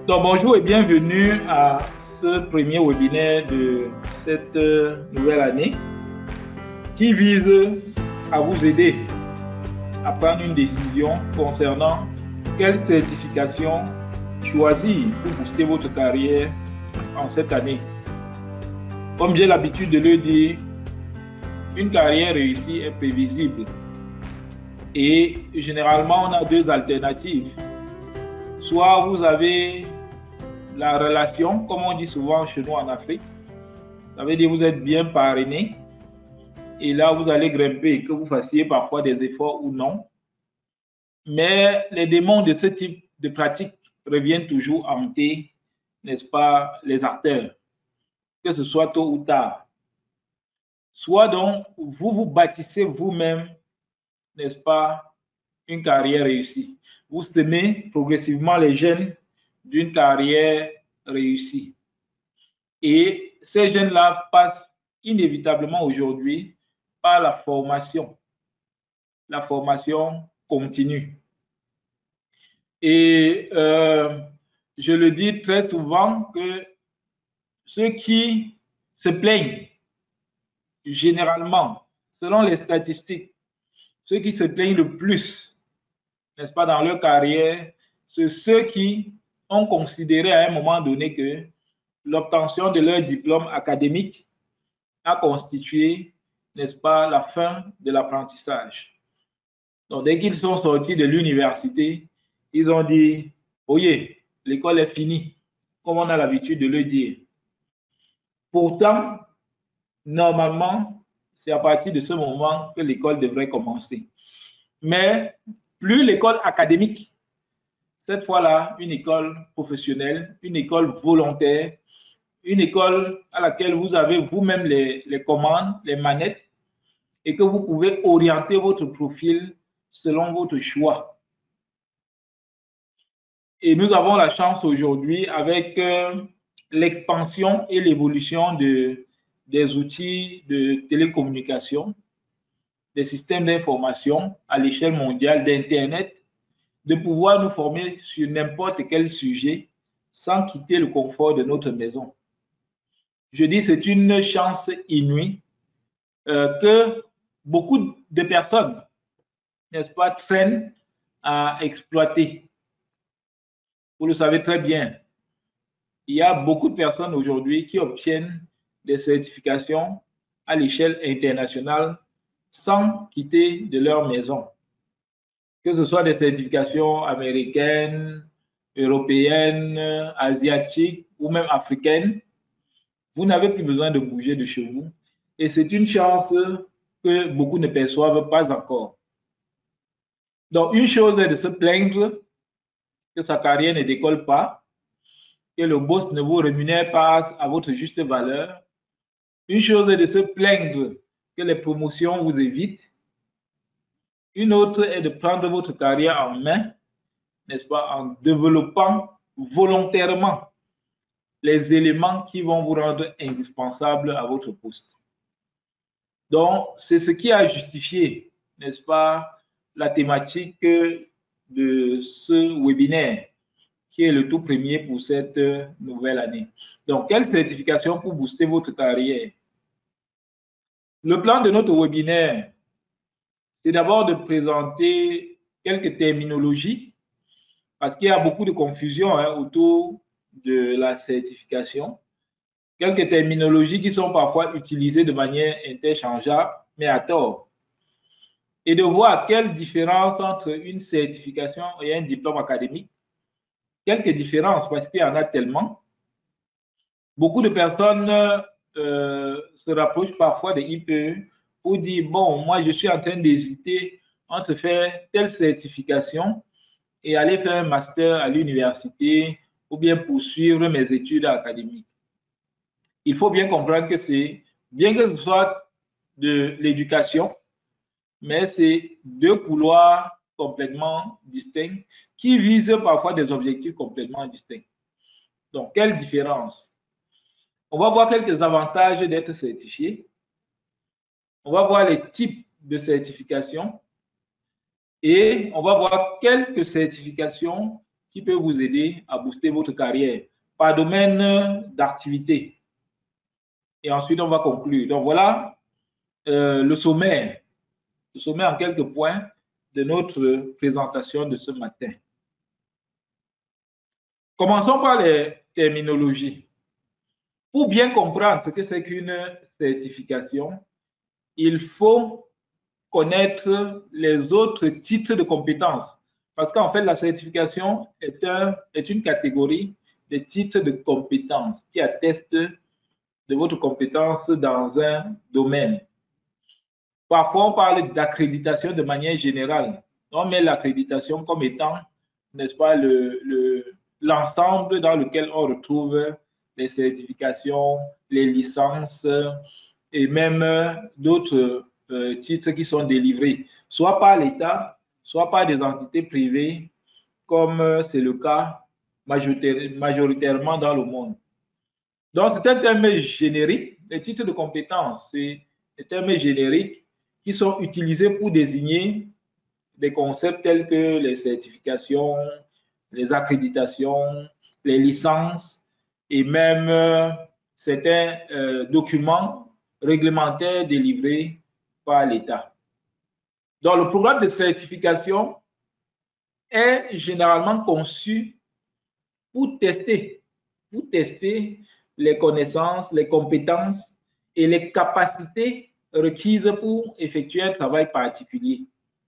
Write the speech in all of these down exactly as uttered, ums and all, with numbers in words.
Donc, bonjour et bienvenue à ce premier webinaire de cette nouvelle année qui vise à vous aider à prendre une décision concernant quelle certification choisir pour booster votre carrière en cette année. Comme j'ai l'habitude de le dire, une carrière réussie est prévisible et généralement on a deux alternatives. Soit vous avez la relation, comme on dit souvent chez nous en Afrique, ça veut dire que vous êtes bien parrainé et là vous allez grimper, que vous fassiez parfois des efforts ou non. Mais les démons de ce type de pratique reviennent toujours hanter, n'est-ce pas, les acteurs, que ce soit tôt ou tard. Soit donc vous vous bâtissez vous-même, n'est-ce pas, une carrière réussie. Vous semez progressivement les gènes d'une carrière réussie. Et ces gènes-là passent inévitablement aujourd'hui par la formation, la formation continue. Et euh, je le dis très souvent que ceux qui se plaignent, généralement, selon les statistiques, ceux qui se plaignent le plus, n'est-ce pas, dans leur carrière, c'est ceux qui ont considéré à un moment donné que l'obtention de leur diplôme académique a constitué, n'est-ce pas, la fin de l'apprentissage. Donc, dès qu'ils sont sortis de l'université, ils ont dit, oyez, l'école est finie, comme on a l'habitude de le dire. Pourtant, normalement, c'est à partir de ce moment que l'école devrait commencer. Mais plus l'école académique, cette fois-là, une école professionnelle, une école volontaire, une école à laquelle vous avez vous-même les, les commandes, les manettes, et que vous pouvez orienter votre profil selon votre choix. Et nous avons la chance aujourd'hui, avec euh, l'expansion et l'évolution de, des outils de télécommunication, des systèmes d'information à l'échelle mondiale, d'Internet, de pouvoir nous former sur n'importe quel sujet sans quitter le confort de notre maison. Je dis c'est une chance inouïe euh, que beaucoup de personnes, n'est-ce pas, traînent à exploiter. Vous le savez très bien, il y a beaucoup de personnes aujourd'hui qui obtiennent des certifications à l'échelle internationale sans quitter de leur maison. Que ce soit des certifications américaines, européennes, asiatiques ou même africaines, vous n'avez plus besoin de bouger de chez vous. Et c'est une chance que beaucoup ne perçoivent pas encore. Donc, une chose est de se plaindre que sa carrière ne décolle pas, que le boss ne vous rémunère pas à votre juste valeur. Une chose est de se plaindre que les promotions vous évitent. Une autre est de prendre votre carrière en main, n'est-ce pas, en développant volontairement les éléments qui vont vous rendre indispensable à votre poste. Donc, c'est ce qui a justifié, n'est-ce pas, la thématique de ce webinaire, qui est le tout premier pour cette nouvelle année. Donc, quelle certification pour booster votre carrière? Le plan de notre webinaire, c'est d'abord de présenter quelques terminologies, parce qu'il y a beaucoup de confusion hein, autour de la certification. Quelques terminologies qui sont parfois utilisées de manière interchangeable, mais à tort. Et de voir quelle différence entre une certification et un diplôme académique. Quelques différences, parce qu'il y en a tellement. Beaucoup de personnes euh, se rapprochent parfois de I P E pour dire, bon, moi je suis en train d'hésiter entre faire telle certification et aller faire un master à l'université ou bien poursuivre mes études académiques. Il faut bien comprendre que c'est, bien que ce soit de l'éducation, mais c'est deux couloirs complètement distincts qui visent parfois des objectifs complètement distincts. Donc, quelle différence? On va voir quelques avantages d'être certifié. On va voir les types de certifications et on va voir quelques certifications qui peut vous aider à booster votre carrière par domaine d'activité. Et ensuite, on va conclure. Donc, voilà euh, le sommaire, le sommaire en quelques points de notre présentation de ce matin. Commençons par les terminologies. Pour bien comprendre ce que c'est qu'une certification, il faut connaître les autres titres de compétences. Parce qu'en fait, la certification est, un, est une catégorie de titres de compétences qui attestent de votre compétence dans un domaine. Parfois, on parle d'accréditation de manière générale. On met l'accréditation comme étant, n'est-ce pas, le, le, l'ensemble dans lequel on retrouve les certifications, les licences et même d'autres euh, titres qui sont délivrés, soit par l'État, soit par des entités privées, comme c'est le cas majoritairement dans le monde. Donc, c'est un terme générique. Les titres de compétences, c'est des termes génériques qui sont utilisés pour désigner des concepts tels que les certifications, les accréditations, les licences et même euh, certains euh, documents réglementaires délivrés par l'État. Donc, le programme de certification est généralement conçu pour tester, pour tester les connaissances, les compétences et les capacités requises pour effectuer un travail particulier.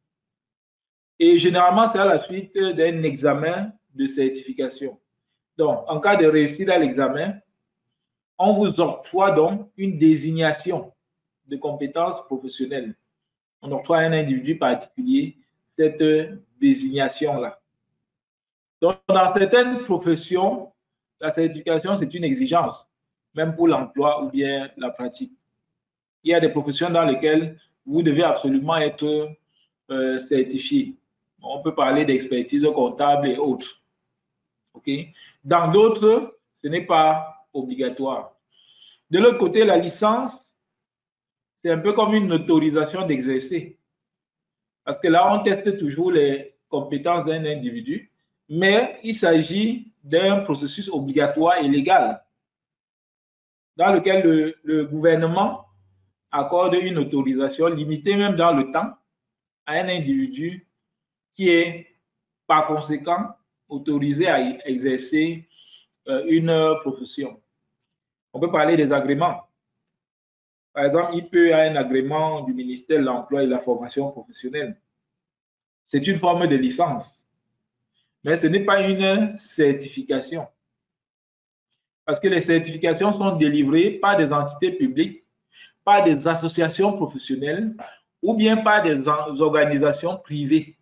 Et généralement, c'est à la suite d'un examen de certification. Donc, en cas de réussite à l'examen, on vous octroie donc une désignation de compétences professionnelles. On octroie à un individu particulier cette désignation-là. Donc, dans certaines professions, la certification, c'est une exigence, même pour l'emploi ou bien la pratique. Il y a des professions dans lesquelles vous devez absolument être euh, certifié. On peut parler d'expertise comptable et autres. Okay? Dans d'autres, ce n'est pas obligatoire. De l'autre côté, la licence, c'est un peu comme une autorisation d'exercer. Parce que là, on teste toujours les compétences d'un individu, mais il s'agit d'un processus obligatoire et légal dans lequel le, le gouvernement accorde une autorisation limitée même dans le temps à un individu qui est par conséquent autorisé à exercer euh, une profession. On peut parler des agréments. Par exemple, il peut y avoir un agrément du ministère de l'Emploi et de la formation professionnelle. C'est une forme de licence, mais ce n'est pas une certification. Parce que les certifications sont délivrées par des entités publiques, par des associations professionnelles ou bien par des organisations privées.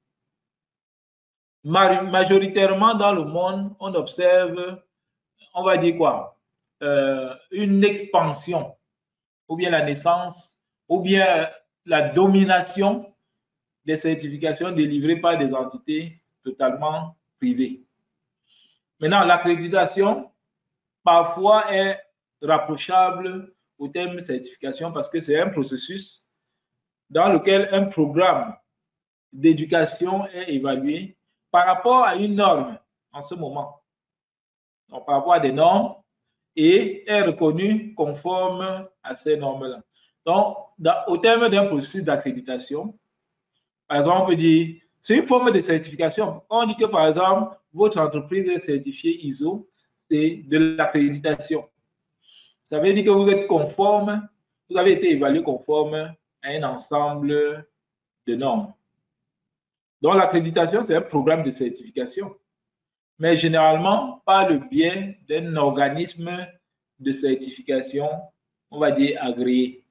Majoritairement dans le monde, on observe, on va dire quoi, euh, une expansion ou bien la naissance ou bien la domination des certifications délivrées par des entités totalement privées. Maintenant, l'accréditation, parfois, est rapprochable au terme certification parce que c'est un processus dans lequel un programme d'éducation est évalué par rapport à une norme en ce moment. Donc, par rapport à des normes et est reconnu conforme à ces normes-là. Donc, dans, au terme d'un processus d'accréditation, par exemple, on peut dire, c'est une forme de certification. On dit que, par exemple, votre entreprise est certifiée I S O, c'est de l'accréditation. Ça veut dire que vous êtes conforme, vous avez été évalué conforme à un ensemble de normes. Donc, l'accréditation, c'est un programme de certification, mais généralement par le biais d'un organisme de certification, on va dire agréé.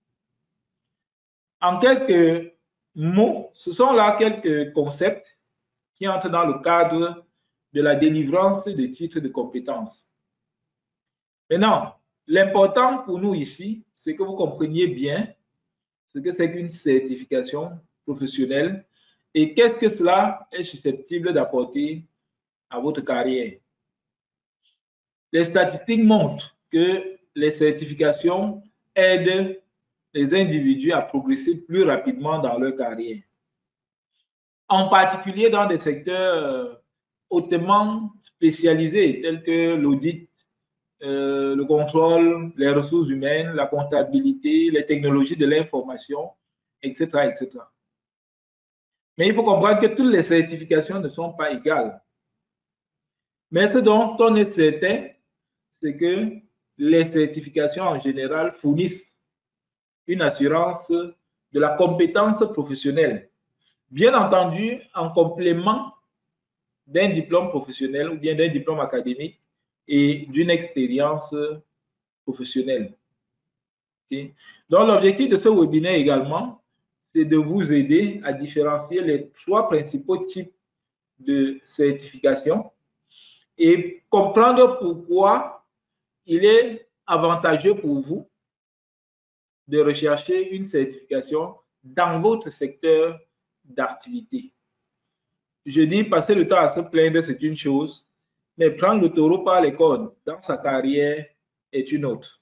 En quelques mots, ce sont là quelques concepts qui entrent dans le cadre de la délivrance de titres de compétences. Maintenant, l'important pour nous ici, c'est que vous compreniez bien ce que c'est qu'une certification professionnelle et qu'est-ce que cela est susceptible d'apporter à votre carrière. Les statistiques montrent que les certifications aident les individus à progresser plus rapidement dans leur carrière. En particulier dans des secteurs hautement spécialisés, tels que l'audit, euh, le contrôle, les ressources humaines, la comptabilité, les technologies de l'information, et cetera, et cetera. Mais il faut comprendre que toutes les certifications ne sont pas égales. Mais ce dont on est certain, c'est que les certifications en général fournissent une assurance de la compétence professionnelle. Bien entendu, en complément d'un diplôme professionnel ou bien d'un diplôme académique et d'une expérience professionnelle. Okay? Donc, l'objectif de ce webinaire également, c'est de vous aider à différencier les trois principaux types de certification et comprendre pourquoi il est avantageux pour vous de rechercher une certification dans votre secteur d'activité. Je dis passer le temps à se plaindre, c'est une chose, mais prendre le taureau par les cornes dans sa carrière est une autre.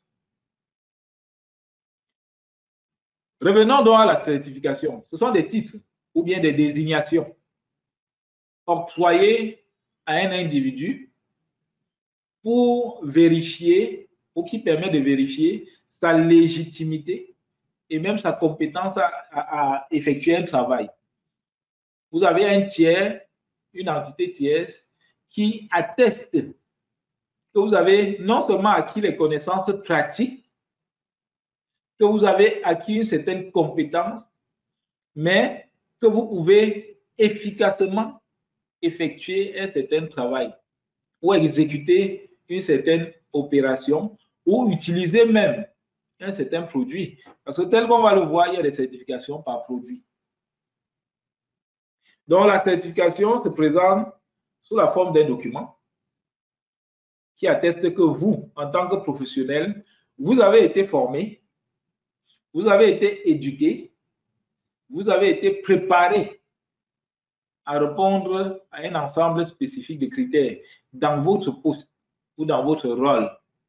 Revenons donc à la certification. Ce sont des titres ou bien des désignations octroyées à un individu pour vérifier, ou qui permet de vérifier sa légitimité et même sa compétence à, à, à effectuer un travail. Vous avez un tiers, une entité tierce qui atteste que vous avez non seulement acquis les connaissances pratiques, que vous avez acquis une certaine compétence, mais que vous pouvez efficacement effectuer un certain travail ou exécuter une certaine opération ou utiliser même un certain produit. Parce que tel qu'on va le voir, il y a des certifications par produit. Donc, la certification se présente sous la forme d'un document qui atteste que vous, en tant que professionnel, vous avez été formé, vous avez été éduqué, vous avez été préparé à répondre à un ensemble spécifique de critères dans votre poste ou dans votre rôle.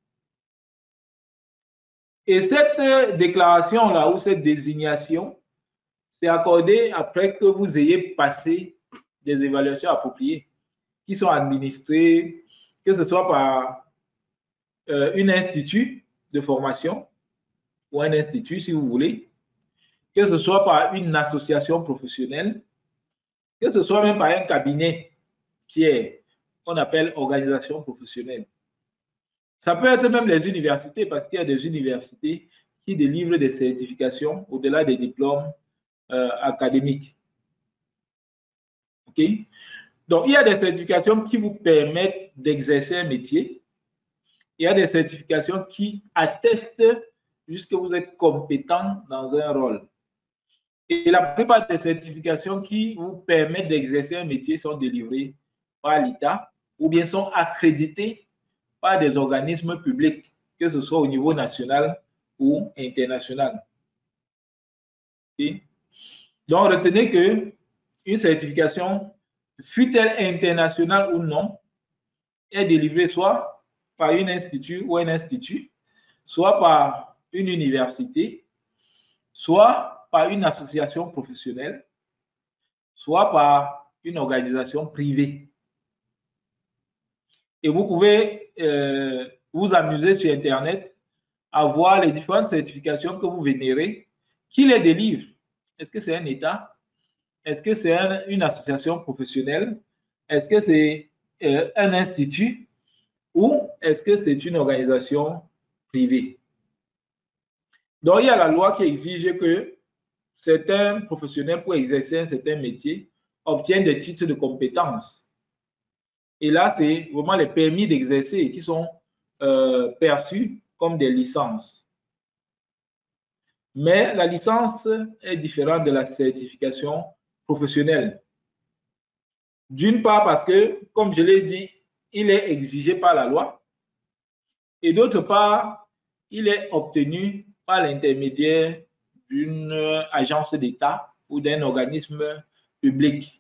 Et cette déclaration-là ou cette désignation, c'est accordé après que vous ayez passé des évaluations appropriées qui sont administrées, que ce soit par euh, un institut de formation ou un institut, si vous voulez, que ce soit par une association professionnelle, que ce soit même par un cabinet tiers qu'on appelle organisation professionnelle. Ça peut être même les universités, parce qu'il y a des universités qui délivrent des certifications au-delà des diplômes euh, académiques. OK? Donc, il y a des certifications qui vous permettent d'exercer un métier. Il y a des certifications qui attestent jusque vous êtes compétent dans un rôle. Et la plupart des certifications qui vous permettent d'exercer un métier sont délivrées par l'État ou bien sont accréditées par des organismes publics, que ce soit au niveau national ou international. Okay? Donc, retenez que une certification, fût-elle internationale ou non, est délivrée soit par un institut ou un institut, soit par une université, soit par une association professionnelle, soit par une organisation privée. Et vous pouvez euh, vous amuser sur Internet à voir les différentes certifications que vous vénérez. Qui les délivre? Est-ce que c'est un État? Est-ce que c'est un, une association professionnelle? Est-ce que c'est euh, un institut? Ou est-ce que c'est une organisation privée? Donc, il y a la loi qui exige que certains professionnels, pour exercer un certain métier, obtiennent des titres de compétences. Et là, c'est vraiment les permis d'exercer qui sont euh, perçus comme des licences. Mais la licence est différente de la certification professionnelle. D'une part parce que, comme je l'ai dit, il est exigé par la loi. Et d'autre part, il est obtenu par l'intermédiaire d'une agence d'État ou d'un organisme public.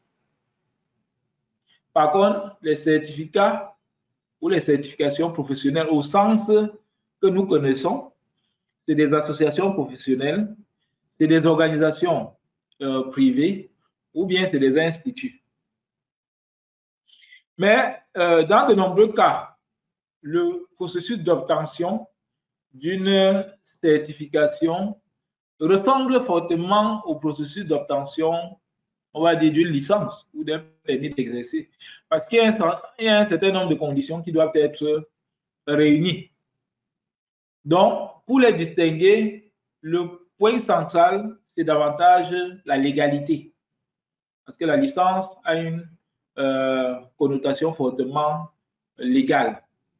Par contre, les certificats ou les certifications professionnelles au sens que nous connaissons, c'est des associations professionnelles, c'est des organisations euh, privées ou bien c'est des instituts. Mais euh, dans de nombreux cas, le processus d'obtention d'une certification ressemble fortement au processus d'obtention, on va dire, d'une licence ou d'un permis d'exercer. Parce qu'il y, y a un certain nombre de conditions qui doivent être réunies. Donc, pour les distinguer, le point central, c'est davantage la légalité. Parce que la licence a une euh, connotation fortement légale.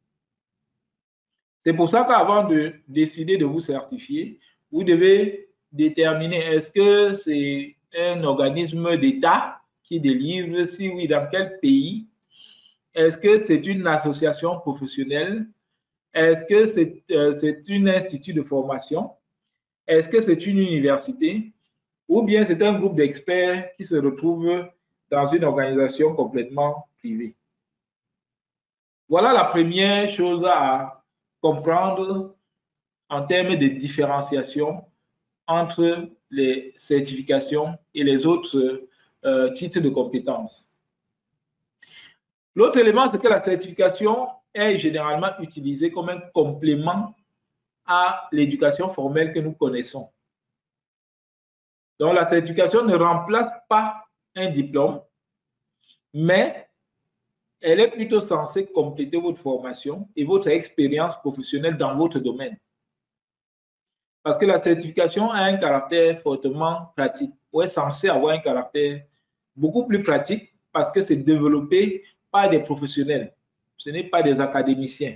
C'est pour ça qu'avant de décider de vous certifier, vous devez déterminer est-ce que c'est un organisme d'État qui délivre, si oui, dans quel pays, est-ce que c'est une association professionnelle, est-ce que c'est euh, un institut de formation, est-ce que c'est une université, ou bien c'est un groupe d'experts qui se retrouve dans une organisation complètement privée. Voilà la première chose à comprendre en termes de différenciation entre les certifications et les autres euh, titres de compétences. L'autre élément, c'est que la certification est généralement utilisée comme un complément à l'éducation formelle que nous connaissons. Donc, la certification ne remplace pas un diplôme, mais elle est plutôt censée compléter votre formation et votre expérience professionnelle dans votre domaine. Parce que la certification a un caractère fortement pratique, ou est censée avoir un caractère beaucoup plus pratique parce que c'est développé par des professionnels. Ce n'est pas des académiciens.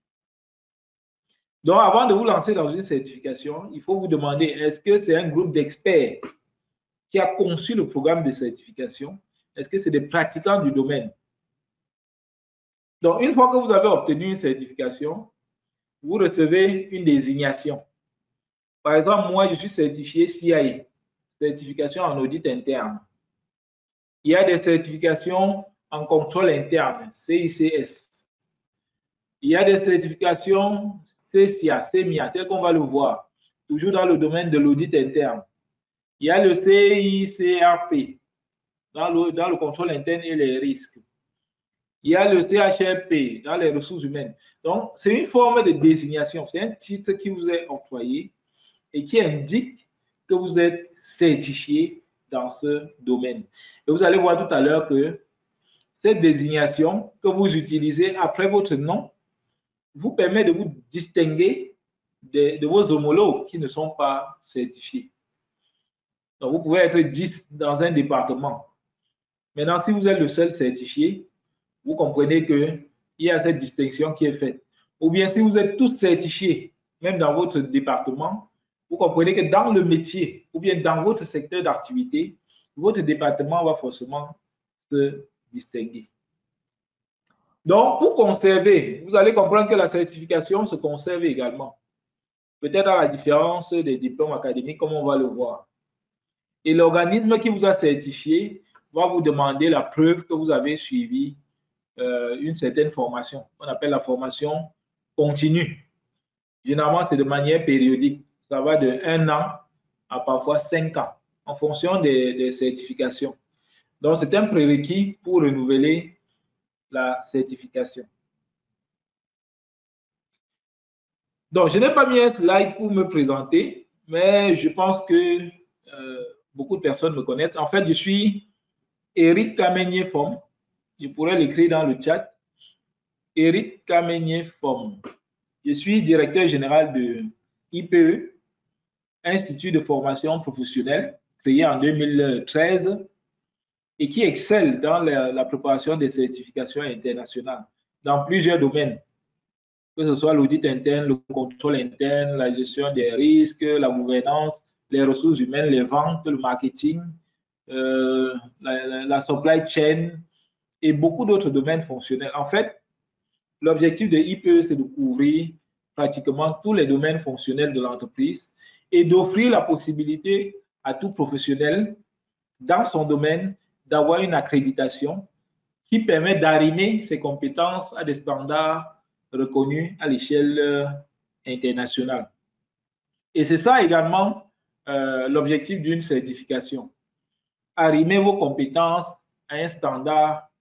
Donc, avant de vous lancer dans une certification, il faut vous demander, est-ce que c'est un groupe d'experts qui a conçu le programme de certification? Est-ce que c'est des pratiquants du domaine? Donc, une fois que vous avez obtenu une certification, vous recevez une désignation. Par exemple, moi, je suis certifié C I A, certification en audit interne. Il y a des certifications en contrôle interne, C I C S. Il y a des certifications C C I A, C M I A, tel qu'on va le voir, toujours dans le domaine de l'audit interne. Il y a le C I C R P, dans le, dans le contrôle interne et les risques. Il y a le C H R P, dans les ressources humaines. Donc, c'est une forme de désignation. C'est un titre qui vous est octroyé et qui indique que vous êtes certifié dans ce domaine. Et vous allez voir tout à l'heure que cette désignation que vous utilisez après votre nom vous permet de vous distinguer de, de vos homologues qui ne sont pas certifiés. Donc, vous pouvez être dix dans un département. Maintenant, si vous êtes le seul certifié, vous comprenez qu'il y a cette distinction qui est faite. Ou bien si vous êtes tous certifiés, même dans votre département, vous comprenez que dans le métier ou bien dans votre secteur d'activité, votre département va forcément se distinguer. Donc, pour conserver, vous allez comprendre que la certification se conserve également. Peut-être à la différence des diplômes académiques, comme on va le voir. Et l'organisme qui vous a certifié va vous demander la preuve que vous avez suivi euh, une certaine formation. On appelle la formation continue. Généralement, c'est de manière périodique. Ça va de un an à parfois cinq ans, en fonction des, des certifications. Donc, c'est un prérequis pour renouveler la certification. Donc, je n'ai pas mis un slide pour me présenter, mais je pense que euh, beaucoup de personnes me connaissent. En fait, je suis Éric Kamenyé-Fom. Je pourrais l'écrire dans le chat. Éric Kamenyé-Fom. Je suis directeur général de I P E, Institut de formation professionnelle, créé en deux mille treize et qui excelle dans la, la préparation des certifications internationales dans plusieurs domaines, que ce soit l'audit interne, le contrôle interne, la gestion des risques, la gouvernance, les ressources humaines, les ventes, le marketing, euh, la, la, la supply chain et beaucoup d'autres domaines fonctionnels. En fait, l'objectif de I P E, c'est de couvrir pratiquement tous les domaines fonctionnels de l'entreprise et d'offrir la possibilité à tout professionnel dans son domaine d'avoir une accréditation qui permet d'arrimer ses compétences à des standards reconnus à l'échelle internationale. Et c'est ça également euh, l'objectif d'une certification. Arrimer vos compétences à un standard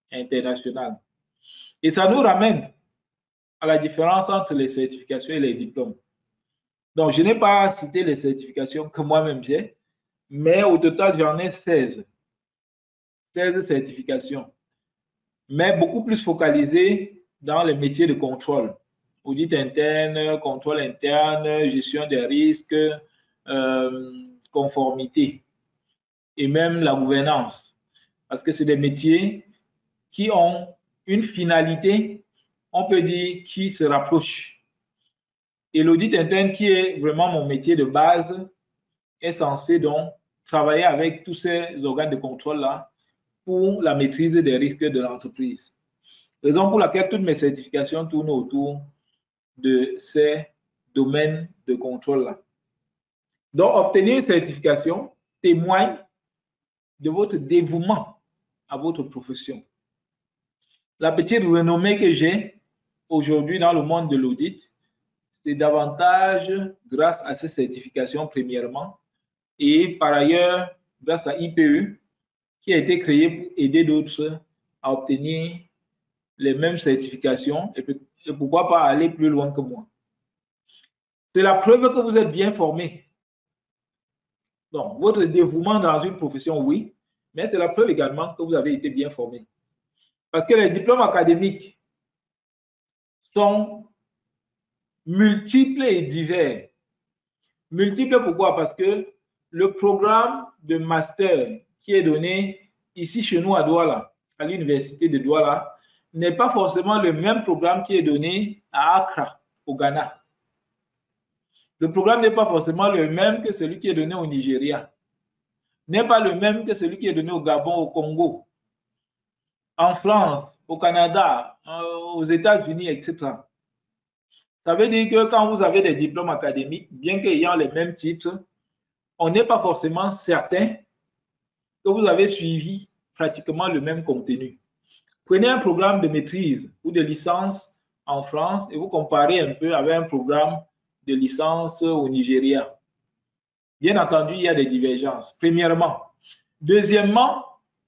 international. Et ça nous ramène à la différence entre les certifications et les diplômes. Donc, je n'ai pas cité les certifications que moi-même j'ai, mais au total, j'en ai seize. seize certifications, mais beaucoup plus focalisées dans les métiers de contrôle. Audit interne, contrôle interne, gestion des risques, euh, conformité et même la gouvernance. Parce que c'est des métiers qui ont une finalité, on peut dire, qui se rapproche. Et l'audit interne, qui est vraiment mon métier de base, est censé donc travailler avec tous ces organes de contrôle-là pour la maîtrise des risques de l'entreprise. Raison pour laquelle toutes mes certifications tournent autour de ces domaines de contrôle-là. Donc, obtenir une certification témoigne de votre dévouement à votre profession. La petite renommée que j'ai aujourd'hui dans le monde de l'audit, c'est davantage grâce à ces certifications premièrement et par ailleurs grâce à I P E qui a été créé pour aider d'autres à obtenir les mêmes certifications et, et pourquoi pas aller plus loin que moi. C'est la preuve que vous êtes bien formé. Donc, votre dévouement dans une profession, oui, mais c'est la preuve également que vous avez été bien formé. Parce que les diplômes académiques sont multiples et divers. Multiples pourquoi? Parce que le programme de master qui est donné ici chez nous à Douala, à l'université de Douala, n'est pas forcément le même programme qui est donné à Accra, au Ghana. Le programme n'est pas forcément le même que celui qui est donné au Nigeria. N'est pas le même que celui qui est donné au Gabon, au Congo, en France, au Canada, aux États-Unis, et cetera. Ça veut dire que quand vous avez des diplômes académiques, bien qu'ayant les mêmes titres, on n'est pas forcément certain que vous avez suivi pratiquement le même contenu. Prenez un programme de maîtrise ou de licence en France et vous comparez un peu avec un programme de licence au Nigeria. Bien entendu, il y a des divergences, premièrement. Deuxièmement,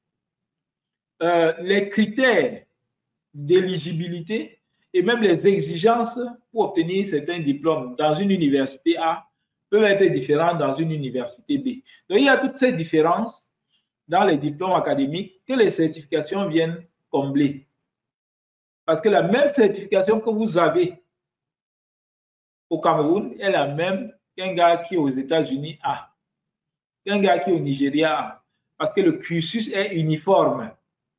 euh, les critères d'éligibilité et même les exigences pour obtenir certains diplômes dans une université A peuvent être différents dans une université B. Donc, il y a toutes ces différences dans les diplômes académiques que les certifications viennent combler. Parce que la même certification que vous avez au Cameroun est la même qu'un gars qui est aux États-Unis a, qu'un gars qui est au Nigeria a, parce que le cursus est uniforme.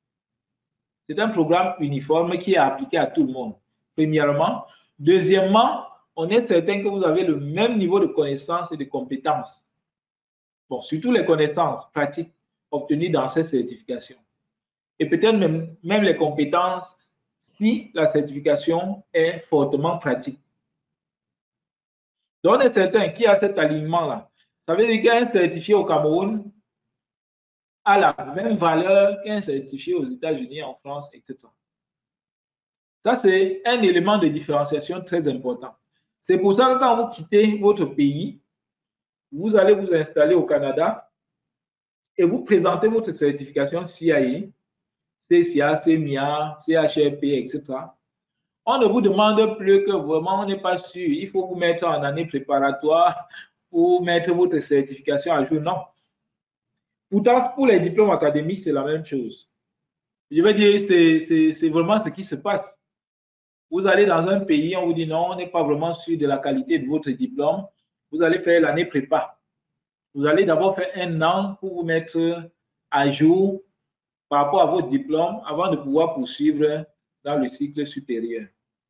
C'est un programme uniforme qui est appliqué à tout le monde, premièrement. Deuxièmement, on est certain que vous avez le même niveau de connaissances et de compétences. Bon, surtout les connaissances pratiques obtenues dans ces certifications. Et peut-être même, même les compétences si la certification est fortement pratique. Donc, on est certain qu'il y a cet alignement-là. Ça veut dire qu'un certifié au Cameroun a la même valeur qu'un certifié aux États-Unis, en France, et cetera. Ça, c'est un élément de différenciation très important. C'est pour ça que quand vous quittez votre pays, vous allez vous installer au Canada et vous présentez votre certification C I A, C C A, C M I A, C H R P, et cetera. On ne vous demande plus que vraiment on n'est pas sûr. Il faut vous mettre en année préparatoire pour mettre votre certification à jour. Non. Pourtant, pour les diplômes académiques, c'est la même chose. Je veux dire, c'est vraiment ce qui se passe. Vous allez dans un pays, on vous dit non, on n'est pas vraiment sûr de la qualité de votre diplôme. Vous allez faire l'année prépa. Vous allez d'abord faire un an pour vous mettre à jour par rapport à votre diplôme avant de pouvoir poursuivre dans le cycle supérieur.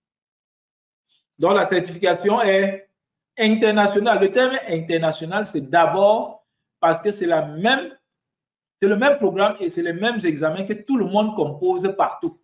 Donc, la certification est internationale. Le terme international, c'est d'abord parce que c'est la même, c'est le même programme et c'est les mêmes examens que tout le monde compose partout.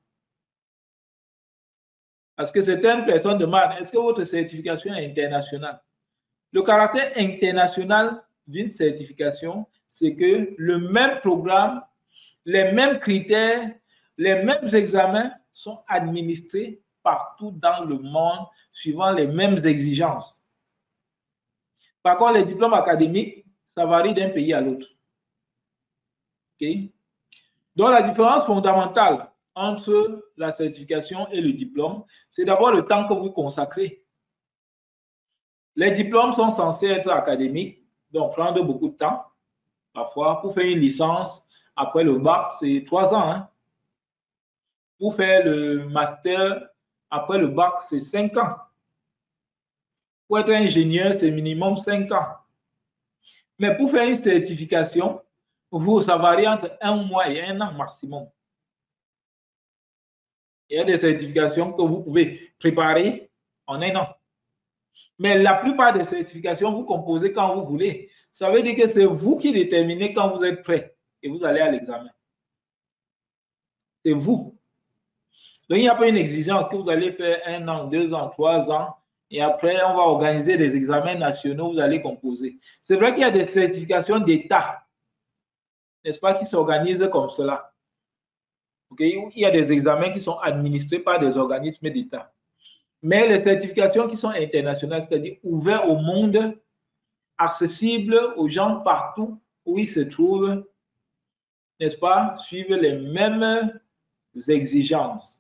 Parce que certaines personnes demandent, est-ce que votre certification est internationale? Le caractère international d'une certification, c'est que le même programme, les mêmes critères, les mêmes examens sont administrés partout dans le monde suivant les mêmes exigences. Par contre, les diplômes académiques, ça varie d'un pays à l'autre. Okay? Donc, la différence fondamentale entre la certification et le diplôme, c'est d'abord le temps que vous consacrez. Les diplômes sont censés être académiques, donc prendre beaucoup de temps. Parfois, pour faire une licence, après le bac, c'est trois ans. Hein. Pour faire le master, après le bac, c'est cinq ans. Pour être ingénieur, c'est minimum cinq ans. Mais pour faire une certification, vous, ça varie entre un mois et un an maximum. Il y a des certifications que vous pouvez préparer en un an. Mais la plupart des certifications, vous composez quand vous voulez. Ça veut dire que c'est vous qui déterminez quand vous êtes prêt et vous allez à l'examen. C'est vous. Donc, il n'y a pas une exigence que vous allez faire un an, deux ans, trois ans, et après, on va organiser des examens nationaux, vous allez composer. C'est vrai qu'il y a des certifications d'État, n'est-ce pas, qui s'organisent comme cela. Okay? Il y a des examens qui sont administrés par des organismes d'État. Mais les certifications qui sont internationales, c'est-à-dire ouvertes au monde, accessibles aux gens partout où ils se trouvent, n'est-ce pas, suivent les mêmes exigences.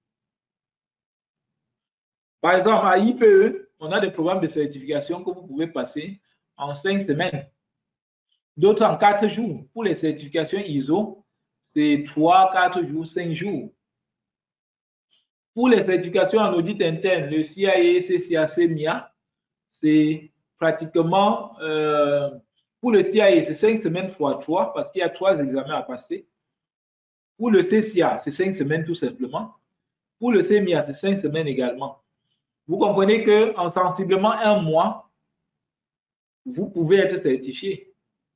Par exemple, à I P E, on a des programmes de certification que vous pouvez passer en cinq semaines. D'autres en quatre jours. Pour les certifications I S O, c'est trois, quatre jours, cinq jours. Pour les certifications en audit interne, le C I A, C C A, C M I A, c'est pratiquement, euh, pour le C I A, c'est cinq semaines fois trois, parce qu'il y a trois examens à passer. Pour le C C A, c'est cinq semaines tout simplement. Pour le C M I A, c'est cinq semaines également. Vous comprenez qu'en sensiblement un mois, vous pouvez être certifié.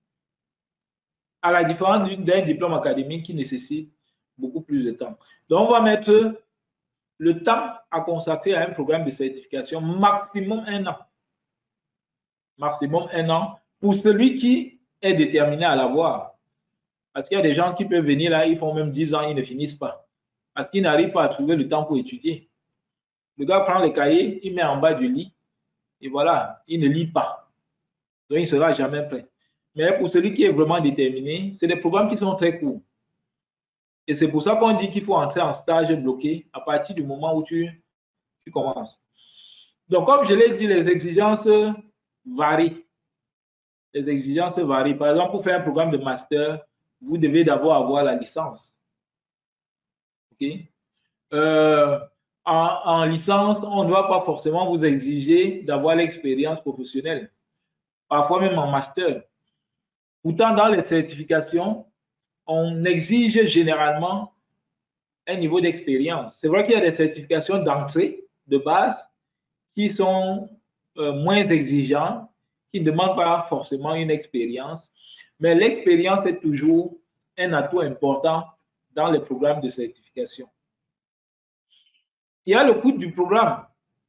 À la différence d'un diplôme académique qui nécessite beaucoup plus de temps. Donc, on va mettre le temps à consacrer à un programme de certification, maximum un an. Maximum un an pour celui qui est déterminé à l'avoir. Parce qu'il y a des gens qui peuvent venir là, ils font même dix ans, ils ne finissent pas. Parce qu'ils n'arrivent pas à trouver le temps pour étudier. Le gars prend les cahiers, il met en bas du lit, et voilà, il ne lit pas. Donc, il ne sera jamais prêt. Mais pour celui qui est vraiment déterminé, c'est des programmes qui sont très courts. Et c'est pour ça qu'on dit qu'il faut entrer en stage bloqué à partir du moment où tu, tu commences. Donc, comme je l'ai dit, les exigences varient. Les exigences varient. Par exemple, pour faire un programme de master, vous devez d'abord avoir la licence. Okay? Euh, en, en licence, on ne doit pas forcément vous exiger d'avoir l'expérience professionnelle. Parfois même en master. Pourtant, dans les certifications, on exige généralement un niveau d'expérience. C'est vrai qu'il y a des certifications d'entrée, de base, qui sont euh, moins exigeantes, qui ne demandent pas forcément une expérience, mais l'expérience est toujours un atout important dans les programmes de certification. Il y a le coût du programme.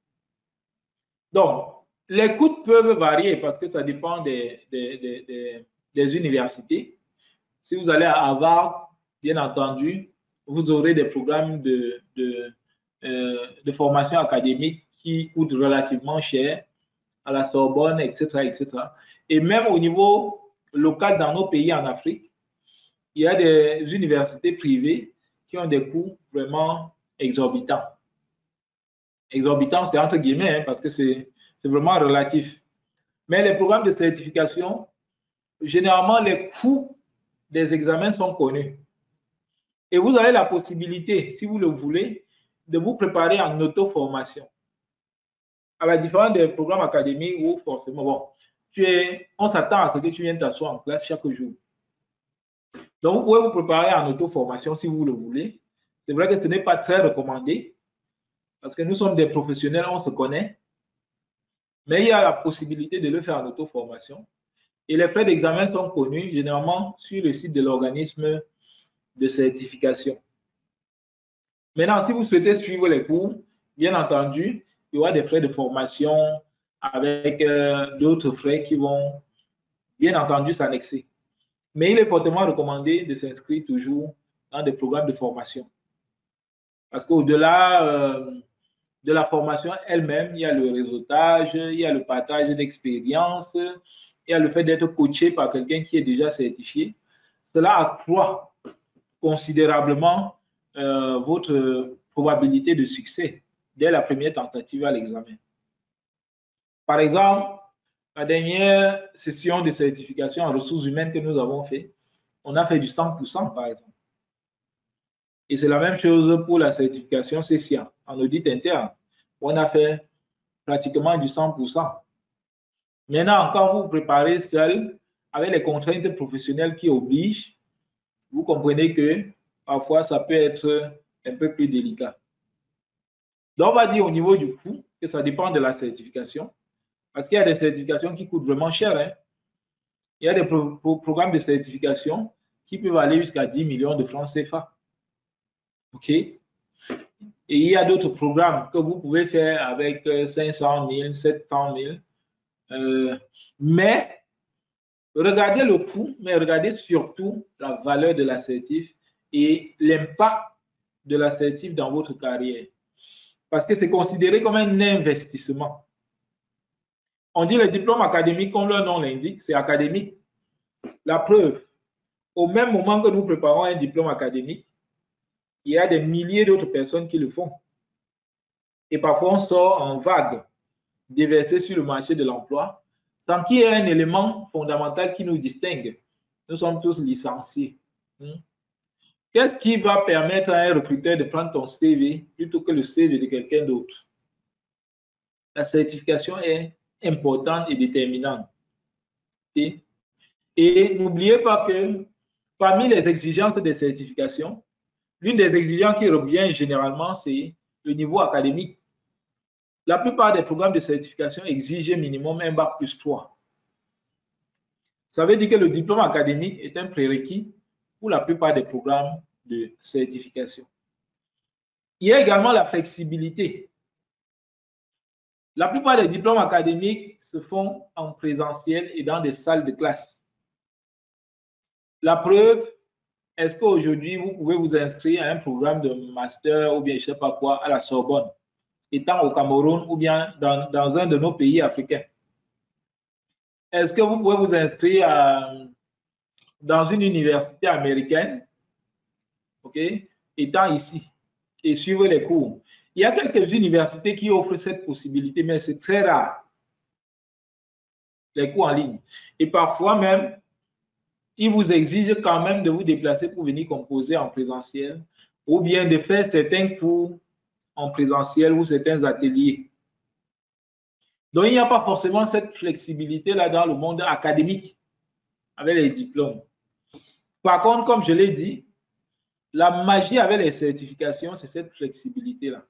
Donc, les coûts peuvent varier parce que ça dépend des, des, des, des, des universités. Si vous allez à Harvard, bien entendu, vous aurez des programmes de, de, euh, de formation académique qui coûtent relativement cher, à la Sorbonne, et cetera, et cetera. Et même au niveau local dans nos pays en Afrique, il y a des universités privées qui ont des coûts vraiment exorbitants. Exorbitants, c'est entre guillemets, hein, parce que c'est vraiment relatif. Mais les programmes de certification, généralement, les coûts des examens sont connus. Et vous avez la possibilité, si vous le voulez, de vous préparer en auto-formation. À la différence des programmes académiques où forcément, bon, tu es, on s'attend à ce que tu viennes t'asseoir en classe chaque jour. Donc, vous pouvez vous préparer en auto-formation si vous le voulez. C'est vrai que ce n'est pas très recommandé parce que nous sommes des professionnels, on se connaît. Mais il y a la possibilité de le faire en auto-formation. Et les frais d'examen sont connus généralement sur le site de l'organisme de certification. Maintenant, si vous souhaitez suivre les cours, bien entendu, il y aura des frais de formation avec euh, d'autres frais qui vont, bien entendu, s'annexer. Mais il est fortement recommandé de s'inscrire toujours dans des programmes de formation. Parce qu'au-delà euh, de la formation elle-même, il y a le réseautage, il y a le partage d'expérience, il y a le fait d'être coaché par quelqu'un qui est déjà certifié. Cela accroît considérablement euh, votre probabilité de succès dès la première tentative à l'examen. Par exemple, la dernière session de certification en ressources humaines que nous avons fait, on a fait du cent pour cent par exemple. Et c'est la même chose pour la certification C C A en audit interne. On a fait pratiquement du cent pour cent. Maintenant, quand vous préparez seul, avec les contraintes professionnelles qui obligent, vous comprenez que parfois ça peut être un peu plus délicat. Donc, on va dire au niveau du coût que ça dépend de la certification, parce qu'il y a des certifications qui coûtent vraiment cher. Hein. Il y a des pro pro programmes de certification qui peuvent aller jusqu'à dix millions de francs C F A. OK? Et il y a d'autres programmes que vous pouvez faire avec cinq cent mille, sept cent mille. Euh, mais regardez le coût, mais regardez surtout la valeur de l'assertif et l'impact de l'assertif dans votre carrière. Parce que c'est considéré comme un investissement. On dit le diplôme académique, comme leur nom l'indique, c'est académique. La preuve, au même moment que nous préparons un diplôme académique, il y a des milliers d'autres personnes qui le font. Et parfois, on sort en vague, déversé sur le marché de l'emploi, sans qu'il y ait un élément fondamental qui nous distingue. Nous sommes tous licenciés. Qu'est-ce qui va permettre à un recruteur de prendre ton C V plutôt que le C V de quelqu'un d'autre? La certification est importante et déterminante. Et, et n'oubliez pas que parmi les exigences des certifications, l'une des exigences qui revient généralement, c'est le niveau académique. La plupart des programmes de certification exigent minimum un bac plus trois. Ça veut dire que le diplôme académique est un prérequis pour la plupart des programmes de certification. Il y a également la flexibilité. La plupart des diplômes académiques se font en présentiel et dans des salles de classe. La preuve, est-ce qu'aujourd'hui, vous pouvez vous inscrire à un programme de master ou bien je ne sais pas quoi à la Sorbonne, étant au Cameroun ou bien dans, dans un de nos pays africains? Est-ce que vous pouvez vous inscrire à, dans une université américaine, ok, étant ici et suivre les cours? Il y a quelques universités qui offrent cette possibilité, mais c'est très rare, les cours en ligne. Et parfois même, ils vous exigent quand même de vous déplacer pour venir composer en présentiel ou bien de faire certains cours en présentiel ou certains ateliers. Donc, il n'y a pas forcément cette flexibilité-là dans le monde académique avec les diplômes. Par contre, comme je l'ai dit, la magie avec les certifications, c'est cette flexibilité-là.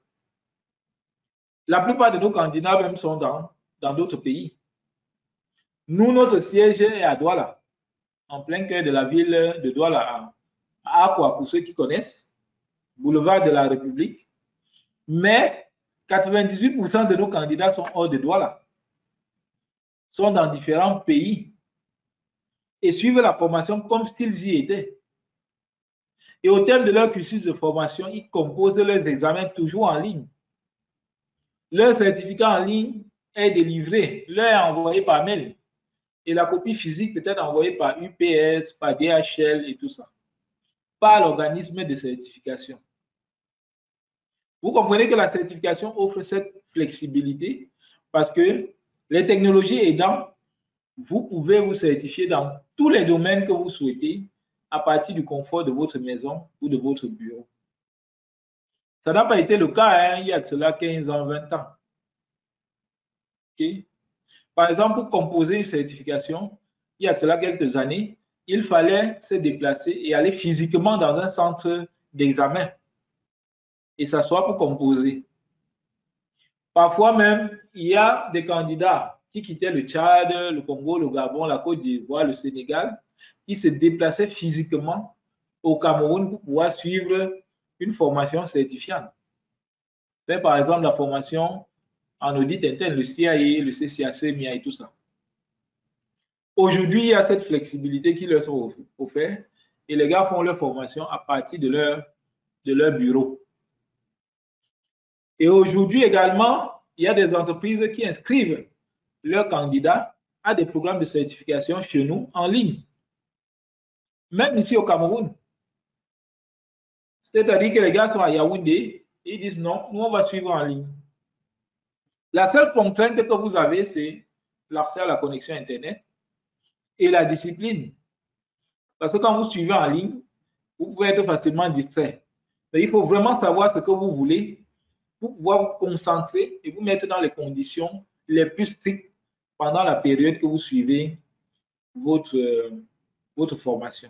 La plupart de nos candidats même sont dans dans d'autres pays. Nous, notre siège est à Douala, en plein cœur de la ville de Douala, à Akwa, pour ceux qui connaissent, boulevard de la République. Mais quatre-vingt-dix-huit pour cent de nos candidats sont hors de Douala, sont dans différents pays et suivent la formation comme s'ils y étaient. Et au terme de leur cursus de formation, ils composent leurs examens toujours en ligne. Leur certificat en ligne est délivré, leur est envoyé par mail. Et la copie physique peut être envoyée par U P S, par D H L et tout ça, par l'organisme de certification. Vous comprenez que la certification offre cette flexibilité parce que les technologies aidant, vous pouvez vous certifier dans tous les domaines que vous souhaitez à partir du confort de votre maison ou de votre bureau. Ça n'a pas été le cas hein, il y a de cela quinze ans, vingt ans. Okay? Par exemple, pour composer une certification, il y a de cela quelques années, il fallait se déplacer et aller physiquement dans un centre d'examen et s'asseoir pour composer. Parfois même, il y a des candidats qui quittaient le Tchad, le Congo, le Gabon, la Côte d'Ivoire, le Sénégal, qui se déplaçaient physiquement au Cameroun pour pouvoir suivre une formation certifiante. Fait par exemple la formation en audit interne, le C I A, le C C A C, M I A et tout ça. Aujourd'hui, il y a cette flexibilité qui leur sont offertes et les gars font leur formation à partir de leur, de leur bureau. Et aujourd'hui également, il y a des entreprises qui inscrivent leurs candidats à des programmes de certification chez nous en ligne. Même ici au Cameroun. C'est-à-dire que les gars sont à Yaoundé, et ils disent non, nous on va suivre en ligne. La seule contrainte que vous avez, c'est l'accès à la connexion Internet et la discipline. Parce que quand vous suivez en ligne, vous pouvez être facilement distrait. Mais il faut vraiment savoir ce que vous voulez pour pouvoir vous concentrer et vous mettre dans les conditions les plus strictes pendant la période que vous suivez votre, euh, votre formation.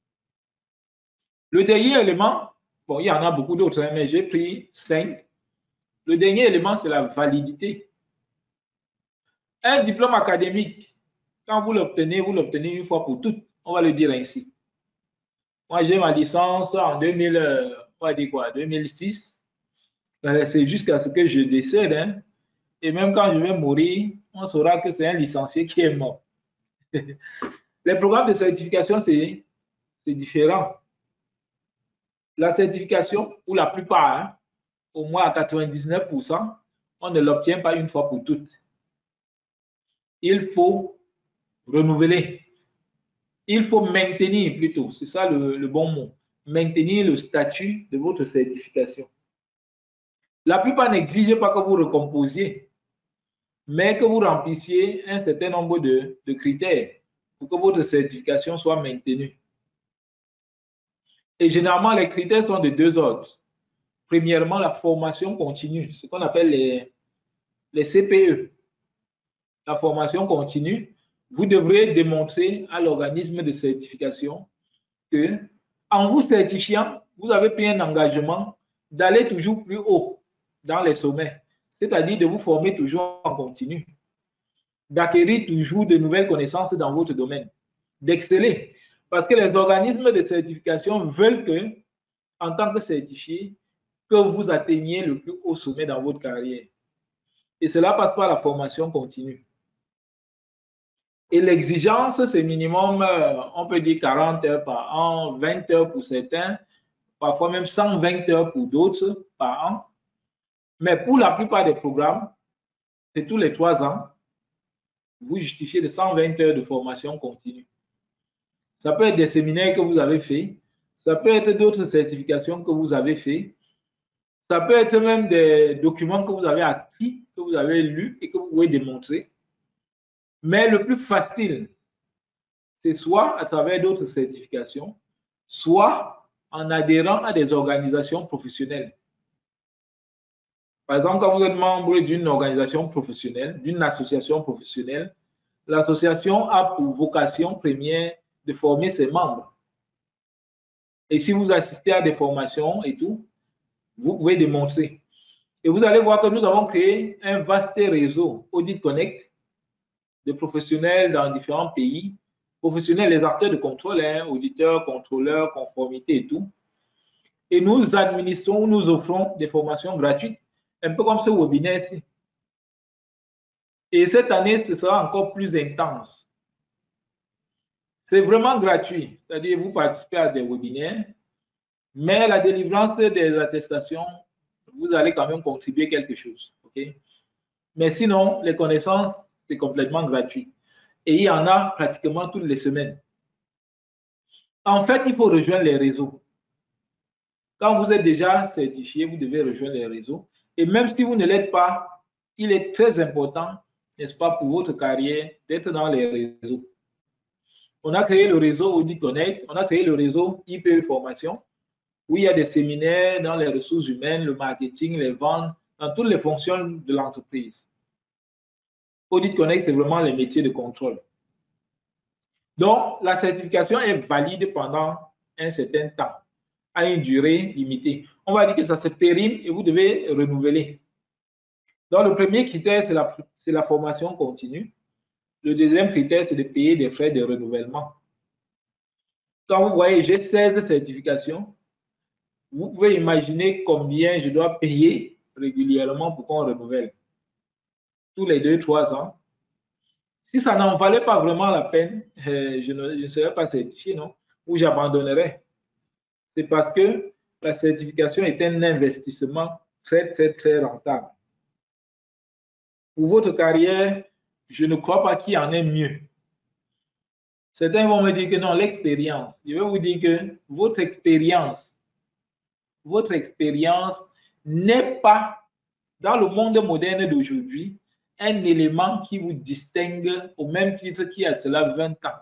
Le dernier élément, bon, il y en a beaucoup d'autres, hein, mais j'ai pris cinq. Le dernier élément, c'est la validité. Un diplôme académique, quand vous l'obtenez, vous l'obtenez une fois pour toutes. On va le dire ainsi. Moi, j'ai ma licence en deux mille, on va dire quoi, deux mille six. C'est jusqu'à ce que je décède. Hein. Et même quand je vais mourir, on saura que c'est un licencié qui est mort. Les programmes de certification, c'est différent. La certification, pour la plupart, hein, au moins à quatre-vingt-dix-neuf pour cent, on ne l'obtient pas une fois pour toutes. Il faut renouveler. Il faut maintenir plutôt, c'est ça le, le bon mot, maintenir le statut de votre certification. La plupart n'exigent pas que vous recomposiez, mais que vous remplissiez un certain nombre de, de critères pour que votre certification soit maintenue. Et généralement, les critères sont de deux ordres. Premièrement, la formation continue, ce qu'on appelle les, les C P E. La formation continue, vous devrez démontrer à l'organisme de certification que, en vous certifiant, vous avez pris un engagement d'aller toujours plus haut dans les sommets, c'est-à-dire de vous former toujours en continu, d'acquérir toujours de nouvelles connaissances dans votre domaine, d'exceller. Parce que les organismes de certification veulent que, en tant que certifié, que vous atteigniez le plus haut sommet dans votre carrière. Et cela passe par la formation continue. Et l'exigence, c'est minimum, on peut dire quarante heures par an, vingt heures pour certains, parfois même cent vingt heures pour d'autres par an. Mais pour la plupart des programmes, c'est tous les trois ans, vous justifiez de cent vingt heures de formation continue. Ça peut être des séminaires que vous avez faits, ça peut être d'autres certifications que vous avez faites, ça peut être même des documents que vous avez acquis, que vous avez lus et que vous pouvez démontrer. Mais le plus facile, c'est soit à travers d'autres certifications, soit en adhérant à des organisations professionnelles. Par exemple, quand vous êtes membre d'une organisation professionnelle, d'une association professionnelle, l'association a pour vocation première de former ses membres. Et si vous assistez à des formations et tout, vous pouvez démontrer. Et vous allez voir que nous avons créé un vaste réseau Audit Connect de professionnels dans différents pays, professionnels, les acteurs de contrôle, hein, auditeurs, contrôleurs, conformité et tout. Et nous administrons, nous offrons des formations gratuites, un peu comme ce webinaire-ci. Et cette année, ce sera encore plus intense. C'est vraiment gratuit, c'est-à-dire vous participez à des webinaires, mais la délivrance des attestations, vous allez quand même contribuer quelque chose. Okay? Mais sinon, les connaissances, c'est complètement gratuit. Et il y en a pratiquement toutes les semaines. En fait, il faut rejoindre les réseaux. Quand vous êtes déjà certifié, vous devez rejoindre les réseaux. Et même si vous ne l'êtes pas, il est très important, n'est-ce pas, pour votre carrière, d'être dans les réseaux. On a créé le réseau Audit Connect, on a créé le réseau I P E Formation, où il y a des séminaires dans les ressources humaines, le marketing, les ventes, dans toutes les fonctions de l'entreprise. Audit Connect, c'est vraiment les métiers de contrôle. Donc, la certification est valide pendant un certain temps, à une durée limitée. On va dire que ça se périme et vous devez renouveler. Donc, le premier critère, c'est la, c'est la formation continue. Le deuxième critère, c'est de payer des frais de renouvellement. Quand vous voyez, j'ai seize certifications, vous pouvez imaginer combien je dois payer régulièrement pour qu'on renouvelle. Tous les deux, trois ans. Si ça n'en valait pas vraiment la peine, euh, je, ne, je ne serais pas certifié, non? Ou j'abandonnerais. C'est parce que la certification est un investissement très, très, très rentable. Pour votre carrière, je ne crois pas qu'il y en ait mieux. Certains vont me dire que non, l'expérience. Je vais vous dire que votre expérience votre expérience n'est pas, dans le monde moderne d'aujourd'hui, un élément qui vous distingue au même titre qu'il y a cela vingt ans.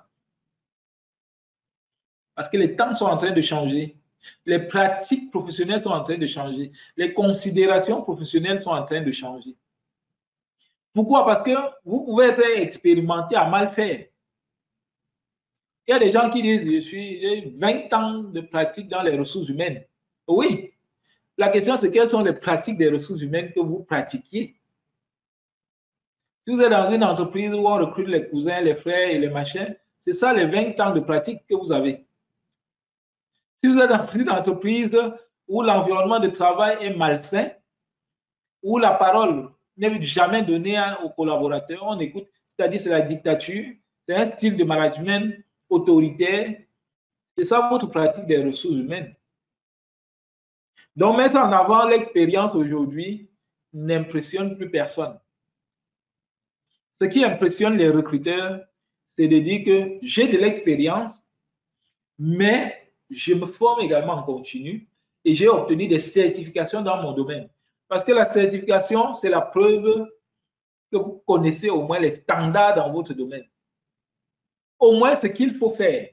Parce que les temps sont en train de changer. Les pratiques professionnelles sont en train de changer. Les considérations professionnelles sont en train de changer. Pourquoi? Parce que vous pouvez être expérimenté à mal faire. Il y a des gens qui disent, je suis, j'ai vingt ans de pratique dans les ressources humaines. Oui. La question, c'est quelles sont les pratiques des ressources humaines que vous pratiquiez. Si vous êtes dans une entreprise où on recrute les cousins, les frères et les machins, c'est ça les vingt ans de pratique que vous avez. Si vous êtes dans une entreprise où l'environnement de travail est malsain, où la parole n'est jamais donnée aux collaborateurs, on écoute, c'est-à-dire c'est la dictature, c'est un style de management autoritaire, c'est ça votre pratique des ressources humaines. Donc, mettre en avant l'expérience aujourd'hui n'impressionne plus personne. Ce qui impressionne les recruteurs, c'est de dire que j'ai de l'expérience, mais je me forme également en continu et j'ai obtenu des certifications dans mon domaine. Parce que la certification, c'est la preuve que vous connaissez au moins les standards dans votre domaine. Au moins ce qu'il faut faire.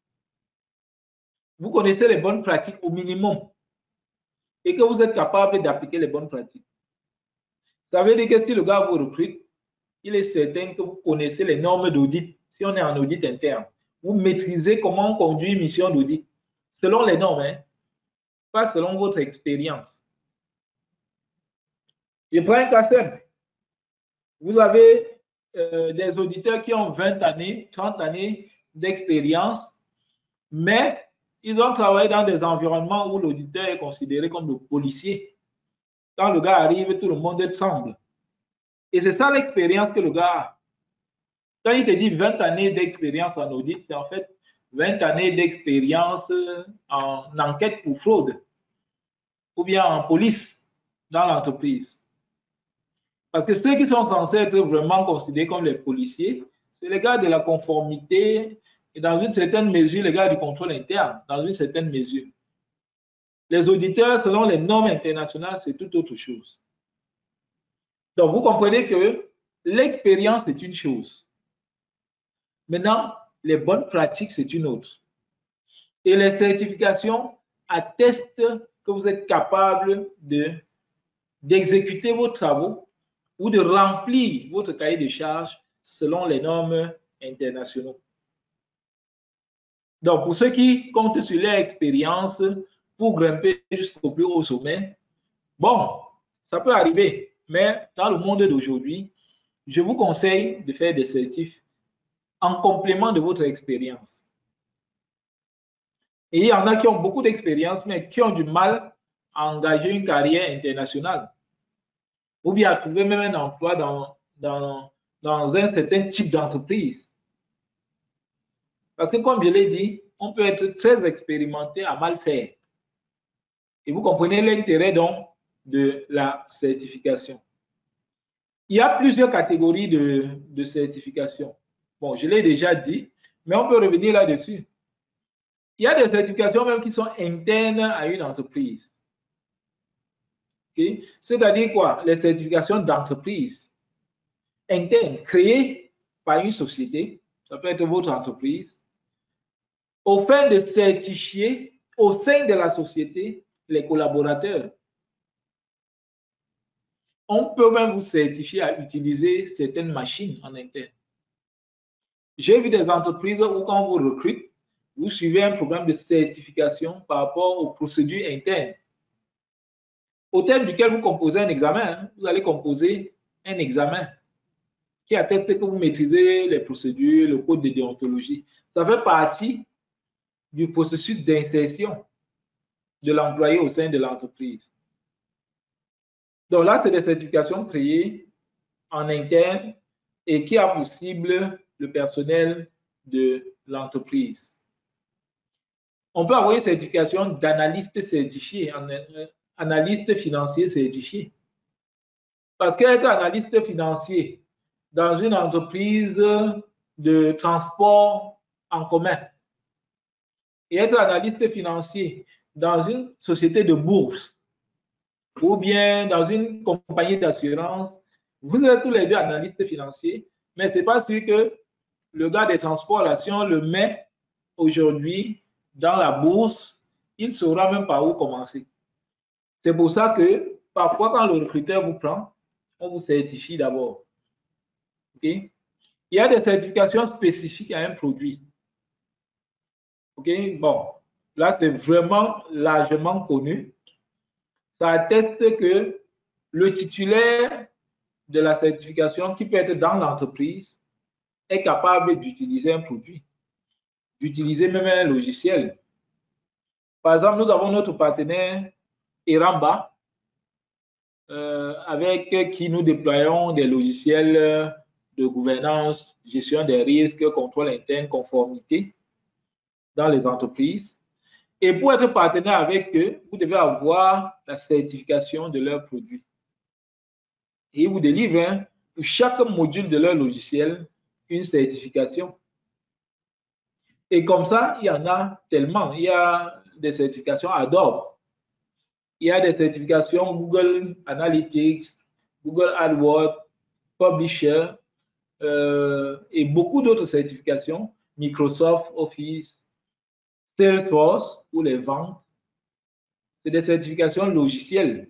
Vous connaissez les bonnes pratiques au minimum et que vous êtes capable d'appliquer les bonnes pratiques. Ça veut dire que si le gars vous recrute, il est certain que vous connaissez les normes d'audit. Si on est en audit interne, vous maîtrisez comment on conduit une mission d'audit selon les normes, hein, pas selon votre expérience. Je prends un cas simple. Vous avez euh, des auditeurs qui ont vingt années, trente années d'expérience, mais ils ont travaillé dans des environnements où l'auditeur est considéré comme le policier. Quand le gars arrive, tout le monde tremble. Et c'est ça l'expérience que le gars a. Quand il te dit vingt années d'expérience en audit, c'est en fait vingt années d'expérience en enquête pour fraude ou bien en police dans l'entreprise. Parce que ceux qui sont censés être vraiment considérés comme les policiers, c'est les gars de la conformité et dans une certaine mesure, les gars du contrôle interne, dans une certaine mesure. Les auditeurs, selon les normes internationales, c'est tout autre chose. Donc, vous comprenez que l'expérience est une chose. Maintenant, les bonnes pratiques, c'est une autre. Et les certifications attestent que vous êtes capable de, d'exécuter vos travaux ou de remplir votre cahier de charges selon les normes internationales. Donc, pour ceux qui comptent sur leur expérience pour grimper jusqu'au plus haut sommet, bon, ça peut arriver, mais dans le monde d'aujourd'hui, je vous conseille de faire des certifs en complément de votre expérience. Et il y en a qui ont beaucoup d'expérience, mais qui ont du mal à engager une carrière internationale ou bien à trouver même un emploi dans, dans, dans un certain type d'entreprise. Parce que comme je l'ai dit, on peut être très expérimenté à mal faire. Et vous comprenez l'intérêt donc de la certification. Il y a plusieurs catégories de, de certification. Bon, je l'ai déjà dit, mais on peut revenir là-dessus. Il y a des certifications même qui sont internes à une entreprise. Okay? C'est-à-dire quoi? Les certifications d'entreprise internes créées par une société, ça peut être votre entreprise, au fin de certifier au sein de la société les collaborateurs. On peut même vous certifier à utiliser certaines machines en interne. J'ai vu des entreprises où quand on vous recrute, vous suivez un programme de certification par rapport aux procédures internes. Au terme duquel vous composez un examen, vous allez composer un examen qui atteste que vous maîtrisez les procédures, le code de déontologie. Ça fait partie du processus d'insertion de l'employé au sein de l'entreprise. Donc là, c'est des certifications créées en interne et qui a pour cible le personnel de l'entreprise. On peut avoir une certification d'analyste certifié, analyste financier certifié. Parce qu'être analyste financier dans une entreprise de transport en commun et être analyste financier dans une société de bourse ou bien dans une compagnie d'assurance, vous êtes tous les deux analystes financiers, mais ce n'est pas sûr que le gars des transports, là, si on le met aujourd'hui dans la bourse, il ne saura même pas où commencer. C'est pour ça que parfois, quand le recruteur vous prend, on vous certifie d'abord. Okay? Il y a des certifications spécifiques à un produit. Ok, bon, là, c'est vraiment largement connu. Ça atteste que le titulaire de la certification, qui peut être dans l'entreprise, est capable d'utiliser un produit, d'utiliser même un logiciel. Par exemple, nous avons notre partenaire Eramba, euh, avec qui nous déployons des logiciels de gouvernance, gestion des risques, contrôle interne, conformité dans les entreprises. Et pour être partenaire avec eux, vous devez avoir la certification de leurs produits. Et ils vous délivrent hein, pour chaque module de leur logiciel une certification. Et comme ça, il y en a tellement. Il y a des certifications Adobe. Il y a des certifications Google Analytics, Google AdWords, Publisher euh, et beaucoup d'autres certifications. Microsoft Office, Salesforce pour les ventes. C'est des certifications logicielles.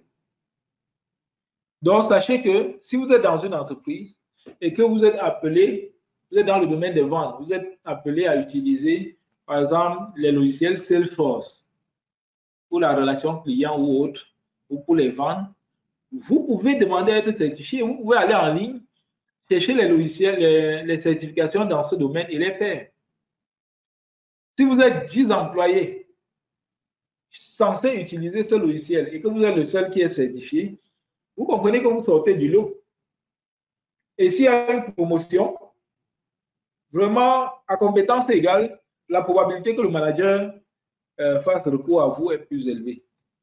Donc, sachez que si vous êtes dans une entreprise et que vous êtes appelé, vous êtes dans le domaine des ventes, vous êtes appelé à utiliser, par exemple, les logiciels Salesforce pour la relation client ou autre, ou pour les ventes, vous pouvez demander à être certifié. Vous pouvez aller en ligne, chercher les logiciels, les, les certifications dans ce domaine et les faire. Si vous êtes dix employés censés utiliser ce logiciel et que vous êtes le seul qui est certifié, vous comprenez que vous sortez du lot. Et s'il y a une promotion, vraiment, à compétence égale, la probabilité que le manager euh, fasse recours à vous est plus élevée.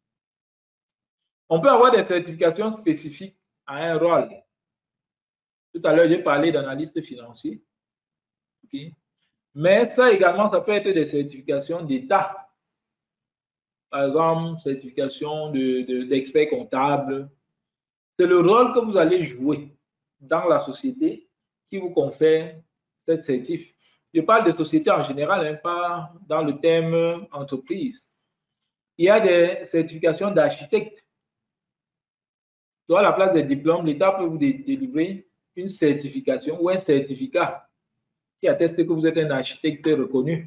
On peut avoir des certifications spécifiques à un rôle. Tout à l'heure, j'ai parlé d'analyste financier. Okay. Mais ça également, ça peut être des certifications d'État. Par exemple, certification d'expert de, de, comptable. C'est le rôle que vous allez jouer dans la société qui vous confère cette certif. Je parle de société en général, hein, pas dans le thème entreprise. Il y a des certifications d'architecte. À la place des diplômes, l'État peut vous délivrer une certification ou un certificat qui atteste que vous êtes un architecte reconnu.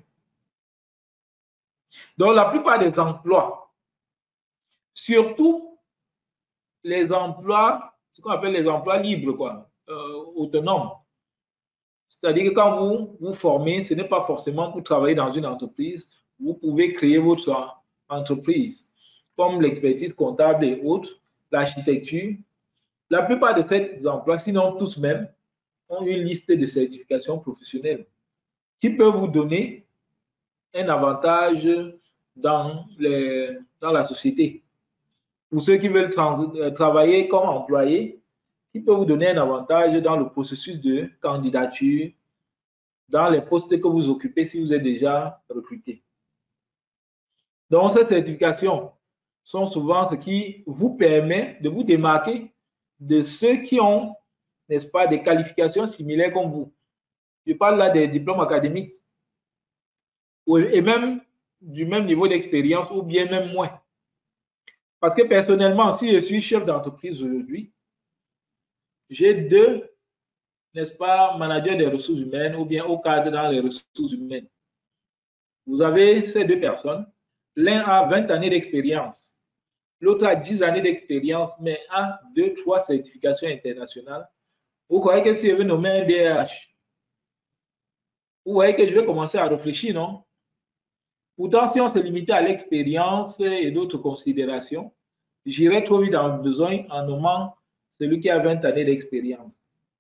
Donc, la plupart des emplois, surtout les emplois, ce qu'on appelle les emplois libres, quoi, euh, autonomes. C'est-à-dire que quand vous vous formez, ce n'est pas forcément pour travailler dans une entreprise. Vous pouvez créer votre entreprise, comme l'expertise comptable et autres, l'architecture. La plupart de ces emplois, sinon tous même, ont une liste de certifications professionnelles qui peuvent vous donner un avantage dans, les, dans la société. Pour ceux qui veulent travailler comme employés, qui peut vous donner un avantage dans le processus de candidature, dans les postes que vous occupez si vous êtes déjà recruté. Donc, ces certifications sont souvent ce qui vous permet de vous démarquer de ceux qui ont, n'est-ce pas, des qualifications similaires comme vous. Je parle là des diplômes académiques et même du même niveau d'expérience ou bien même moins. Parce que personnellement, si je suis chef d'entreprise aujourd'hui, j'ai deux, n'est-ce pas, managers des ressources humaines ou bien au cadre dans les ressources humaines. Vous avez ces deux personnes. L'un a vingt années d'expérience, l'autre a dix années d'expérience, mais a deux, trois certifications internationales. Vous croyez que si je veux nommer un D R H, vous voyez que je vais commencer à réfléchir, non? Pourtant, si on se limitait à l'expérience et d'autres considérations, j'irais trop vite en besoin en nommant celui qui a vingt années d'expérience.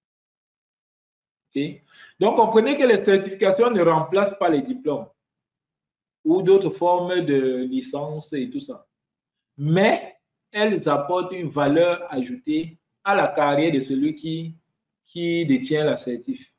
Okay? Donc, comprenez que les certifications ne remplacent pas les diplômes ou d'autres formes de licence et tout ça. Mais elles apportent une valeur ajoutée à la carrière de celui qui, qui détient la certif.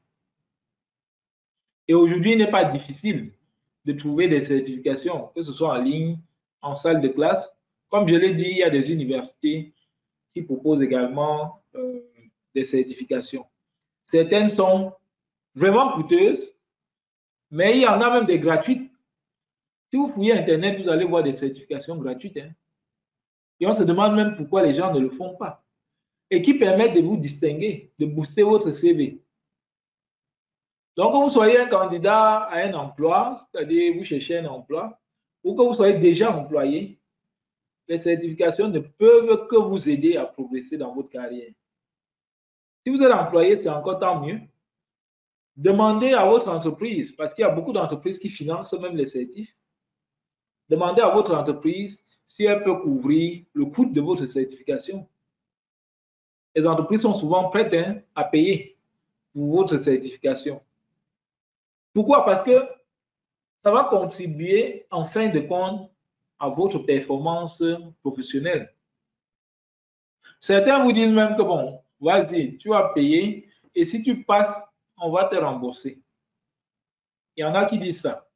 Et aujourd'hui, il n'est pas difficile de trouver des certifications, que ce soit en ligne en salle de classe. Comme je l'ai dit, il y a des universités qui proposent également euh, des certifications. Certaines sont vraiment coûteuses, mais il y en a même des gratuites. Si vous fouillez Internet, vous allez voir des certifications gratuites. Hein. Et on se demande même pourquoi les gens ne le font pas. Et qui permettent de vous distinguer, de booster votre C V. Donc, que vous soyez un candidat à un emploi, c'est-à-dire vous cherchez un emploi, ou que vous soyez déjà employé, les certifications ne peuvent que vous aider à progresser dans votre carrière. Si vous êtes employé, c'est encore tant mieux. Demandez à votre entreprise, parce qu'il y a beaucoup d'entreprises qui financent même les certifs. Demandez à votre entreprise si elle peut couvrir le coût de votre certification. Les entreprises sont souvent prêtes hein, à payer pour votre certification. Pourquoi? Parce que ça va contribuer en fin de compte à votre performance professionnelle. Certains vous disent même que bon, vas-y, tu vas payer et si tu passes, on va te rembourser. Il y en a qui disent ça.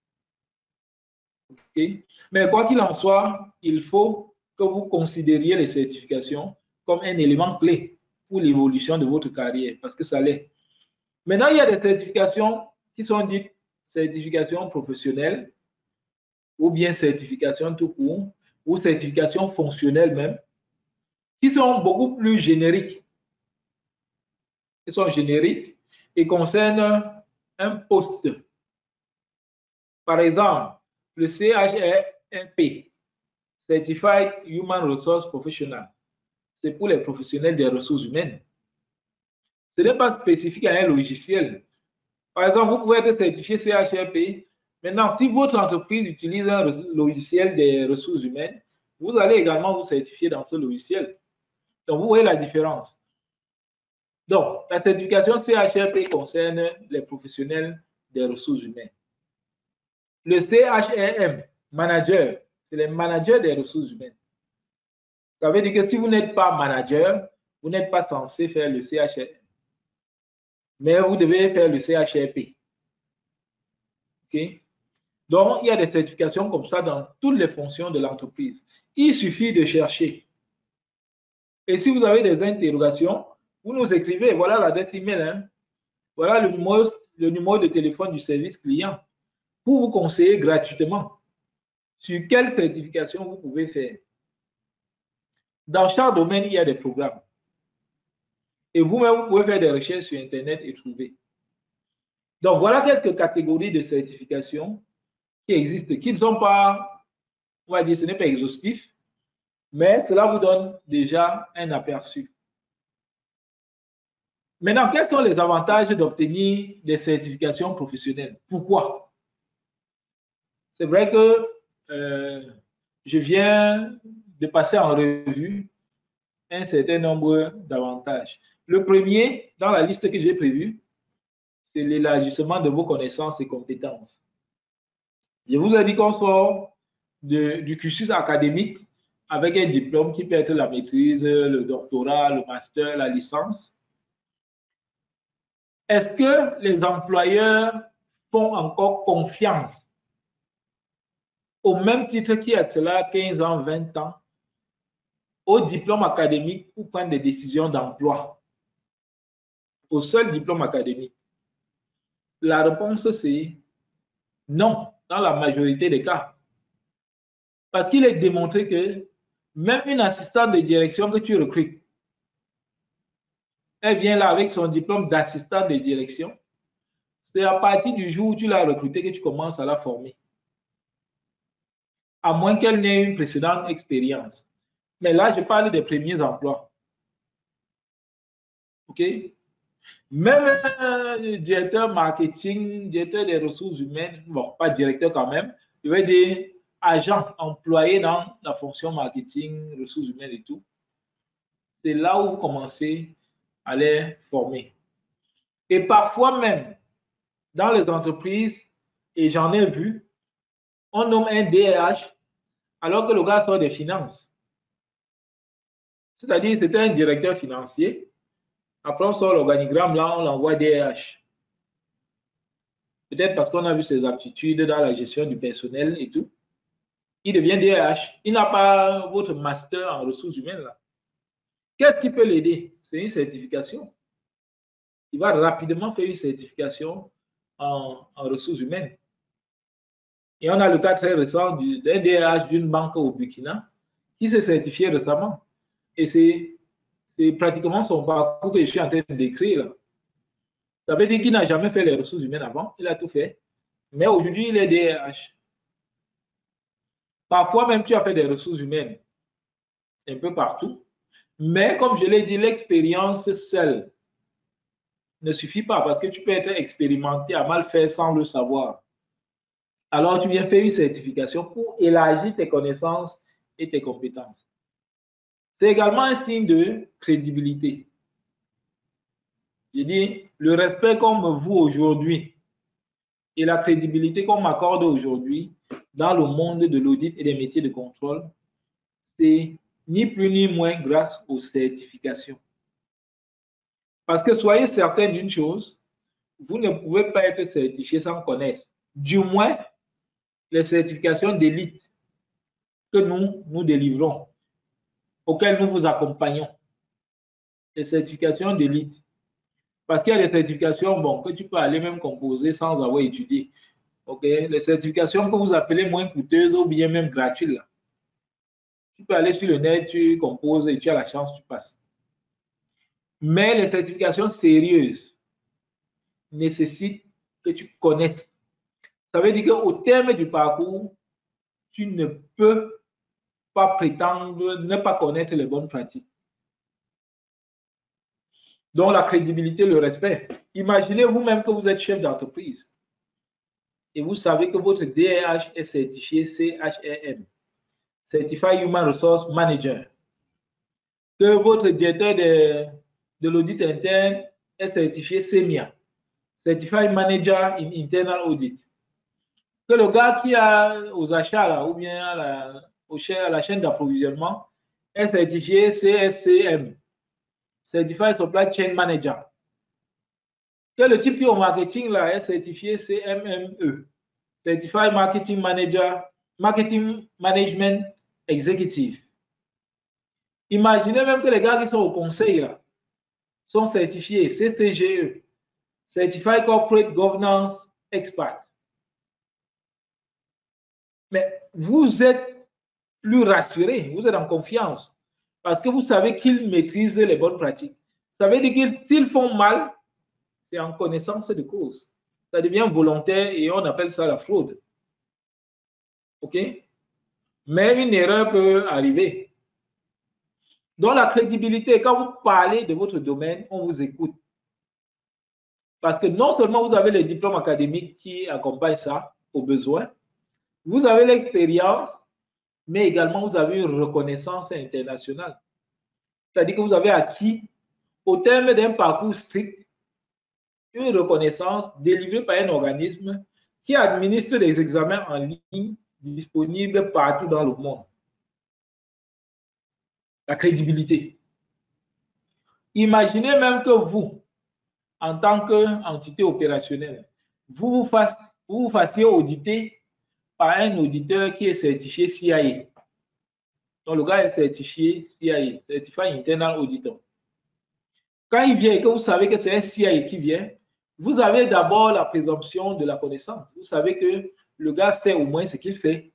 Okay? Mais quoi qu'il en soit, il faut que vous considériez les certifications comme un élément clé pour l'évolution de votre carrière, parce que ça l'est. Maintenant, il y a des certifications qui sont dites certifications professionnelles ou bien certifications tout court ou certifications fonctionnelles même, qui sont beaucoup plus génériques. Ils sont génériques et concernent un poste. Par exemple, le C H R P, Certified Human Resource Professional, c'est pour les professionnels des ressources humaines. Ce n'est pas spécifique à un logiciel. Par exemple, vous pouvez être certifié C H R P. Maintenant, si votre entreprise utilise un logiciel des ressources humaines, vous allez également vous certifier dans ce logiciel. Donc, vous voyez la différence. Donc, la certification C H R P concerne les professionnels des ressources humaines. Le C H R M, manager, c'est les managers des ressources humaines. Ça veut dire que si vous n'êtes pas manager, vous n'êtes pas censé faire le C H R M. Mais vous devez faire le C H R P. OK? Donc, il y a des certifications comme ça dans toutes les fonctions de l'entreprise. Il suffit de chercher. Et si vous avez des interrogations, vous nous écrivez. Voilà l'adresse email. Hein? Voilà le numéro, le numéro de téléphone du service client pour vous conseiller gratuitement sur quelle certification vous pouvez faire. Dans chaque domaine, il y a des programmes. Et vous-même, vous pouvez faire des recherches sur Internet et trouver. Donc, voilà quelques catégories de certifications qui existent, qui ne sont pas, on va dire, ce n'est pas exhaustif, mais cela vous donne déjà un aperçu. Maintenant, quels sont les avantages d'obtenir des certifications professionnelles? Pourquoi? C'est vrai que euh, je viens de passer en revue un certain nombre d'avantages. Le premier, dans la liste que j'ai prévue, c'est l'élargissement de vos connaissances et compétences. Je vous ai dit qu'on sort de, du cursus académique avec un diplôme qui peut être la maîtrise, le doctorat, le master, la licence. Est-ce que les employeurs font encore confiance au même titre qu'il y a de cela quinze ans, vingt ans, au diplôme académique pour prendre des décisions d'emploi? Au seul diplôme académique? La réponse, c'est non, dans la majorité des cas. Parce qu'il est démontré que même une assistante de direction que tu recrutes, elle vient là avec son diplôme d'assistant de direction. C'est à partir du jour où tu l'as recrutée que tu commences à la former. À moins qu'elle n'ait une précédente expérience. Mais là, je parle des premiers emplois. OK? Même un directeur marketing, directeur des ressources humaines, bon, pas directeur quand même, je vais dire agent employé dans la fonction marketing, ressources humaines et tout. C'est là où vous commencez à les former. Et parfois même, dans les entreprises, et j'en ai vu, on nomme un D R H alors que le gars sort des finances. C'est-à-dire, c'était un directeur financier. Après, on sort l'organigramme, là, on l'envoie D R H. Peut-être parce qu'on a vu ses aptitudes dans la gestion du personnel et tout. il devient D R H, il n'a pas votre master en ressources humaines là. Qu'est-ce qui peut l'aider? C'est une certification. Il va rapidement faire une certification en, en ressources humaines. Et on a le cas très récent d'un D R H d'une banque au Burkina qui s'est certifié récemment. Et c'est pratiquement son parcours que je suis en train d'écrire. Ça veut dire qu'il n'a jamais fait les ressources humaines avant, il a tout fait. Mais aujourd'hui, il est D R H. Parfois même, tu as fait des ressources humaines un peu partout. Mais comme je l'ai dit, l'expérience seule ne suffit pas parce que tu peux être expérimenté à mal faire sans le savoir. Alors, tu viens faire une certification pour élargir tes connaissances et tes compétences. C'est également un signe de crédibilité. Je dis, le respect comme vous aujourd'hui et la crédibilité qu'on m'accorde aujourd'hui dans le monde de l'audit et des métiers de contrôle, c'est ni plus ni moins grâce aux certifications. Parce que soyez certains d'une chose, vous ne pouvez pas être certifié sans connaître. Du moins, les certifications d'élite que nous, nous délivrons, auxquelles nous vous accompagnons. Les certifications d'élite. Parce qu'il y a des certifications bon, que tu peux aller même composer sans avoir étudié. Okay? Les certifications que vous appelez moins coûteuses ou bien même gratuites. Là. Tu peux aller sur le net, tu composes et tu as la chance, tu passes. Mais les certifications sérieuses nécessitent que tu connaisses. Ça veut dire qu'au terme du parcours, tu ne peux pas prétendre ne pas connaître les bonnes pratiques. Donc, la crédibilité, le respect. Imaginez vous-même que vous êtes chef d'entreprise et vous savez que votre D R H est certifié C H R M, Certified Human Resource Manager, que votre directeur de, de l'audit interne est certifié C M I A, Certified Manager in Internal Audit, que le gars qui a aux achats là, ou bien à la, au, à la chaîne d'approvisionnement est certifié C S C M, Certified Supply Chain Manager, que le type qui est au marketing là est certifié C M M E, Certified Marketing Manager, Marketing Management Executive. Imaginez même que les gars qui sont au conseil là sont certifiés C C G E, Certified Corporate Governance Expert. Mais vous êtes plus rassuré, vous êtes en confiance parce que vous savez qu'ils maîtrisent les bonnes pratiques. Ça veut dire que s'ils font mal, c'est en connaissance de cause. Ça devient volontaire et on appelle ça la fraude. OK? Mais une erreur peut arriver. Donc, la crédibilité, quand vous parlez de votre domaine, on vous écoute. Parce que non seulement vous avez les diplômes académiques qui accompagnent ça au besoin, vous avez l'expérience, mais également vous avez une reconnaissance internationale. C'est-à-dire que vous avez acquis, au terme d'un parcours strict, une reconnaissance délivrée par un organisme qui administre des examens en ligne disponibles partout dans le monde. La crédibilité. Imaginez même que vous, en tant qu'entité opérationnelle, vous vous, fasse, vous vous fassiez auditer par un auditeur qui est certifié C I A. Donc, le gars est certifié C I A, Certified Internal Auditor. Quand il vient et que vous savez que c'est un C I A qui vient, vous avez d'abord la présomption de la connaissance. Vous savez que le gars sait au moins ce qu'il fait.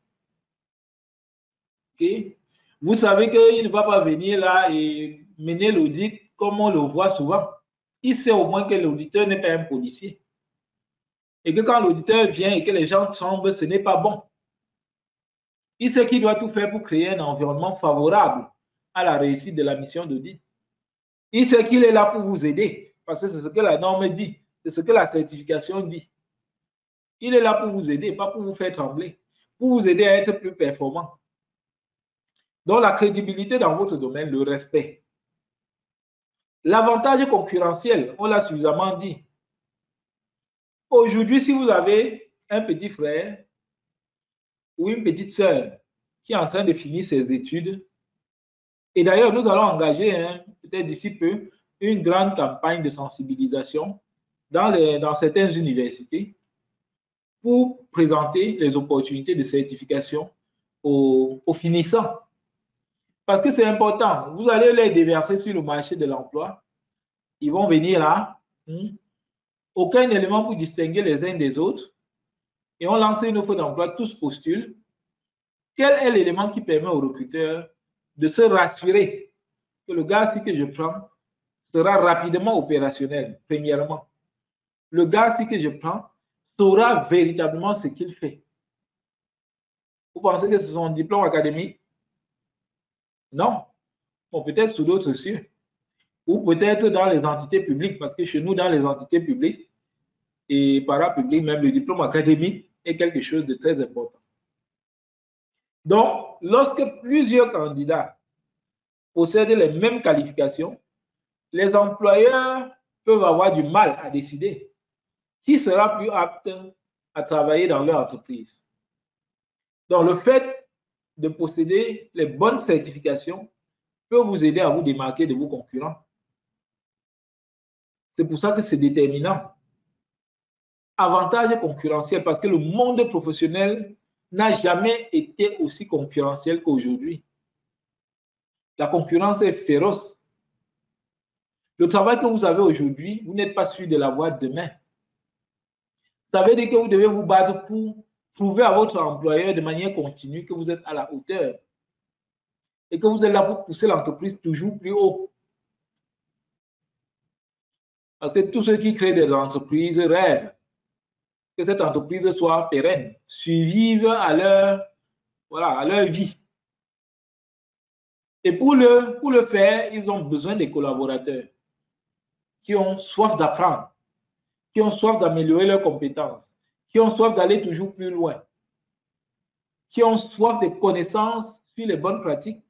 Okay? Vous savez qu'il ne va pas venir là et mener l'audit comme on le voit souvent. Il sait au moins que l'auditeur n'est pas un policier. Et que quand l'auditeur vient et que les gens tombent, ce n'est pas bon. Il sait qu'il doit tout faire pour créer un environnement favorable à la réussite de la mission d'audit. Il sait qu'il est là pour vous aider, parce que c'est ce que la norme dit, c'est ce que la certification dit. Il est là pour vous aider, pas pour vous faire trembler, pour vous aider à être plus performant. Donc, la crédibilité dans votre domaine, le respect. L'avantage concurrentiel, on l'a suffisamment dit. Aujourd'hui, si vous avez un petit frère ou une petite sœur qui est en train de finir ses études, et d'ailleurs, nous allons engager, hein, peut-être d'ici peu, une grande campagne de sensibilisation dans, les, dans certaines universités pour présenter les opportunités de certification aux, aux finissants. Parce que c'est important. Vous allez les déverser sur le marché de l'emploi. Ils vont venir là. Hmm, aucun élément pour distinguer les uns des autres. Et on lance une offre d'emploi, tous postulent. Quel est l'élément qui permet aux recruteurs de se rassurer que le gars que je prends sera rapidement opérationnel, premièrement. Le gars que je prends saura véritablement ce qu'il fait. Vous pensez que c'est son diplôme académique? Non. Bon, peut-être sous d'autres cieux. Ou peut-être dans les entités publiques, parce que chez nous, dans les entités publiques et parapubliques, même le diplôme académique est quelque chose de très important. Donc, lorsque plusieurs candidats possèdent les mêmes qualifications, les employeurs peuvent avoir du mal à décider qui sera plus apte à travailler dans leur entreprise. Donc, le fait de posséder les bonnes certifications peut vous aider à vous démarquer de vos concurrents. C'est pour ça que c'est déterminant. Avantage concurrentiel, parce que le monde professionnel n'a jamais été aussi concurrentiel qu'aujourd'hui. La concurrence est féroce. Le travail que vous avez aujourd'hui, vous n'êtes pas sûr de l'avoir demain. Ça veut dire que vous devez vous battre pour prouver à votre employeur de manière continue que vous êtes à la hauteur et que vous êtes là pour pousser l'entreprise toujours plus haut. Parce que tous ceux qui créent des entreprises rêvent que cette entreprise soit pérenne, survive à leur, voilà, à leur vie. Et pour le, pour le faire, ils ont besoin des collaborateurs qui ont soif d'apprendre, qui ont soif d'améliorer leurs compétences, qui ont soif d'aller toujours plus loin, qui ont soif de connaissances sur les bonnes pratiques.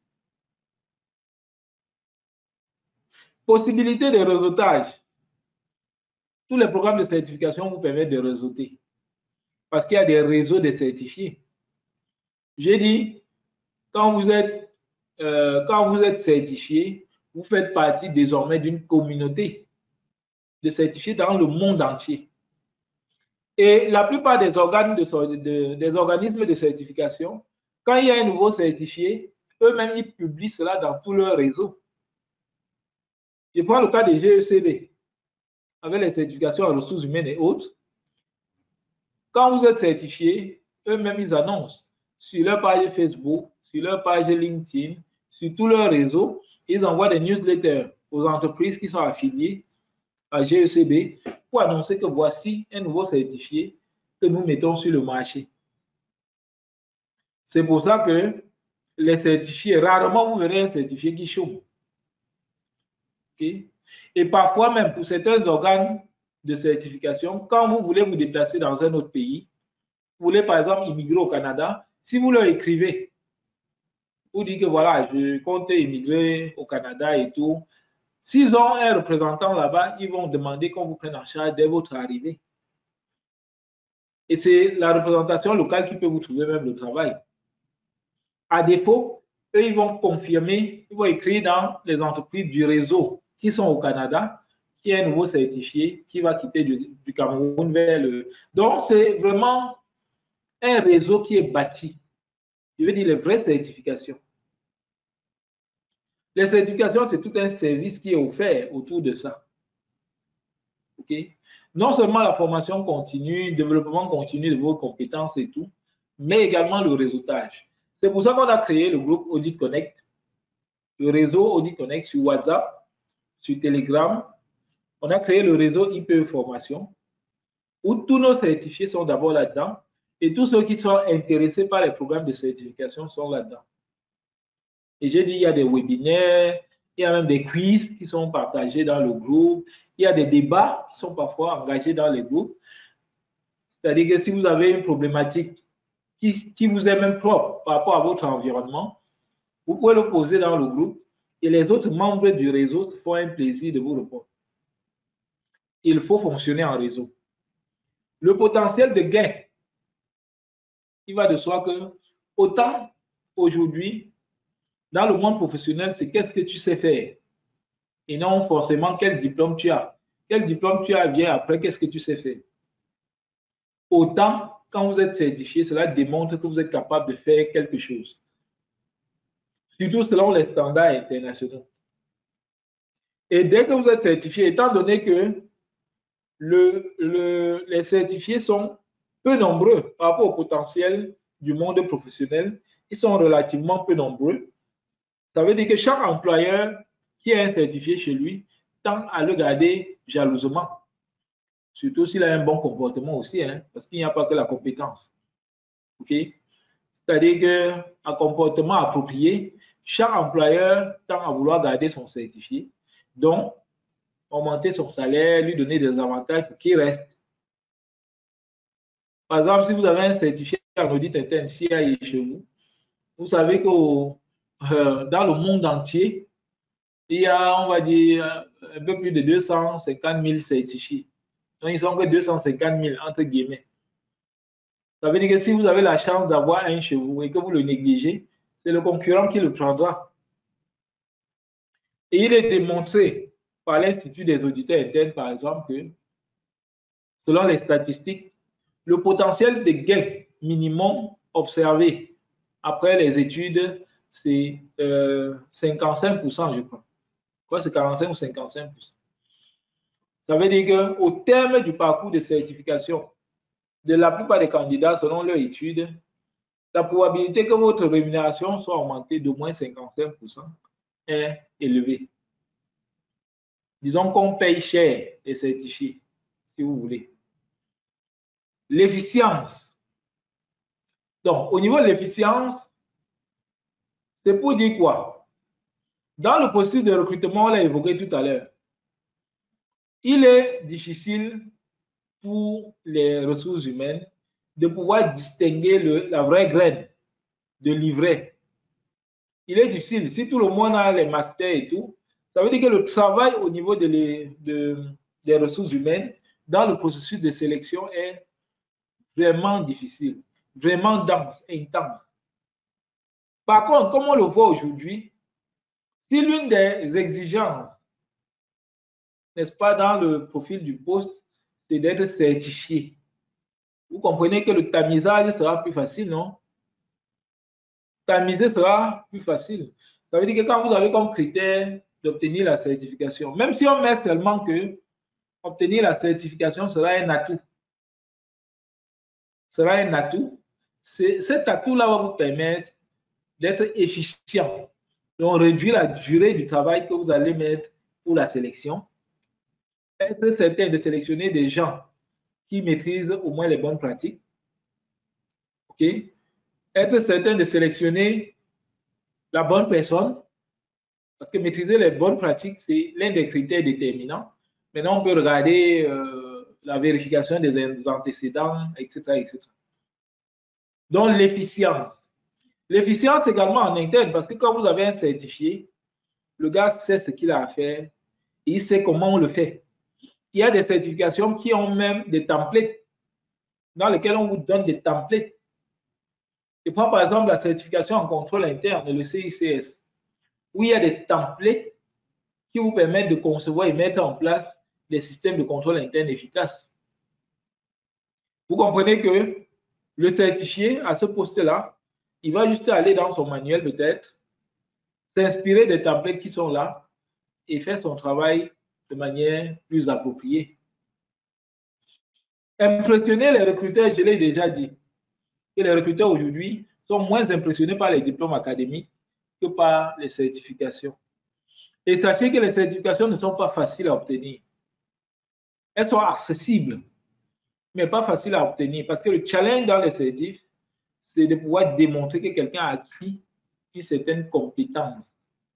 Possibilité de réseautage. Tous les programmes de certification vous permettent de réseauter parce qu'il y a des réseaux de certifiés. J'ai dit, quand vous êtes, euh, quand vous êtes certifié, vous faites partie désormais d'une communauté de certifiés dans le monde entier. Et la plupart des, organes de, de, des organismes de certification, quand il y a un nouveau certifié, eux-mêmes, ils publient cela dans tout leur réseau. Je prends le cas des G E C B, avec les certifications en ressources humaines et autres. Quand vous êtes certifié, eux-mêmes, ils annoncent sur leur page Facebook, sur leur page LinkedIn, sur tout leur réseau, ils envoient des newsletters aux entreprises qui sont affiliées à G E C B pour annoncer que voici un nouveau certifié que nous mettons sur le marché. C'est pour ça que les certifiés, rarement vous verrez un certifié qui chôme. Okay? Et parfois même, pour certains organes de certification, quand vous voulez vous déplacer dans un autre pays, vous voulez par exemple immigrer au Canada, si vous leur écrivez, vous dites que voilà, je compte immigrer au Canada et tout, s'ils ont un représentant là-bas, ils vont demander qu'on vous prenne en charge dès votre arrivée. Et c'est la représentation locale qui peut vous trouver même le travail. À défaut, eux, ils vont confirmer, ils vont écrire dans les entreprises du réseau qui sont au Canada, qui est un nouveau certifié, qui va quitter du, du Cameroun vers le... Donc, c'est vraiment un réseau qui est bâti. Je veux dire les vraies certifications. Les certifications, c'est tout un service qui est offert autour de ça. OK? Non seulement la formation continue, le développement continu de vos compétences et tout, mais également le réseautage. C'est pour ça qu'on a créé le groupe Audit Connect, le réseau Audit Connect sur WhatsApp, sur Telegram. On a créé le réseau I P E Formation, où tous nos certifiés sont d'abord là-dedans et tous ceux qui sont intéressés par les programmes de certification sont là-dedans. Et j'ai dit, il y a des webinaires, il y a même des quiz qui sont partagés dans le groupe, il y a des débats qui sont parfois engagés dans les groupes. C'est-à-dire que si vous avez une problématique qui, qui vous est même propre par rapport à votre environnement, vous pouvez le poser dans le groupe et les autres membres du réseau se font un plaisir de vous répondre. Il faut fonctionner en réseau. Le potentiel de gain, il va de soi que autant aujourd'hui, dans le monde professionnel, c'est qu'est-ce que tu sais faire et non forcément quel diplôme tu as. Quel diplôme tu as vient après, qu'est-ce que tu sais faire. Autant quand vous êtes certifié, cela démontre que vous êtes capable de faire quelque chose. Surtout selon les standards internationaux. Et dès que vous êtes certifié, étant donné que le, le, les certifiés sont peu nombreux par rapport au potentiel du monde professionnel, ils sont relativement peu nombreux. Ça veut dire que chaque employeur qui a un certifié chez lui tend à le garder jalousement. Surtout s'il a un bon comportement aussi, hein, parce qu'il n'y a pas que la compétence. Okay? C'est-à-dire qu'un comportement approprié, chaque employeur tend à vouloir garder son certifié, donc augmenter son salaire, lui donner des avantages pour qu'il reste. Par exemple, si vous avez un certifié en audit interne C I A chez vous, vous savez que euh, dans le monde entier, il y a, on va dire, un peu plus de deux cent cinquante mille certifiés. Donc, ils sont que deux cent cinquante mille, entre guillemets. Ça veut dire que si vous avez la chance d'avoir un chez vous et que vous le négligez, c'est le concurrent qui le prendra. Et il est démontré par l'Institut des auditeurs internes, par exemple, que selon les statistiques, le potentiel de gain minimum observé après les études, c'est euh, cinquante-cinq pour cent, je crois. Quoi, c'est quarante-cinq ou cinquante-cinq pour cent. Ça veut dire qu'au terme du parcours de certification de la plupart des candidats, selon leur étude, la probabilité que votre rémunération soit augmentée d'au moins cinquante-cinq pour cent est élevée. Disons qu'on paye cher les certifiés, si vous voulez. L'efficience. Donc, au niveau de l'efficience, c'est pour dire quoi? Dans le processus de recrutement, on l'a évoqué tout à l'heure, il est difficile pour les ressources humaines de pouvoir distinguer le, la vraie graine de l'ivraie. Il est difficile. Si tout le monde a les masters et tout, ça veut dire que le travail au niveau de les, de, des ressources humaines dans le processus de sélection est vraiment difficile, vraiment dense, intense. Par contre, comme on le voit aujourd'hui, si l'une des exigences, n'est-ce pas, dans le profil du poste, c'est d'être certifié, vous comprenez que le tamisage sera plus facile, non? Tamiser sera plus facile. Ça veut dire que quand vous avez comme critère d'obtenir la certification, même si on met seulement que obtenir la certification sera un atout, sera un atout, cet atout-là va vous permettre d'être efficient. Donc, réduire la durée du travail que vous allez mettre pour la sélection. Être certain de sélectionner des gens qui maîtrisent au moins les bonnes pratiques. OK? Être certain de sélectionner la bonne personne, parce que maîtriser les bonnes pratiques, c'est l'un des critères déterminants. Maintenant, on peut regarder euh, la vérification des antécédents, et cetera, et cetera. Donc, l'efficience. L'efficience également en interne, parce que quand vous avez un certifié, le gars sait ce qu'il a à faire et il sait comment on le fait. Il y a des certifications qui ont même des templates dans lesquels on vous donne des templates. Je prends par exemple la certification en contrôle interne, le C I C S, où il y a des templates qui vous permettent de concevoir et mettre en place des systèmes de contrôle interne efficaces. Vous comprenez que le certifié à ce poste-là, il va juste aller dans son manuel peut-être, s'inspirer des templates qui sont là et faire son travail de manière plus appropriée. Impressionner les recruteurs, je l'ai déjà dit, que les recruteurs aujourd'hui sont moins impressionnés par les diplômes académiques que par les certifications. Et sachez que les certifications ne sont pas faciles à obtenir. Elles sont accessibles, mais pas faciles à obtenir parce que le challenge dans les certifs, c'est de pouvoir démontrer que quelqu'un a acquis une certaine compétence.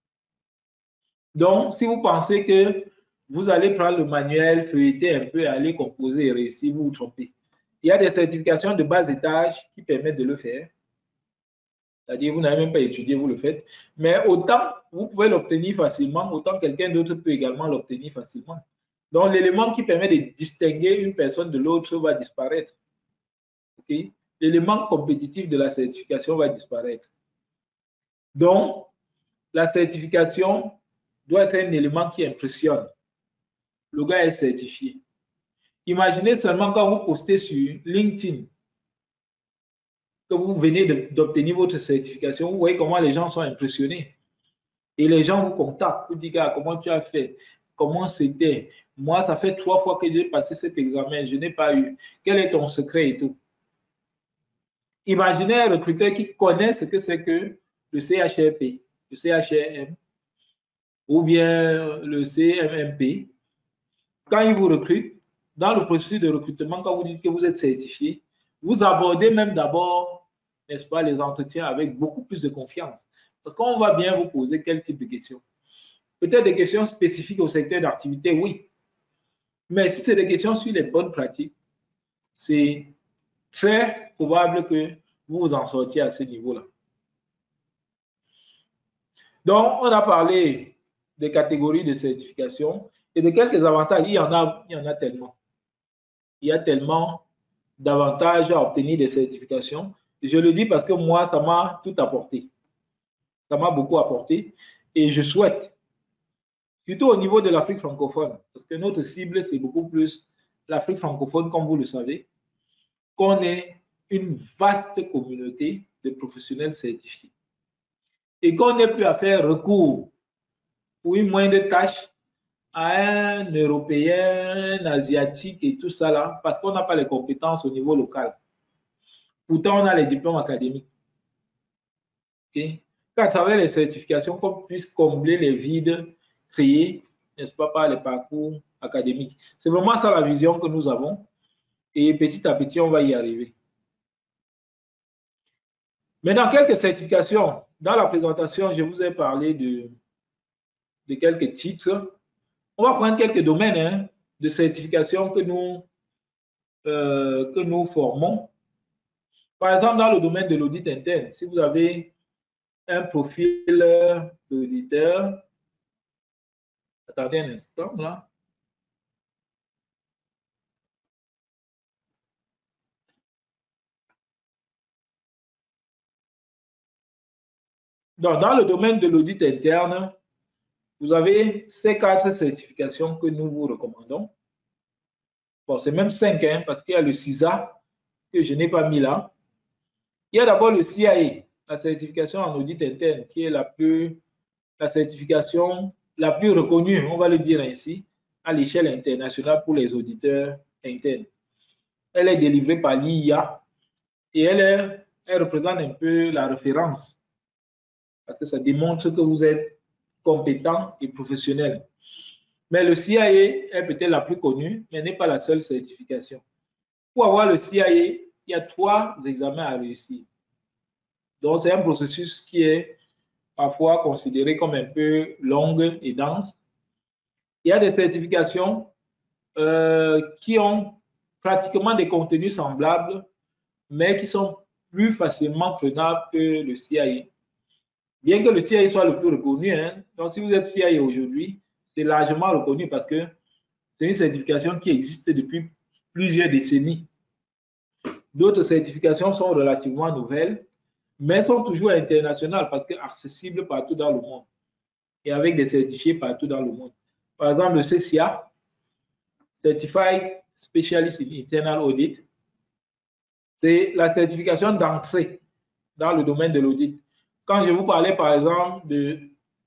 Donc, si vous pensez que vous allez prendre le manuel, feuilleter un peu, aller composer et réussir, vous vous trompez. Il y a des certifications de bas étage qui permettent de le faire. C'est-à-dire, vous n'avez même pas étudié, vous le faites. Mais autant vous pouvez l'obtenir facilement, autant quelqu'un d'autre peut également l'obtenir facilement. Donc, l'élément qui permet de distinguer une personne de l'autre va disparaître. Okay? L'élément compétitif de la certification va disparaître. Donc, la certification doit être un élément qui impressionne. Le gars est certifié. Imaginez seulement quand vous postez sur LinkedIn que vous venez d'obtenir votre certification, vous voyez comment les gens sont impressionnés. Et les gens vous contactent, vous disent, ah, comment tu as fait, comment c'était. Moi, ça fait trois fois que j'ai passé cet examen, je n'ai pas eu. Quel est ton secret et tout. Imaginez un recruteur qui connaît ce que c'est que le C H R P, le C H R M ou bien le C M M P. Quand il vous recrute, dans le processus de recrutement, quand vous dites que vous êtes certifié, vous abordez même d'abord, n'est-ce pas, les entretiens avec beaucoup plus de confiance. Parce qu'on va bien vous poser quel type de questions. Peut-être des questions spécifiques au secteur d'activité, oui. Mais si c'est des questions sur les bonnes pratiques, c'est très probable que vous vous en sortiez à ce niveau-là. Donc, on a parlé des catégories de certification et de quelques avantages. Il y en a, il y en a tellement. Il y a tellement d'avantages à obtenir des certifications. Et je le dis parce que moi, ça m'a tout apporté. Ça m'a beaucoup apporté et je souhaite, surtout au niveau de l'Afrique francophone, parce que notre cible, c'est beaucoup plus l'Afrique francophone, comme vous le savez, qu'on ait une vaste communauté de professionnels certifiés et qu'on n'ait plus à faire recours pour une moindre tâche à un Européen, un Asiatique et tout ça là, parce qu'on n'a pas les compétences au niveau local. Pourtant, on a les diplômes académiques. Okay? Qu'à travers les certifications, qu'on puisse combler les vides créés, n'est-ce pas, par les parcours académiques. C'est vraiment ça la vision que nous avons. Et petit à petit, on va y arriver. Maintenant, quelques certifications. Dans la présentation, je vous ai parlé de, de quelques titres. On va prendre quelques domaines hein, de certification que nous, euh, que nous formons. Par exemple, dans le domaine de l'audit interne, si vous avez un profil d'auditeur, attendez un instant là. Donc, dans le domaine de l'audit interne, vous avez ces quatre certifications que nous vous recommandons. Bon, c'est même cinq, hein, parce qu'il y a le C I S A que je n'ai pas mis là. Il y a d'abord le C I A, la certification en audit interne, qui est la plus, la certification la plus reconnue, on va le dire ainsi, à l'échelle internationale pour les auditeurs internes. Elle est délivrée par l'I I A et elle, est, elle représente un peu la référence parce que ça démontre que vous êtes compétent et professionnel. Mais le C I A est peut-être la plus connue, mais n'est pas la seule certification. Pour avoir le C I A, il y a trois examens à réussir. Donc, c'est un processus qui est parfois considéré comme un peu long et dense. Il y a des certifications euh, qui ont pratiquement des contenus semblables, mais qui sont plus facilement prenables que le C I A. Bien que le C I A soit le plus reconnu, hein, donc si vous êtes C I A aujourd'hui, c'est largement reconnu parce que c'est une certification qui existe depuis plusieurs décennies. D'autres certifications sont relativement nouvelles, mais sont toujours internationales parce qu'accessibles partout dans le monde et avec des certifiés partout dans le monde. Par exemple, le C C A, Certified Specialist in Internal Audit, c'est la certification d'entrée dans le domaine de l'audit. Quand je vous parlais, par exemple, de,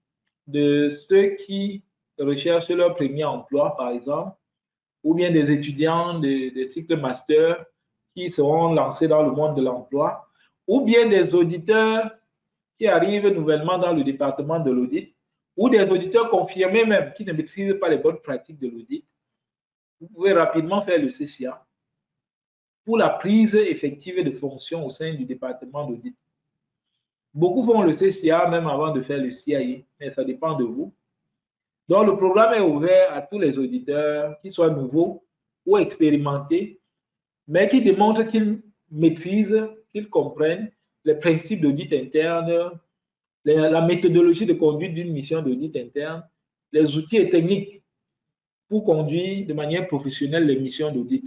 de ceux qui recherchent leur premier emploi, par exemple, ou bien des étudiants des de cycles master qui seront lancés dans le monde de l'emploi, ou bien des auditeurs qui arrivent nouvellement dans le département de l'audit, ou des auditeurs confirmés même qui ne maîtrisent pas les bonnes pratiques de l'audit, vous pouvez rapidement faire le C C A pour la prise effective de fonction au sein du département d'audit. Beaucoup font le C C A même avant de faire le C I A, mais ça dépend de vous. Donc, le programme est ouvert à tous les auditeurs, qu'ils soient nouveaux ou expérimentés, mais qui démontrent qu'ils maîtrisent, qu'ils comprennent les principes d'audit interne, la méthodologie de conduite d'une mission d'audit interne, les outils et techniques pour conduire de manière professionnelle les missions d'audit.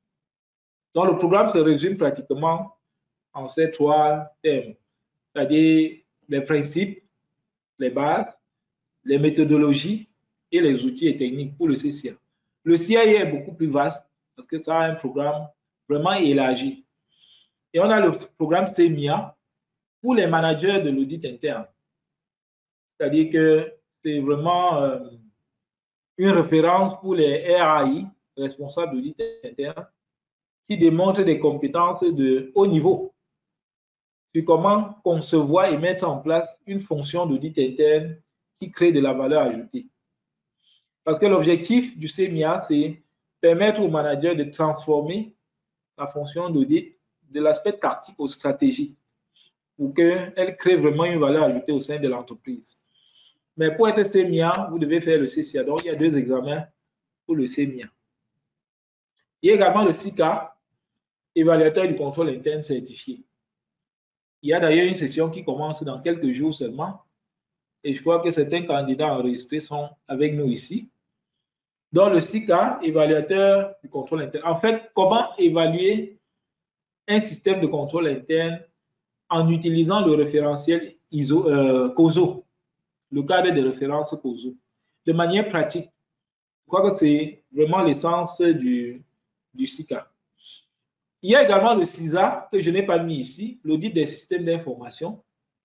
Donc, le programme se résume pratiquement en ces trois thèmes, c'est-à-dire les principes, les bases, les méthodologies et les outils et techniques pour le C C A. Le C I A est beaucoup plus vaste parce que ça a un programme vraiment élargi. Et on a le programme C M I A pour les managers de l'audit interne. C'est-à-dire que c'est vraiment euh, une référence pour les R A I, responsables d'audit interne, qui démontre des compétences de haut niveau sur comment concevoir et mettre en place une fonction d'audit interne qui crée de la valeur ajoutée. Parce que l'objectif du C M I A, c'est permettre aux managers de transformer la fonction d'audit de l'aspect tactique au stratégique pour qu'elle crée vraiment une valeur ajoutée au sein de l'entreprise. Mais pour être C M I A, vous devez faire le C C A. Donc, il y a deux examens pour le C M I A. Il y a également le S I C A, évaluateur du contrôle interne certifié. Il y a d'ailleurs une session qui commence dans quelques jours seulement. Et je crois que certains candidats enregistrés sont avec nous ici. Donc, le S I C A, évaluateur du contrôle interne. En fait, comment évaluer un système de contrôle interne en utilisant le référentiel I S O, euh, C O S O, le cadre de référence C O S O, de manière pratique. Je crois que c'est vraiment l'essence du, du S I C A. Il y a également le S I S A, que je n'ai pas mis ici, l'audit des systèmes d'information,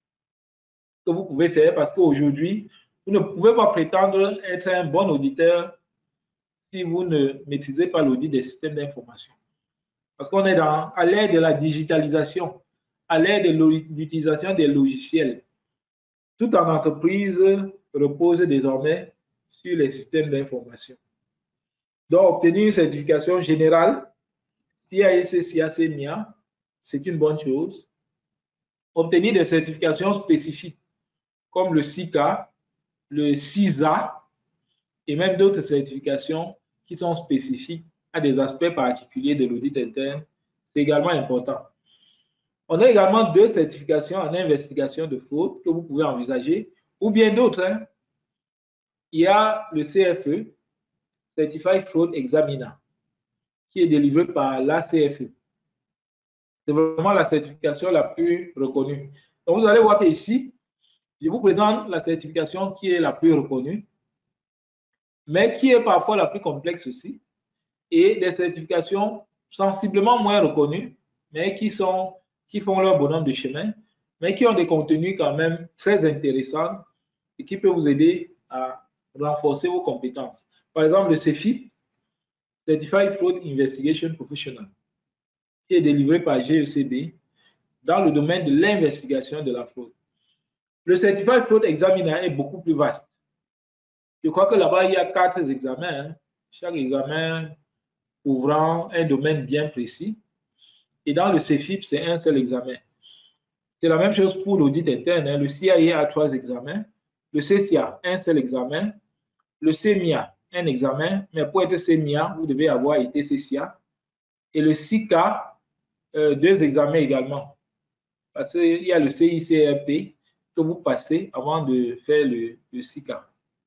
que vous pouvez faire parce qu'aujourd'hui, vous ne pouvez pas prétendre être un bon auditeur si vous ne maîtrisez pas l'audit des systèmes d'information. Parce qu'on est dans, à l'ère de la digitalisation, à l'ère de l'utilisation des logiciels. Tout en entreprise repose désormais sur les systèmes d'information. Donc, obtenir une certification générale, C I A S, C I A, C M I A, c'est une bonne chose. Obtenir des certifications spécifiques comme le S I C A, le S I S A et même d'autres certifications qui sont spécifiques à des aspects particuliers de l'audit interne, c'est également important. On a également deux certifications en investigation de fraude que vous pouvez envisager, ou bien d'autres. Hein. Il y a le C F E, Certified Fraud Examiner, qui est délivré par l'A C F E. C'est vraiment la certification la plus reconnue. Donc, vous allez voir qu'ici, je vous présente la certification qui est la plus reconnue, mais qui est parfois la plus complexe aussi, et des certifications sensiblement moins reconnues, mais qui, sont, qui font leur bonhomme de chemin, mais qui ont des contenus quand même très intéressants et qui peuvent vous aider à renforcer vos compétences. Par exemple, le C F I P, Certified Fraud Investigation Professional, qui est délivré par G E C B dans le domaine de l'investigation de la fraude. Le Certified Fraud Examiner est beaucoup plus vaste. Je crois que là-bas, il y a quatre examens. Hein. Chaque examen ouvrant un domaine bien précis. Et dans le C F I P, c'est un seul examen. C'est la même chose pour l'audit interne. Hein. Le C I A a trois examens. Le C C A, un seul examen. Le C M I A, un examen. Mais pour être C M I A, vous devez avoir été C C A. Et le S I C A, euh, deux examens également. Parce qu'il y a le C I C R P que vous passez avant de faire le, le S I C A.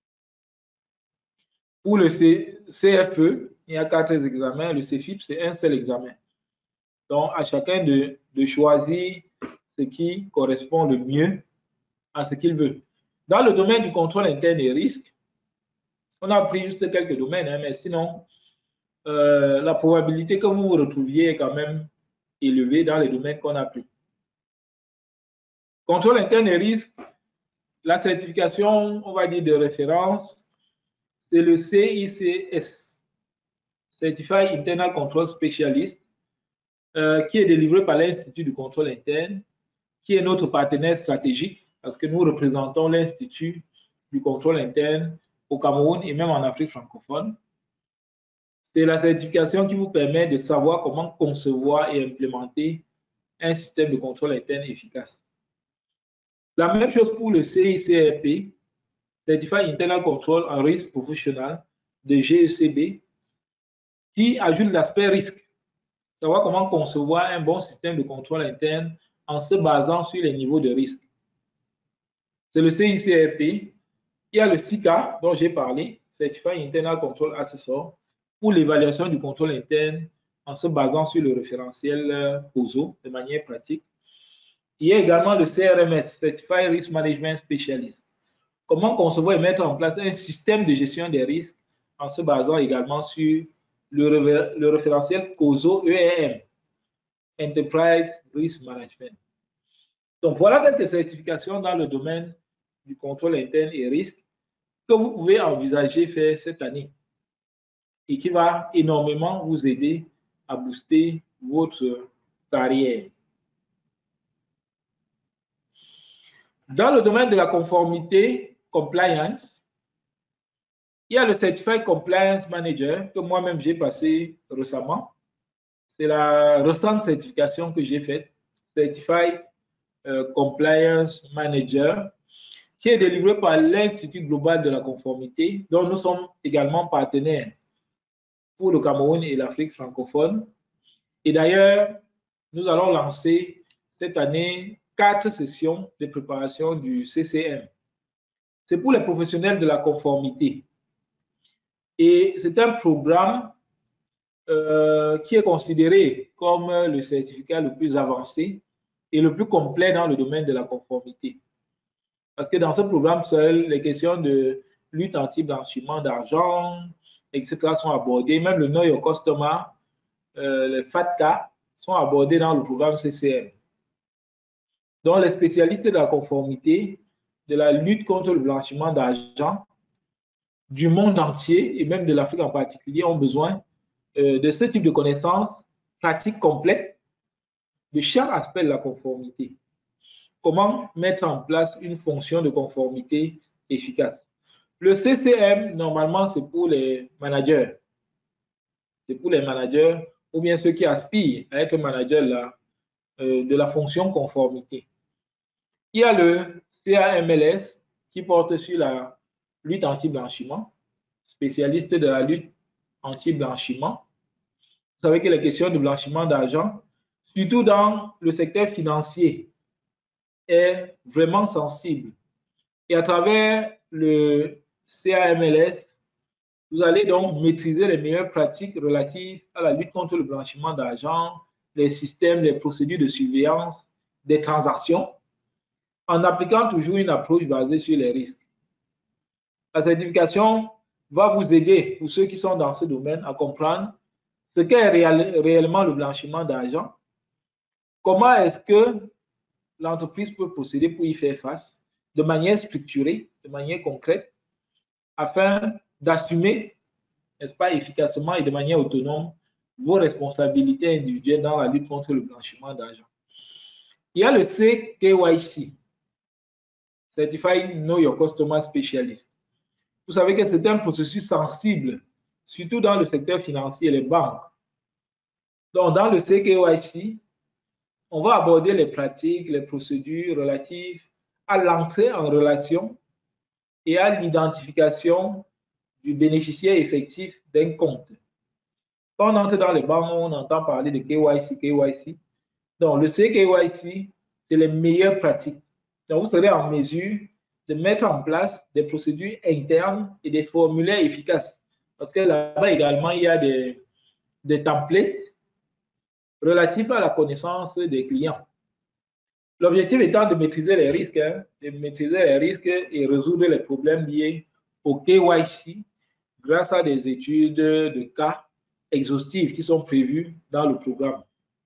Pour le C F E, il y a quatre examens. Le C F I P, c'est un seul examen. Donc, à chacun de, de choisir ce qui correspond le mieux à ce qu'il veut. Dans le domaine du contrôle interne des risques, on a pris juste quelques domaines, hein, mais sinon, euh, la probabilité que vous vous retrouviez est quand même élevée dans les domaines qu'on a pris. Contrôle interne des risques, la certification, on va dire, de référence, c'est le C I C S, Certified Internal Control Specialist, euh, qui est délivré par l'Institut du contrôle interne, qui est notre partenaire stratégique, parce que nous représentons l'Institut du contrôle interne au Cameroun et même en Afrique francophone. C'est la certification qui vous permet de savoir comment concevoir et implémenter un système de contrôle interne efficace. La même chose pour le C I C R P, Certified Internal Control and Risk Professional de G E C B, qui ajoute l'aspect risque, savoir comment concevoir un bon système de contrôle interne en se basant sur les niveaux de risque. C'est le C I C R P. Il y a le S I C A dont j'ai parlé, Certified Internal Control Assessor, pour l'évaluation du contrôle interne en se basant sur le référentiel C O S O de manière pratique. Il y a également le C R M S, Certified Risk Management Specialist. Comment concevoir et mettre en place un système de gestion des risques en se basant également sur le, le référentiel C O S O E R M, Enterprise Risk Management. Donc, voilà quelques certifications dans le domaine du contrôle interne et risque que vous pouvez envisager faire cette année et qui va énormément vous aider à booster votre carrière. Dans le domaine de la conformité, compliance, il y a le Certified Compliance Manager que moi-même j'ai passé récemment. C'est la récente certification que j'ai faite, Certified euh, Compliance Manager, qui est délivrée par l'Institut global de la conformité, dont nous sommes également partenaires pour le Cameroun et l'Afrique francophone. Et d'ailleurs, nous allons lancer cette année quatre sessions de préparation du C C M. C'est pour les professionnels de la conformité. Et c'est un programme euh, qui est considéré comme le certificat le plus avancé et le plus complet dans le domaine de la conformité. Parce que dans ce programme, seules les questions de lutte anti-blanchiment d'argent, et cetera sont abordées. Même le Know Your Customer, euh, le FATCA, sont abordés dans le programme C C M. Donc, les spécialistes de la conformité, de la lutte contre le blanchiment d'argent, du monde entier et même de l'Afrique en particulier ont besoin euh, de ce type de connaissances pratiques complètes de chaque aspect de la conformité. Comment mettre en place une fonction de conformité efficace. Le C C M, normalement, c'est pour les managers. C'est pour les managers ou bien ceux qui aspirent à être managers là, euh, de la fonction conformité. Il y a le C A M L S qui porte sur la lutte anti-blanchiment, spécialiste de la lutte anti-blanchiment. Vous savez que les questions de blanchiment d'argent, surtout dans le secteur financier, est vraiment sensible. Et à travers le C A M L S, vous allez donc maîtriser les meilleures pratiques relatives à la lutte contre le blanchiment d'argent, les systèmes, les procédures de surveillance des transactions, en appliquant toujours une approche basée sur les risques. La certification va vous aider, pour ceux qui sont dans ce domaine, à comprendre ce qu'est réel, réellement le blanchiment d'argent, comment est-ce que l'entreprise peut procéder pour y faire face de manière structurée, de manière concrète, afin d'assumer, n'est-ce pas, efficacement et de manière autonome vos responsabilités individuelles dans la lutte contre le blanchiment d'argent. Il y a le C K Y C, Certified Know Your Customer Specialist. Vous savez que c'est un processus sensible, surtout dans le secteur financier et les banques. Donc, dans le C K Y C, on va aborder les pratiques, les procédures relatives à l'entrée en relation et à l'identification du bénéficiaire effectif d'un compte. Quand on entre dans les banques, on entend parler de K Y C, K Y C. Donc, le C K Y C, c'est les meilleures pratiques. Donc, vous serez en mesure de mettre en place des procédures internes et des formulaires efficaces. Parce que là-bas également, il y a des, des templates relatifs à la connaissance des clients. L'objectif étant de maîtriser les risques, hein, de maîtriser les risques et résoudre les problèmes liés au K Y C grâce à des études de cas exhaustives qui sont prévues dans le programme.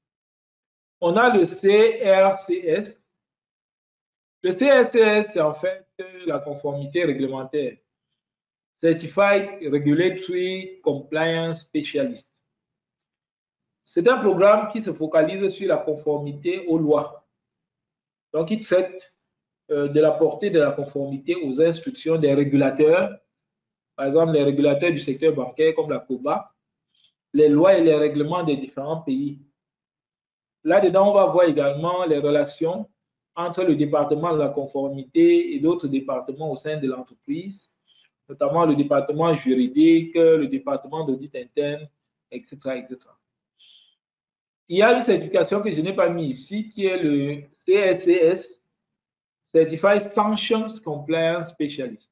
On a le C R C S. Le C R C S, c'est en fait la conformité réglementaire. Certified Regulatory Compliance Specialist. C'est un programme qui se focalise sur la conformité aux lois. Donc, il traite euh, de la portée de la conformité aux instructions des régulateurs, par exemple les régulateurs du secteur bancaire comme la C O B A, les lois et les règlements des différents pays. Là-dedans, on va voir également les relations entre le département de la conformité et d'autres départements au sein de l'entreprise, notamment le département juridique, le département d'audit interne, et cetera, et cetera. Il y a une certification que je n'ai pas mis ici, qui est le C S C S, Certified Sanctions Compliance Specialist.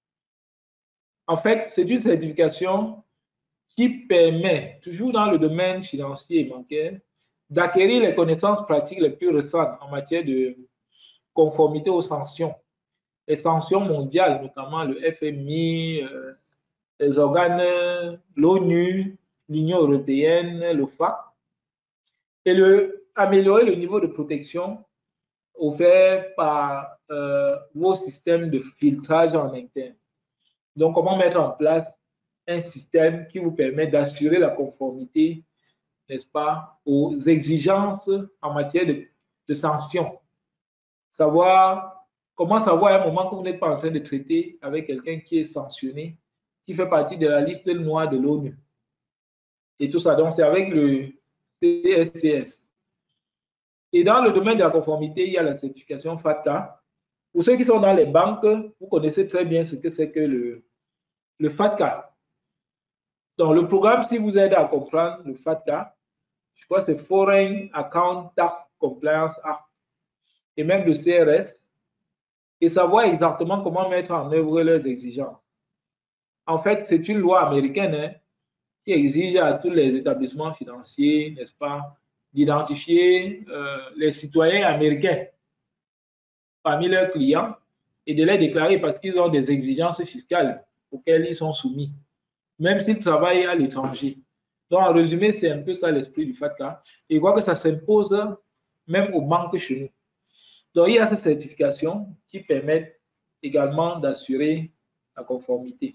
En fait, c'est une certification qui permet, toujours dans le domaine financier et bancaire, d'acquérir les connaissances pratiques les plus récentes en matière de conformité aux sanctions. Les sanctions mondiales, notamment le F M I, euh, les organes, l'ONU, l'Union européenne, l'O F A C. Et le améliorer le niveau de protection offert par euh, vos systèmes de filtrage en interne. Donc, comment mettre en place un système qui vous permet d'assurer la conformité, n'est-ce pas, aux exigences en matière de, de sanctions. Savoir, comment savoir à un moment que vous n'êtes pas en train de traiter avec quelqu'un qui est sanctionné, qui fait partie de la liste noire de l'ONU. Et tout ça, donc c'est avec le C S C S. Et dans le domaine de la conformité, il y a la certification FATCA. Pour ceux qui sont dans les banques, vous connaissez très bien ce que c'est que le, le FATCA. Donc, le programme, si vous aide à comprendre le FATCA, je crois que c'est Foreign Account Tax Compliance Act, et même le C R S, et savoir exactement comment mettre en œuvre leurs exigences. En fait, c'est une loi américaine hein, qui exige à tous les établissements financiers, n'est-ce pas, d'identifier euh, les citoyens américains parmi leurs clients et de les déclarer parce qu'ils ont des exigences fiscales auxquelles ils sont soumis, même s'ils travaillent à l'étranger. Donc, en résumé, c'est un peu ça l'esprit du FATCA. Et je crois que ça s'impose même aux banques chez nous. Donc, il y a ces certifications qui permettent également d'assurer la conformité.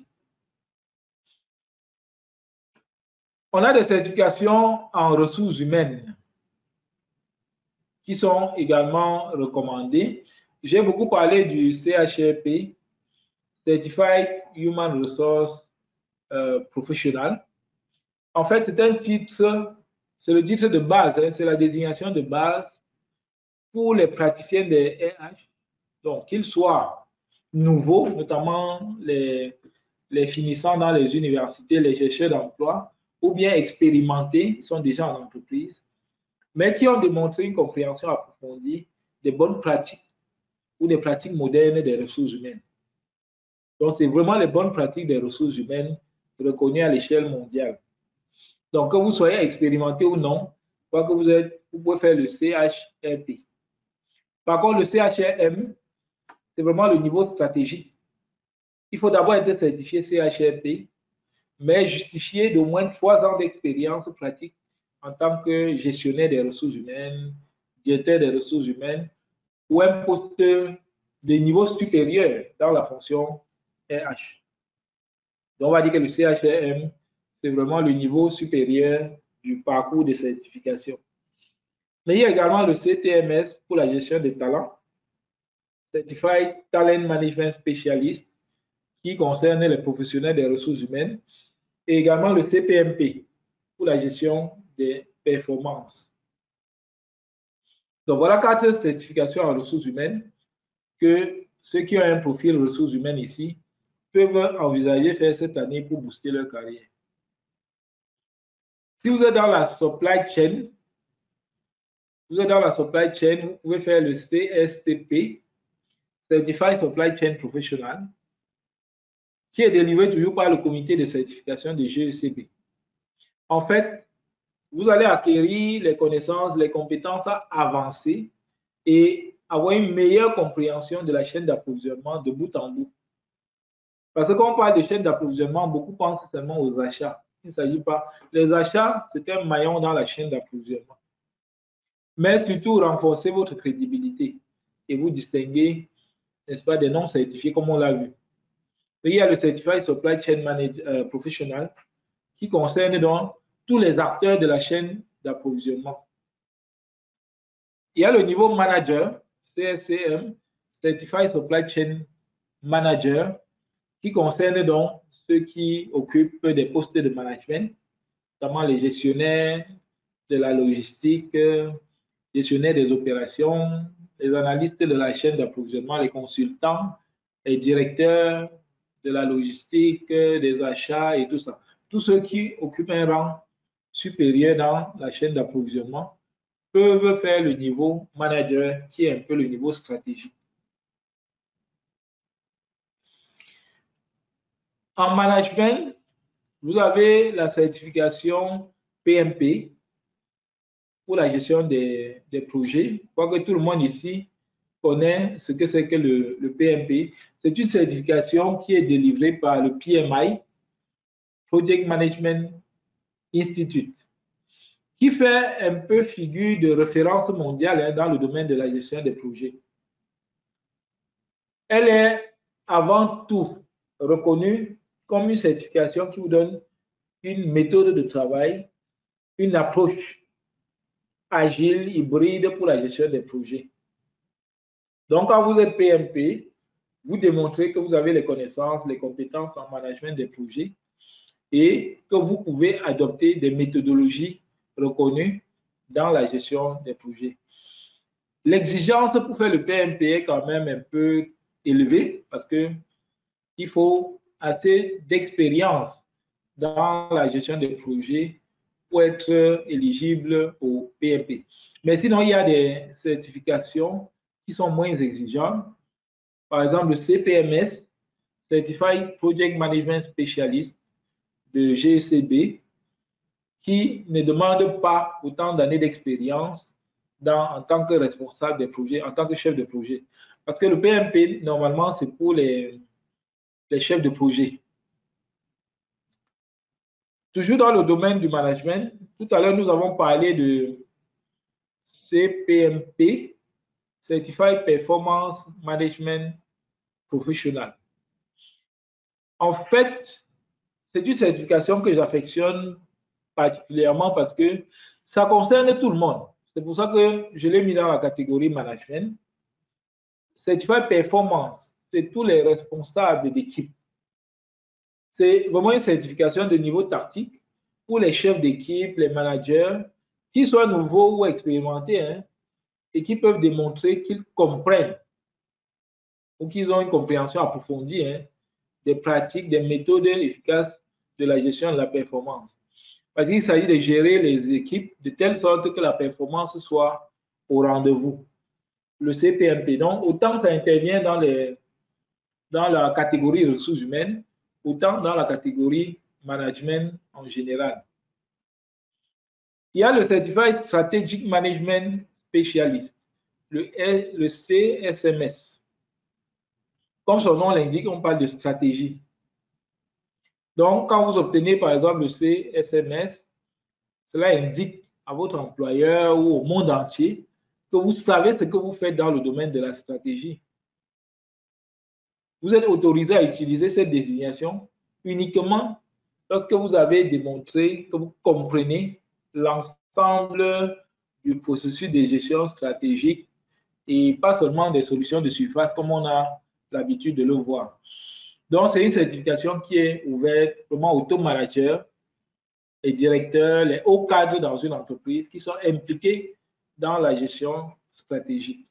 On a des certifications en ressources humaines qui sont également recommandées. J'ai beaucoup parlé du C H R P, Certified Human Resource euh, Professional. En fait, c'est un titre, c'est le titre de base, hein, c'est la désignation de base pour les praticiens des R H, donc qu'ils soient nouveaux, notamment les, les finissants dans les universités, les chercheurs d'emploi, ou bien expérimentés, ils sont déjà en entreprise, mais qui ont démontré une compréhension approfondie des bonnes pratiques ou des pratiques modernes des ressources humaines. Donc, c'est vraiment les bonnes pratiques des ressources humaines reconnues à l'échelle mondiale. Donc, que vous soyez expérimenté ou non, quoi que vous êtes, vous pouvez faire le C H R P. Par contre, le C H R M, c'est vraiment le niveau stratégique. Il faut d'abord être certifié C H R P, mais justifier d'au moins trois ans d'expérience pratique en tant que gestionnaire des ressources humaines, directeur des ressources humaines, ou un poste de niveau supérieur dans la fonction R H. Donc, on va dire que le C H R M, c'est vraiment le niveau supérieur du parcours de certification. Mais il y a également le C T M S pour la gestion des talents, Certified Talent Management Specialist, qui concerne les professionnels des ressources humaines, et également le C P M P pour la gestion des performances. Donc voilà quatre certifications en ressources humaines que ceux qui ont un profil ressources humaines ici peuvent envisager faire cette année pour booster leur carrière. Si vous êtes dans la supply chain, vous êtes dans la supply chain, vous pouvez faire le C S C P, Certified Supply Chain Professional, qui est délivré toujours par le comité de certification de G E C B. En fait, vous allez acquérir les connaissances, les compétences avancées et avoir une meilleure compréhension de la chaîne d'approvisionnement de bout en bout. Parce que quand on parle de chaîne d'approvisionnement, beaucoup pensent seulement aux achats. Il ne s'agit pas. Les achats, c'est un maillon dans la chaîne d'approvisionnement. Mais surtout, renforcer votre crédibilité et vous distinguer, n'est-ce pas, des non certifiés comme on l'a vu. Et il y a le Certified Supply Chain Manager, euh, Professional qui concerne donc tous les acteurs de la chaîne d'approvisionnement. Il y a le niveau manager, C S C M, Certified Supply Chain Manager, qui concerne donc ceux qui occupent des postes de management, notamment les gestionnaires de la logistique, gestionnaires des opérations, les analystes de la chaîne d'approvisionnement, les consultants, les directeurs de la logistique, des achats et tout ça. Tous ceux qui occupent un rang supérieur dans la chaîne d'approvisionnement peuvent faire le niveau manager, qui est un peu le niveau stratégique. En management, vous avez la certification P M P pour la gestion des, des projets. Je crois que tout le monde ici connaît ce que c'est que le, le P M P. C'est une certification qui est délivrée par le P M I, Project Management Institute. qui fait un peu figure de référence mondiale hein, dans le domaine de la gestion des projets. Elle est avant tout reconnue comme une certification qui vous donne une méthode de travail, une approche agile, hybride pour la gestion des projets. Donc, quand vous êtes P M P, vous démontrez que vous avez les connaissances, les compétences en management des projets et que vous pouvez adopter des méthodologies reconnues dans la gestion des projets. L'exigence pour faire le P M P est quand même un peu élevée parce qu'il faut assez d'expérience dans la gestion des projets pour être éligible au P M P. Mais sinon, il y a des certifications qui sont moins exigeantes. Par exemple, le C P M S, Certified Project Management Specialist de G C B, qui ne demande pas autant d'années d'expérience en tant que responsable des projets, en tant que chef de projet. Parce que le P M P, normalement, c'est pour les, les chefs de projet. Toujours dans le domaine du management, tout à l'heure, nous avons parlé de C P M P, Certified Performance Management Professional. En fait, c'est une certification que j'affectionne particulièrement parce que ça concerne tout le monde. C'est pour ça que je l'ai mis dans la catégorie management. Certified Performance, c'est tous les responsables d'équipe. C'est vraiment une certification de niveau tactique pour les chefs d'équipe, les managers, qu'ils soient nouveaux ou expérimentés, hein, et qui peuvent démontrer qu'ils comprennent ou qu'ils ont une compréhension approfondie hein, des pratiques, des méthodes efficaces de la gestion de la performance. Parce qu'il s'agit de gérer les équipes de telle sorte que la performance soit au rendez-vous. Le C P M P. Donc, autant ça intervient dans, les, dans la catégorie ressources humaines, autant dans la catégorie management en général. Il y a le Certified Strategic Management Specialist, le, le C S M S. Comme son nom l'indique, on parle de stratégie. Donc, quand vous obtenez par exemple le C S M S, cela indique à votre employeur ou au monde entier que vous savez ce que vous faites dans le domaine de la stratégie. Vous êtes autorisé à utiliser cette désignation uniquement lorsque vous avez démontré que vous comprenez l'ensemble du processus de gestion stratégique et pas seulement des solutions de surface comme on a l'habitude de le voir. Donc, c'est une certification qui est ouverte vraiment aux top managers, les directeurs, les hauts cadres dans une entreprise qui sont impliqués dans la gestion stratégique.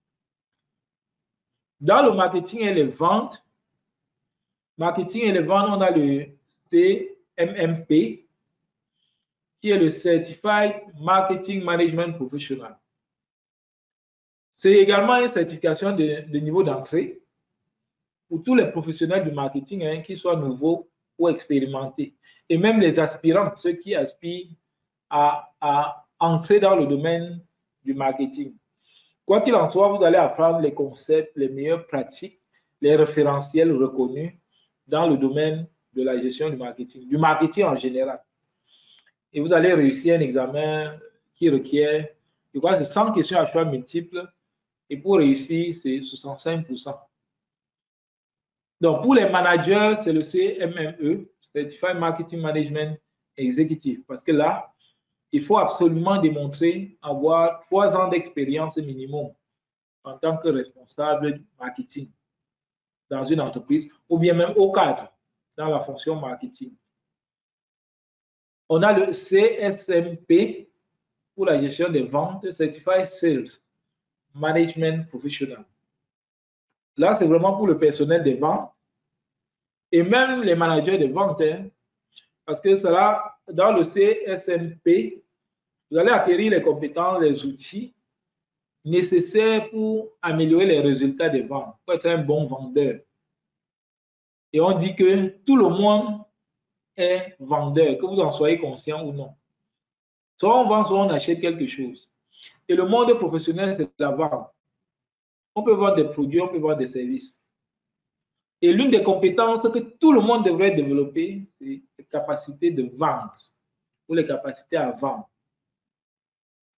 Dans le marketing et les ventes, marketing et les ventes, on a le C M M P, qui est le Certified Marketing Management Professional. C'est également une certification de, de niveau d'entrée pour tous les professionnels du marketing, hein, qu'ils soient nouveaux ou expérimentés. Et même les aspirants, ceux qui aspirent à, à entrer dans le domaine du marketing. Quoi qu'il en soit, vous allez apprendre les concepts, les meilleures pratiques, les référentiels reconnus dans le domaine de la gestion du marketing, du marketing en général. Et vous allez réussir un examen qui requiert, je crois, c'est cent questions à choix multiples. Et pour réussir, c'est soixante-cinq pour cent. Donc, pour les managers, c'est le C M M E, Certified Marketing Management Executive, parce que là, il faut absolument démontrer avoir trois ans d'expérience minimum en tant que responsable du marketing dans une entreprise ou bien même au cadre dans la fonction marketing. On a le C S M P pour la gestion des ventes, Certified Sales Management Professional. Là, c'est vraiment pour le personnel des ventes et même les managers de vente, hein, parce que cela, dans le C S M P, vous allez acquérir les compétences, les outils nécessaires pour améliorer les résultats des ventes, pour être un bon vendeur. Et on dit que tout le monde est vendeur, que vous en soyez conscient ou non. Soit on vend, soit on achète quelque chose. Et le monde professionnel, c'est la vente. On peut vendre des produits, on peut vendre des services. Et l'une des compétences que tout le monde devrait développer, c'est la capacité de vendre ou les capacités à vendre.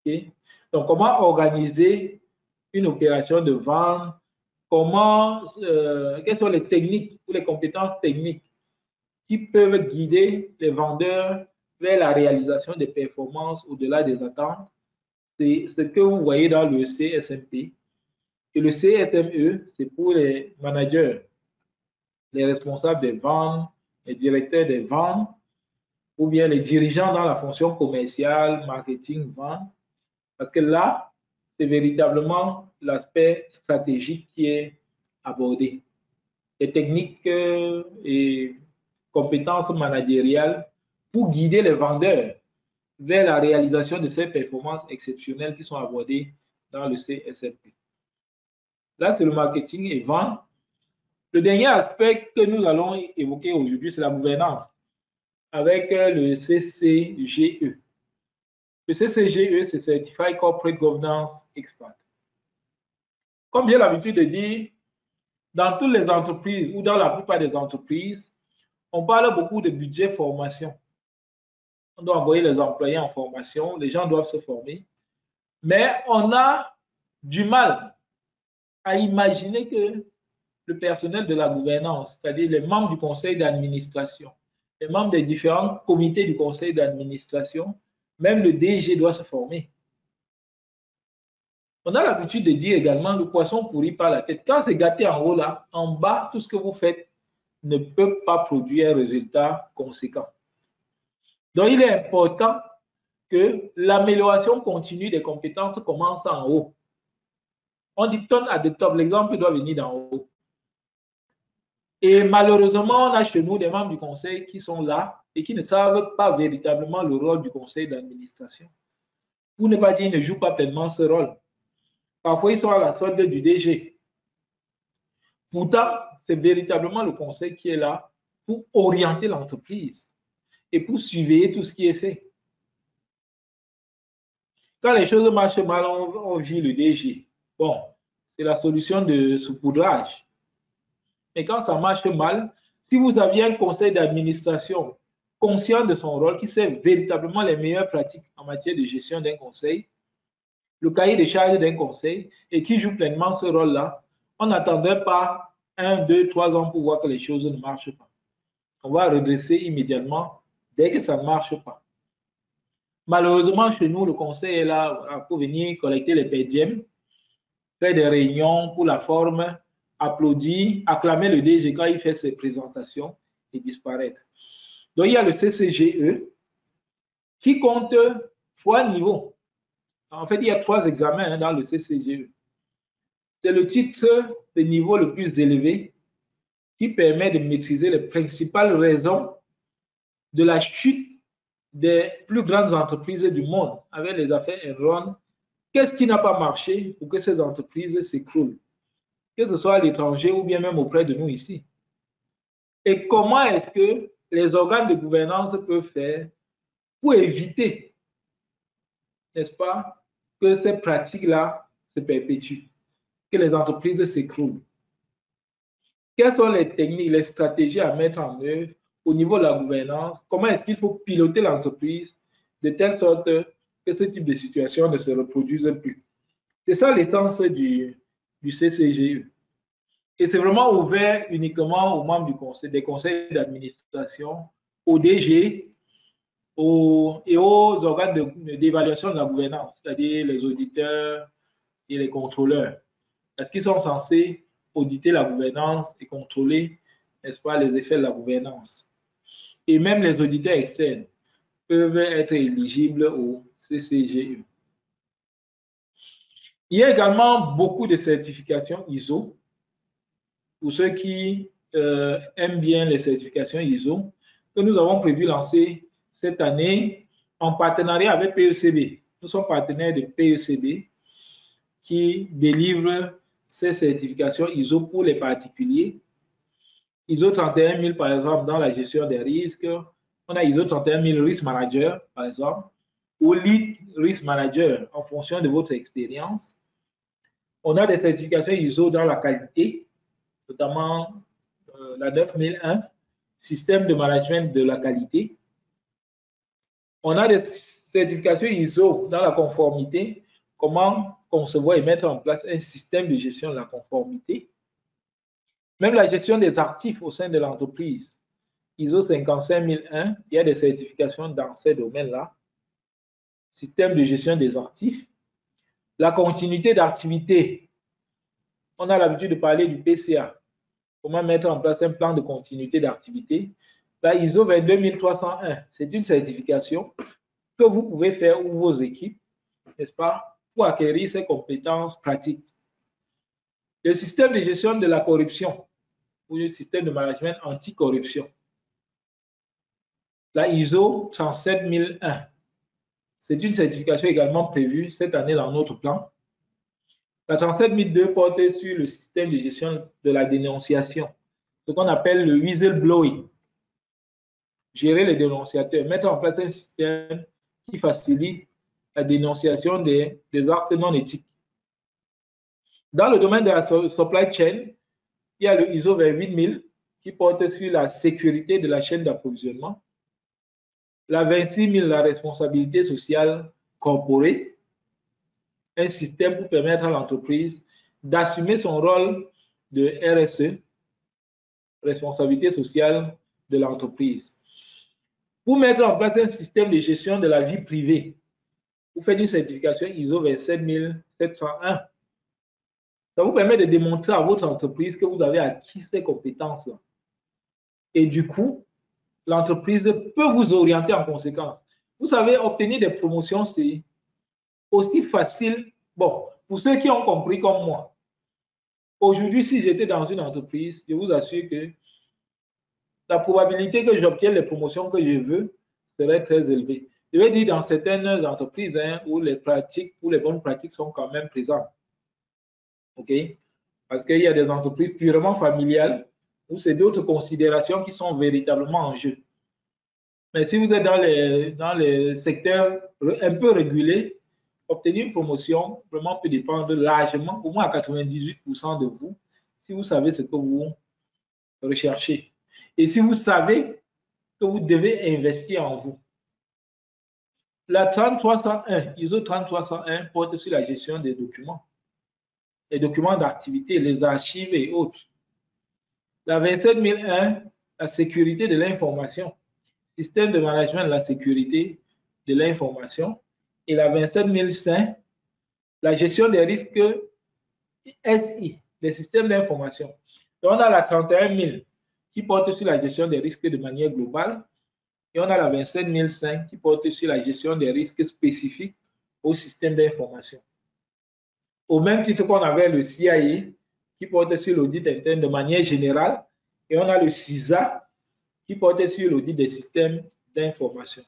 Okay? Donc, comment organiser une opération de vente? Comment, euh, quelles sont les techniques ou les compétences techniques qui peuvent guider les vendeurs vers la réalisation des performances au-delà des attentes? C'est ce que vous voyez dans le C S M P. Et le C S M E, c'est pour les managers, les responsables des ventes, les directeurs des ventes, ou bien les dirigeants dans la fonction commerciale, marketing, vente. Parce que là, c'est véritablement l'aspect stratégique qui est abordé. Les techniques euh, et compétences managériales pour guider les vendeurs vers la réalisation de ces performances exceptionnelles qui sont abordées dans le C S M P. Là, c'est le marketing et vente. Le dernier aspect que nous allons évoquer aujourd'hui, c'est la gouvernance avec le C C G E. Le C C G E, c'est Certified Corporate Governance Expert. Comme j'ai l'habitude de dire, dans toutes les entreprises ou dans la plupart des entreprises, on parle beaucoup de budget formation. On doit envoyer les employés en formation, les gens doivent se former, mais on a du mal à imaginer que le personnel de la gouvernance, c'est-à-dire les membres du conseil d'administration, les membres des différents comités du conseil d'administration, même le D G doit se former. On a l'habitude de dire également le poisson pourri par la tête. Quand c'est gâté en haut là, en bas, tout ce que vous faites ne peut pas produire un résultat conséquent. Donc, il est important que l'amélioration continue des compétences commence en haut. On dit turn at the top, l'exemple doit venir d'en haut. Et malheureusement, on a chez nous des membres du conseil qui sont là et qui ne savent pas véritablement le rôle du conseil d'administration. Pour ne pas dire qu'ils ne jouent pas pleinement ce rôle. Parfois, ils sont à la solde du D G. Pourtant, c'est véritablement le conseil qui est là pour orienter l'entreprise et pour surveiller tout ce qui est fait. Quand les choses marchent mal, on, on vit le D G. Bon, c'est la solution de saupoudrage. Mais quand ça marche mal, si vous aviez un conseil d'administration conscient de son rôle, qui sait véritablement les meilleures pratiques en matière de gestion d'un conseil, le cahier des charges d'un conseil, et qui joue pleinement ce rôle-là, on n'attendrait pas un, deux, trois ans pour voir que les choses ne marchent pas. On va redresser immédiatement dès que ça ne marche pas. Malheureusement, chez nous, le conseil est là pour venir collecter les P D M, faire des réunions pour la forme, applaudir, acclamer le D G quand il fait ses présentations et disparaître. Donc, il y a le C C G E qui compte trois niveaux. En fait, il y a trois examens dans le C C G E. C'est le titre de niveau le plus élevé qui permet de maîtriser les principales raisons de la chute des plus grandes entreprises du monde avec les affaires Enron. Qu'est-ce qui n'a pas marché pour que ces entreprises s'écroulent, que ce soit à l'étranger ou bien même auprès de nous ici? Et comment est-ce que les organes de gouvernance peuvent faire pour éviter, n'est-ce pas, que ces pratiques-là se perpétuent, que les entreprises s'écroulent? Quelles sont les techniques, les stratégies à mettre en œuvre au niveau de la gouvernance? Comment est-ce qu'il faut piloter l'entreprise de telle sorte que ce type de situation ne se reproduise plus? C'est ça l'essence du, du C C G E. Et c'est vraiment ouvert uniquement aux membres du conseil, des conseils d'administration, au D G aux, et aux organes d'évaluation de, de la gouvernance, c'est-à-dire les auditeurs et les contrôleurs. Parce qu'ils sont censés auditer la gouvernance et contrôler, n'est-ce pas, les effets de la gouvernance. Et même les auditeurs externes peuvent être éligibles au C C G E. Il y a également beaucoup de certifications I S O. Pour ceux qui euh, aiment bien les certifications I S O, que nous avons prévu lancer cette année en partenariat avec P E C B. Nous sommes partenaires de P E C B qui délivre ces certifications I S O pour les particuliers. I S O trente et un mille, par exemple, dans la gestion des risques. On a I S O trente et un mille Risk Manager, par exemple, ou Lead Risk Manager, en fonction de votre expérience. On a des certifications I S O dans la qualité, notamment euh, la neuf mille un, Système de management de la qualité. On a des certification I S O dans la conformité, comment concevoir et mettre en place un système de gestion de la conformité. Même la gestion des actifs au sein de l'entreprise, I S O cinquante-cinq mille un, il y a des certifications dans ces domaines-là. Système de gestion des actifs. La continuité d'activité. On a l'habitude de parler du P C A. Comment mettre en place un plan de continuité d'activité. La I S O vingt-deux mille trois cent un, c'est une certification que vous pouvez faire ou vos équipes, n'est-ce pas, pour acquérir ces compétences pratiques. Le système de gestion de la corruption ou le système de management anti-corruption. La I S O trente-sept mille un. C'est une certification également prévue cette année dans notre plan. La trente-sept mille deux porte sur le système de gestion de la dénonciation, ce qu'on appelle le whistleblowing. Gérer les dénonciateurs, mettre en place un système qui facilite la dénonciation des, des actes non éthiques. Dans le domaine de la supply chain, il y a le I S O vingt-huit mille qui porte sur la sécurité de la chaîne d'approvisionnement. La vingt-six mille, la responsabilité sociale corporée, un système pour permettre à l'entreprise d'assumer son rôle de R S E, responsabilité sociale de l'entreprise. Pour mettre en place un système de gestion de la vie privée, vous faites une certification I S O vingt-sept mille sept cent un. Ça vous permet de démontrer à votre entreprise que vous avez acquis ces compétences-là. Et du coup, l'entreprise peut vous orienter en conséquence. Vous savez, obtenir des promotions, c'est aussi facile. Bon, pour ceux qui ont compris comme moi, aujourd'hui, si j'étais dans une entreprise, je vous assure que la probabilité que j'obtienne les promotions que je veux serait très élevée. Je vais dire dans certaines entreprises hein, où les pratiques, où les bonnes pratiques sont quand même présentes. OK? Parce qu'il y a des entreprises purement familiales où c'est d'autres considérations qui sont véritablement en jeu. Mais si vous êtes dans les, dans les secteurs un peu régulés, obtenir une promotion vraiment peut dépendre largement, au moins à quatre-vingt-dix-huit pour cent de vous, si vous savez ce que vous recherchez. Et si vous savez que vous devez investir en vous. La trente-trois cent un, I S O trente-trois cent un porte sur la gestion des documents, les documents d'activité, les archives et autres. La vingt-sept mille un, la sécurité de l'information, système de management de la sécurité de l'information. Et la vingt-sept mille cinq, la gestion des risques S I, les systèmes d'information. Donc, on a la trente et un mille qui porte sur la gestion des risques de manière globale. Et on a la vingt-sept mille cinq qui porte sur la gestion des risques spécifiques au système d'information. Au même titre qu'on avait le C I A qui porte sur l'audit interne de manière générale. Et on a le C I S A qui porte sur l'audit des systèmes d'information.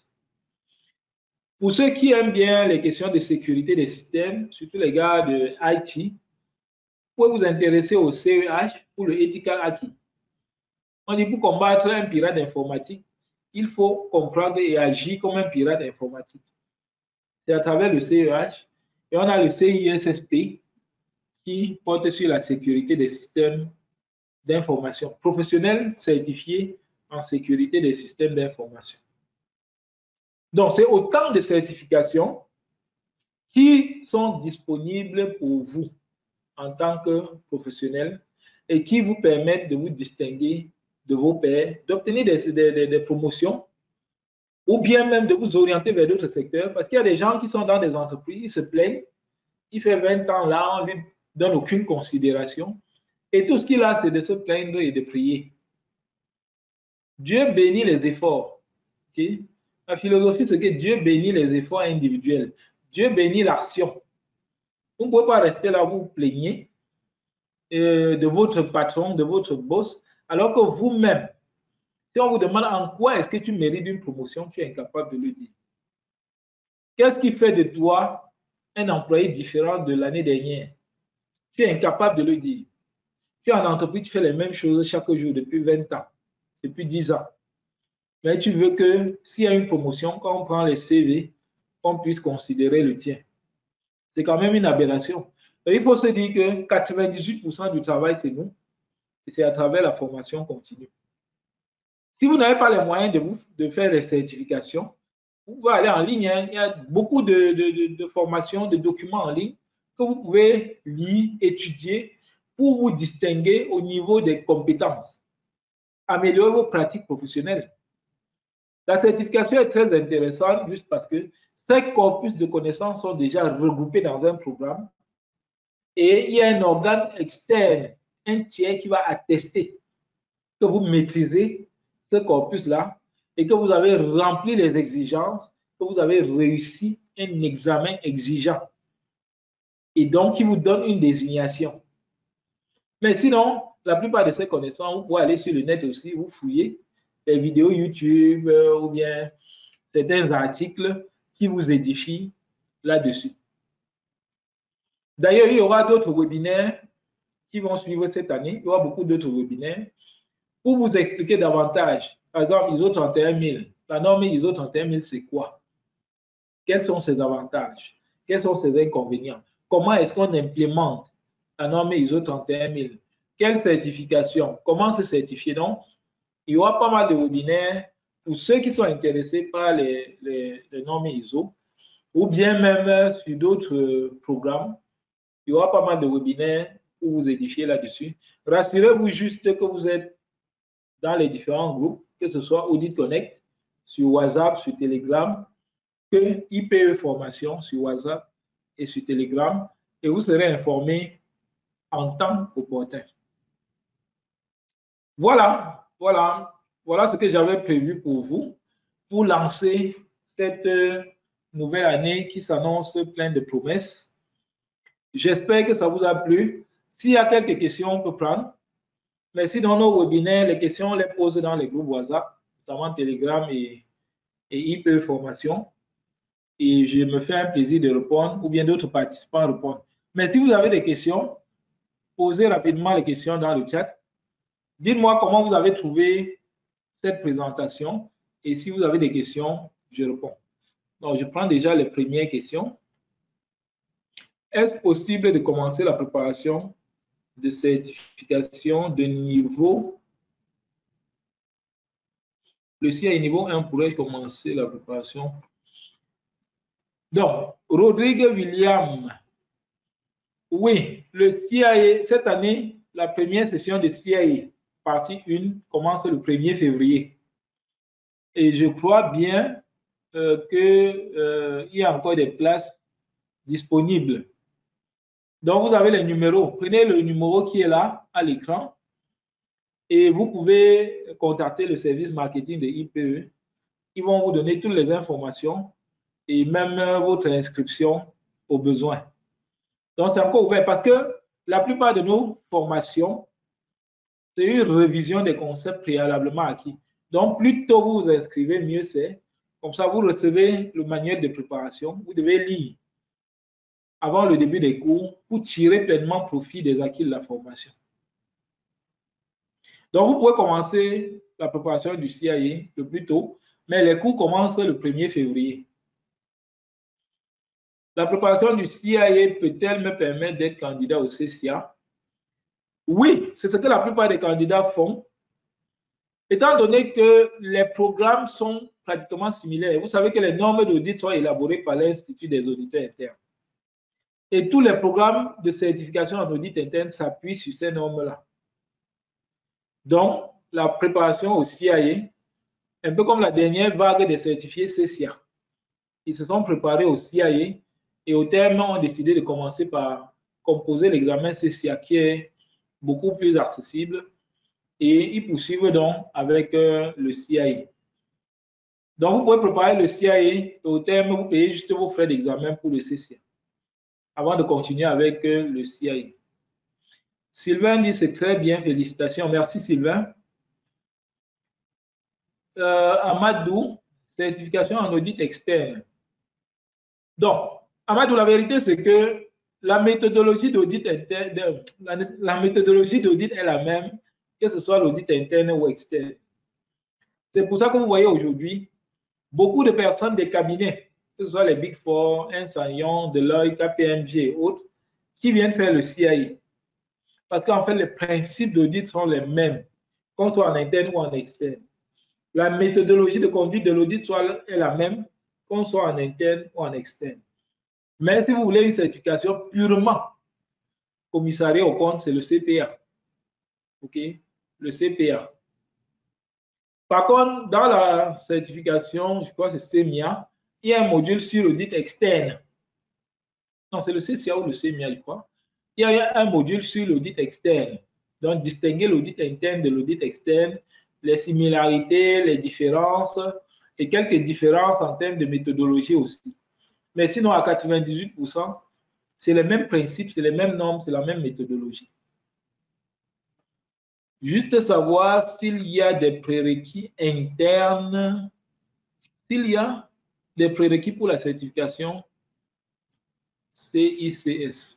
Pour ceux qui aiment bien les questions de sécurité des systèmes, surtout les gars de I T, vous pouvez vous intéresser au C E H ou le Ethical Hacking. On dit pour combattre un pirate informatique, il faut comprendre et agir comme un pirate informatique. C'est à travers le C E H. Et on a le C I S S P qui porte sur la sécurité des systèmes d'information. Professionnel certifié en sécurité des systèmes d'information. Donc, c'est autant de certifications qui sont disponibles pour vous en tant que professionnel et qui vous permettent de vous distinguer de vos pairs, d'obtenir des, des, des promotions ou bien même de vous orienter vers d'autres secteurs parce qu'il y a des gens qui sont dans des entreprises, ils se plaignent, il fait vingt ans là, on ne lui donne aucune considération et tout ce qu'il a, c'est de se plaindre et de prier. Dieu bénit les efforts. Okay? La philosophie, c'est que Dieu bénit les efforts individuels. Dieu bénit l'action. Vous ne pouvez pas rester là, vous vous plaignez euh, de votre patron, de votre boss, alors que vous-même, si on vous demande en quoi est-ce que tu mérites une promotion, tu es incapable de le dire. Qu'est-ce qui fait de toi un employé différent de l'année dernière? Tu es incapable de le dire. Tu es en entreprise, tu fais les mêmes choses chaque jour depuis vingt ans, depuis dix ans. Mais tu veux que s'il y a une promotion, quand on prend les C V, on puisse considérer le tien. C'est quand même une aberration. Et il faut se dire que quatre-vingt-dix-huit pour cent du travail, c'est nous. Et c'est à travers la formation continue. Si vous n'avez pas les moyens de, vous, de faire les certifications, vous pouvez aller en ligne, hein. Il y a beaucoup de, de, de, de formations, de documents en ligne que vous pouvez lire, étudier pour vous distinguer au niveau des compétences, améliorer vos pratiques professionnelles. La certification est très intéressante juste parce que ces corpus de connaissances sont déjà regroupés dans un programme et il y a un organe externe, un tiers qui va attester que vous maîtrisez ce corpus-là et que vous avez rempli les exigences, que vous avez réussi un examen exigeant et donc qui vous donne une désignation. Mais sinon, la plupart de ces connaissances, vous pouvez aller sur le net aussi, vous fouillez les vidéos YouTube euh, ou bien certains articles qui vous édifient là-dessus. D'ailleurs, il y aura d'autres webinaires qui vont suivre cette année. Il y aura beaucoup d'autres webinaires pour vous expliquer davantage. Par exemple, I S O trente et un mille. La norme I S O trente et un mille, c'est quoi? Quels sont ses avantages? Quels sont ses inconvénients? Comment est-ce qu'on implémente la norme I S O trente et un mille? Quelle certification? Comment se certifier? Donc, il y aura pas mal de webinaires pour ceux qui sont intéressés par les, les, les normes I S O ou bien même sur d'autres programmes. Il y aura pas mal de webinaires pour vous édifier là-dessus. Rassurez-vous juste que vous êtes dans les différents groupes, que ce soit Audit Connect, sur WhatsApp, sur Telegram, que I P E Formation sur WhatsApp et sur Telegram, et vous serez informé en temps opportun. Voilà, voilà, voilà ce que j'avais prévu pour vous, pour lancer cette nouvelle année qui s'annonce pleine de promesses. J'espère que ça vous a plu. S'il y a quelques questions, on peut prendre. Mais si dans nos webinaires, les questions, on les pose dans les groupes WhatsApp, notamment Telegram et, et I P E Formation. Et je me fais un plaisir de répondre, ou bien d'autres participants répondent. Mais si vous avez des questions, posez rapidement les questions dans le chat. Dites-moi comment vous avez trouvé cette présentation. Et si vous avez des questions, je réponds. Donc, je prends déjà les premières questions. Est-ce possible de commencer la préparation de certification de niveau? Le C I A niveau un pourrait commencer la préparation. Donc, Rodrigue William. Oui, le C I A, cette année, la première session de C I A, partie un, commence le premier février. Et je crois bien euh, qu'il euh, y a encore des places disponibles. Donc, vous avez les numéros. Prenez le numéro qui est là à l'écran et vous pouvez contacter le service marketing de I P E. Ils vont vous donner toutes les informations et même votre inscription au besoin. Donc, c'est encore ouvert parce que la plupart de nos formations, c'est une révision des concepts préalablement acquis. Donc, plus tôt vous vous inscrivez, mieux c'est. Comme ça, vous recevez le manuel de préparation. Vous devez lire avant le début des cours pour tirer pleinement profit des acquis de la formation. Donc, vous pouvez commencer la préparation du C I A le plus tôt, mais les cours commencent le premier février. La préparation du C I A peut-elle me permettre d'être candidat au C C A? Oui, c'est ce que la plupart des candidats font. Étant donné que les programmes sont pratiquement similaires, vous savez que les normes d'audit sont élaborées par l'Institut des auditeurs internes. Et tous les programmes de certification en audit interne s'appuient sur ces normes-là. Donc, la préparation au C I A, un peu comme la dernière vague des certifiés C C A. Ils se sont préparés au C I A et au terme ont décidé de commencer par composer l'examen C C A qui est beaucoup plus accessible et ils poursuivent donc avec euh, le C I A. Donc, vous pouvez préparer le C I A et au terme, vous payez juste vos frais d'examen pour le C C A avant de continuer avec euh, le C I A. Sylvain dit c'est très bien, félicitations. Merci Sylvain. Euh, Amadou, certification en audit externe. Donc, Amadou, la vérité c'est que la méthodologie d'audit interne, la, la méthodologie d'audit est la même, que ce soit l'audit interne ou externe. C'est pour ça que vous voyez aujourd'hui beaucoup de personnes des cabinets, que ce soit les Big Four, Ernst and Young, Deloitte, K P M G et autres, qui viennent faire le C I A. Parce qu'en fait, les principes d'audit sont les mêmes, qu'on soit en interne ou en externe. La méthodologie de conduite de l'audit est la même, qu'on soit en interne ou en externe. Mais si vous voulez une certification purement commissariat au compte, c'est le C P A. OK? Le C P A. Par contre, dans la certification, je crois que c'est C M I A, il y a un module sur l'audit externe. Non, c'est le C C A ou le C M I A, je crois. Il y a un module sur l'audit externe. Donc, distinguer l'audit interne de l'audit externe, les similarités, les différences et quelques différences en termes de méthodologie aussi. Mais sinon, à quatre-vingt-dix-huit pour cent, c'est les mêmes principes, c'est les mêmes normes, c'est la même méthodologie. Juste savoir s'il y a des prérequis internes, s'il y a des prérequis pour la certification C I C S.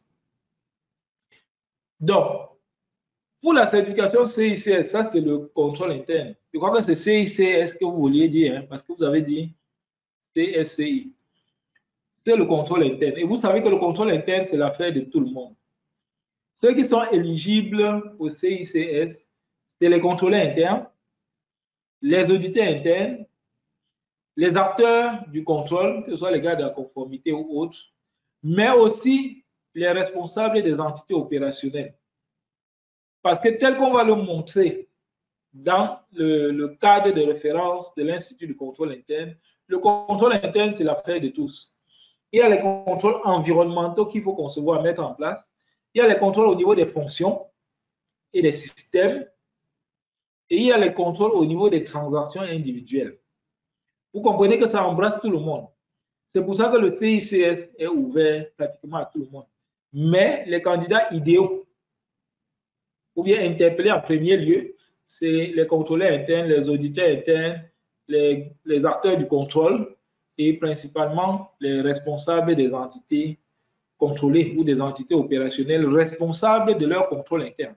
Donc, pour la certification C I C S, ça c'est le contrôle interne. Je crois que c'est C I C S que vous vouliez dire, hein, parce que vous avez dit C S C I. C'est le contrôle interne. Et vous savez que le contrôle interne, c'est l'affaire de tout le monde. Ceux qui sont éligibles au C I C S, c'est les contrôleurs internes, les auditeurs internes, les acteurs du contrôle, que ce soit les gars de la conformité ou autres, mais aussi les responsables des entités opérationnelles. Parce que tel qu'on va le montrer dans le, le cadre de référence de l'Institut de contrôle interne, le contrôle interne, c'est l'affaire de tous. Il y a les contrôles environnementaux qu'il faut concevoir, mettre en place. Il y a les contrôles au niveau des fonctions et des systèmes. Et il y a les contrôles au niveau des transactions individuelles. Vous comprenez que ça embrasse tout le monde. C'est pour ça que le C I C S est ouvert pratiquement à tout le monde. Mais les candidats idéaux, ou bien interpellés en premier lieu, c'est les contrôleurs internes, les auditeurs internes, les, les acteurs du contrôle et principalement les responsables des entités contrôlées ou des entités opérationnelles responsables de leur contrôle interne.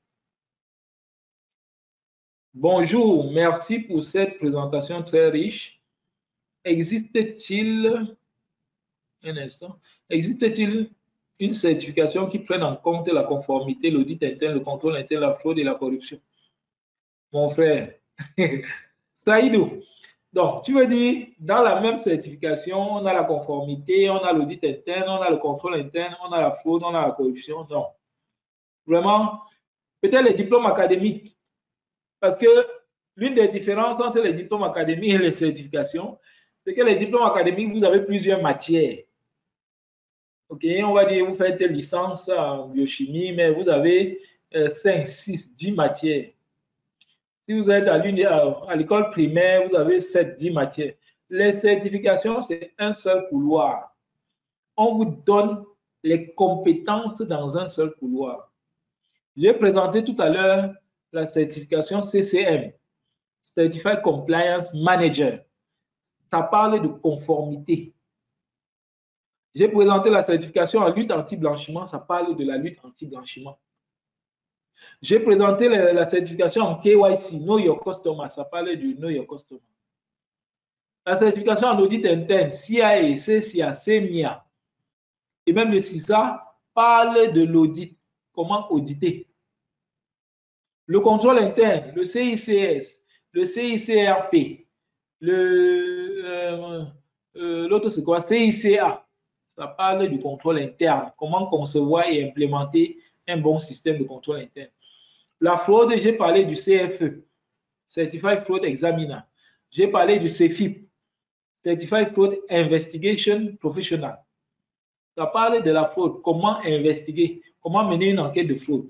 Bonjour, merci pour cette présentation très riche. Existe-t-il un instant, existe-t-il une certification qui prenne en compte la conformité, l'audit interne, le contrôle interne, la fraude et la corruption? Mon frère, Saïdou, donc tu veux dire, dans la même certification, on a la conformité, on a l'audit interne, on a le contrôle interne, on a la fraude, on a la corruption? Non. Vraiment, peut-être les diplômes académiques, parce que l'une des différences entre les diplômes académiques et les certifications, c'est que les diplômes académiques, vous avez plusieurs matières. OK, on va dire, vous faites licence en biochimie, mais vous avez euh, cinq, six, dix matières. Si vous êtes à l'école primaire, vous avez sept, dix matières. Les certifications, c'est un seul couloir. On vous donne les compétences dans un seul couloir. J'ai présenté tout à l'heure la certification C C M, Certified Compliance Manager. Ça parle de conformité. J'ai présenté la certification en lutte anti-blanchiment, ça parle de la lutte anti-blanchiment. J'ai présenté la, la certification en K Y C, Know Your Customer, ça parle du Know Your Customer. La certification en audit interne, C I A, C C A, C M I A, et même le C I S A parle de l'audit, comment auditer. Le contrôle interne, le C I C S, le C I C R P, le euh, euh, l'autre c'est quoi? C I C A. Ça parle du contrôle interne, comment concevoir et implémenter un bon système de contrôle interne. La fraude, j'ai parlé du C F E, Certified Fraud Examiner. J'ai parlé du C F I P, Certified Fraud Investigation Professional. Ça parle de la fraude, comment investiguer, comment mener une enquête de fraude.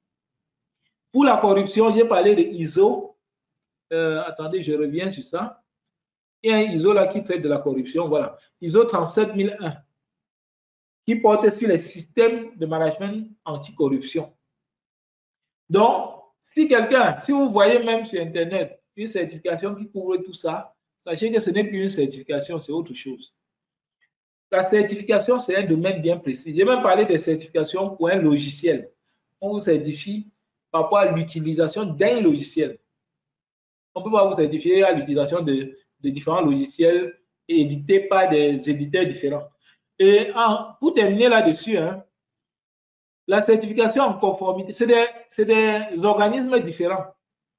Pour la corruption, j'ai parlé de I S O. Euh, attendez, je reviens sur ça. Il y a un I S O là qui traite de la corruption, voilà. I S O trente-sept mille un, qui porte sur les systèmes de management anticorruption. Donc, si quelqu'un, si vous voyez même sur Internet une certification qui couvre tout ça, sachez que ce n'est plus une certification, c'est autre chose. La certification, c'est un domaine bien précis. J'ai même parlé de certification pour un logiciel. On vous certifie par rapport à l'utilisation d'un logiciel. On ne peut pas vous certifier à l'utilisation de, de différents logiciels édités par des éditeurs différents. Et en, pour terminer là-dessus, hein, la certification en conformité, c'est des, c'est des organismes différents.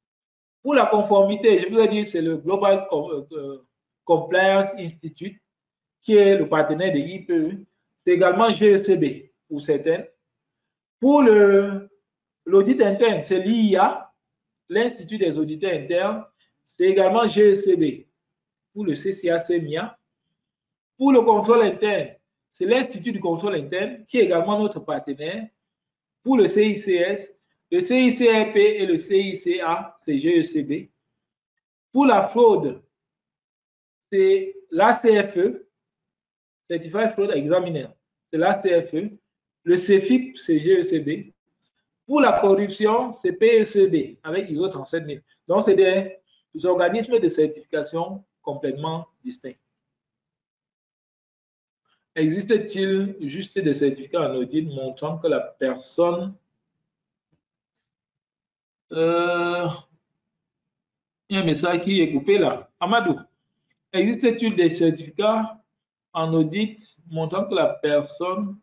Pour la conformité, je vous ai dit, c'est le Global Compliance Institute. qui est le partenaire de I P E. C'est également G E C B pour certaines. Pour l'audit interne, c'est l'I I A, l'Institut des auditeurs internes. C'est également G E C B pour le C C A C M I A. Pour le contrôle interne, c'est l'Institut du contrôle interne qui est également notre partenaire. Pour le C I C S, le C I C R P et le C I C A, c'est G E C B. Pour la fraude, c'est l'A C F E, Certified Fraud Examiner, c'est l'A C F E. Le C F I P, c'est G E C B. Pour la corruption, c'est P E C B avec I S O trente-sept mille. Donc, c'est des, des organismes de certification complètement distincts. Existe-t-il juste des certificats en audit montrant que la personne... Euh, il y a un message qui est coupé là. Amadou, existe-t-il des certificats en audit montrant que la personne...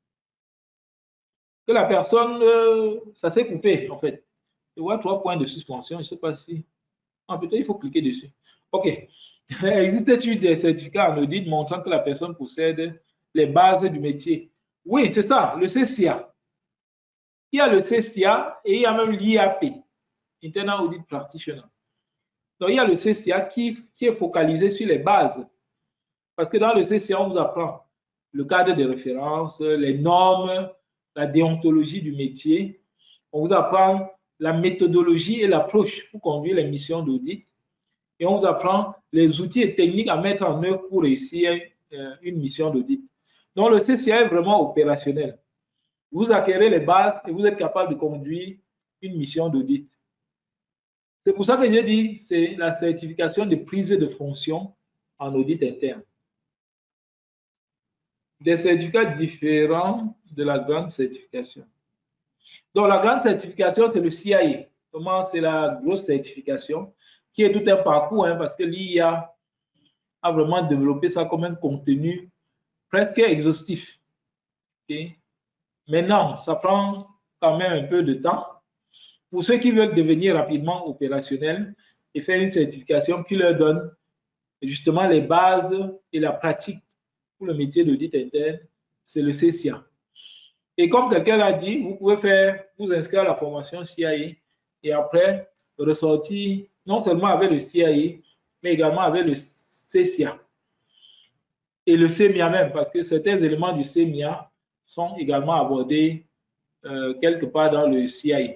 Que la personne... Euh, ça s'est coupé en fait. Je vois trois points de suspension. Je ne sais pas si... Ah, peut-être il faut cliquer dessus. OK. Existe-t-il des certificats en audit montrant que la personne possède les bases du métier? Oui, c'est ça, le C C A. Il y a le C C A et il y a même l'I A P, Internal Audit Practitioner. Donc, il y a le C C A qui, qui est focalisé sur les bases. Parce que dans le C C A, on vous apprend le cadre de référence, les normes, la déontologie du métier. On vous apprend la méthodologie et l'approche pour conduire les missions d'audit. Et on vous apprend les outils et techniques à mettre en œuvre pour réussir euh, une mission d'audit. Donc, le C C A est vraiment opérationnel. Vous acquérez les bases et vous êtes capable de conduire une mission d'audit. C'est pour ça que j'ai dit c'est la certification de prise de fonction en audit interne. Des certificats différents de la grande certification. Donc, la grande certification, c'est le C I A. Comment c'est la grosse certification? Qui est tout un parcours, hein, parce que l'I I A a vraiment développé ça comme un contenu presque exhaustif. Okay? Maintenant, ça prend quand même un peu de temps. Pour ceux qui veulent devenir rapidement opérationnels et faire une certification qui leur donne justement les bases et la pratique pour le métier d'audit interne, c'est le C C A. Et comme quelqu'un l'a dit, vous pouvez faire, vous inscrire à la formation C I A et après ressortir non seulement avec le C I A, mais également avec le C C A et le C M I A même, parce que certains éléments du C M I A sont également abordés euh, quelque part dans le C I A.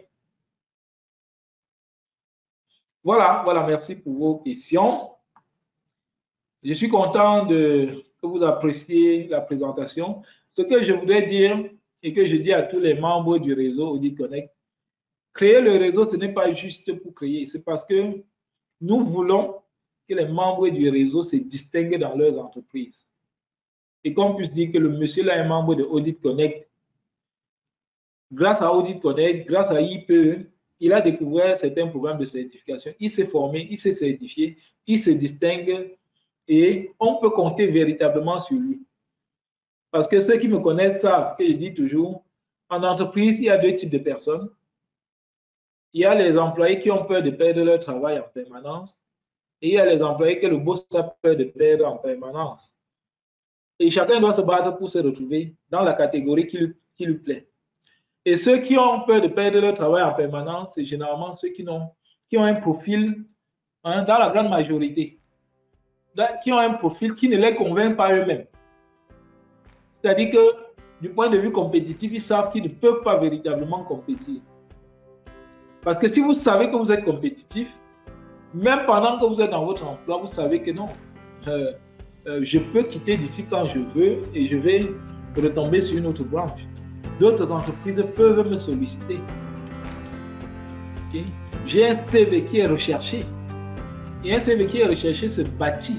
Voilà, voilà, merci pour vos questions. Je suis content de, que vous appréciez la présentation. Ce que je voudrais dire et que je dis à tous les membres du réseau Audit Connect, créer le réseau, ce n'est pas juste pour créer, c'est parce que nous voulons que les membres du réseau se distinguent dans leurs entreprises. Et qu'on puisse dire que le monsieur là est membre de Audit Connect. Grâce à Audit Connect, grâce à I P E, il a découvert certains programmes de certification. Il s'est formé, il s'est certifié, il se distingue et on peut compter véritablement sur lui. Parce que ceux qui me connaissent savent que je dis toujours, en entreprise, il y a deux types de personnes. Il y a les employés qui ont peur de perdre leur travail en permanence et il y a les employés que le boss a peur de perdre en permanence. Et chacun doit se battre pour se retrouver dans la catégorie qui lui, qui lui plaît. Et ceux qui ont peur de perdre leur travail en permanence, c'est généralement ceux qui ont, qui ont un profil, hein, dans la grande majorité, qui ont un profil qui ne les convainc pas eux-mêmes. C'est-à-dire que du point de vue compétitif, ils savent qu'ils ne peuvent pas véritablement compétir. Parce que si vous savez que vous êtes compétitif, même pendant que vous êtes dans votre emploi, vous savez que non, euh, euh, je peux quitter d'ici quand je veux et je vais retomber sur une autre branche. D'autres entreprises peuvent me solliciter. Okay? J'ai un C V qui est recherché. Et un C V qui est recherché se bâtit.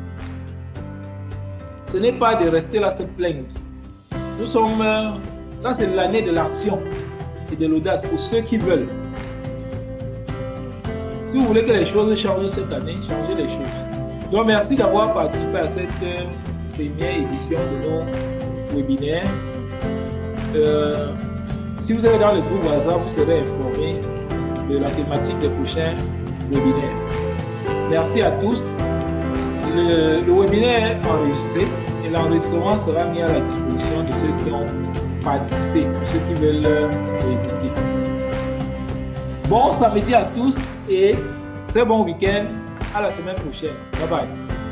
Ce n'est pas de rester là se plaindre. Nous sommes, euh, ça c'est l'année de l'action et de l'audace pour ceux qui veulent. Si vous voulez que les choses changent cette année, changez les choses. Donc merci d'avoir participé à cette euh, première édition de nos webinaires. Euh, si vous êtes dans le groupe WhatsApp, vous serez informé de la thématique des prochains webinaires. Merci à tous. Le, le webinaire est enregistré. l'enregistrement sera mis à la disposition de ceux qui ont participé, pour ceux qui veulent euh, écouter. Bon samedi à tous et très bon week-end. À la semaine prochaine. Bye bye.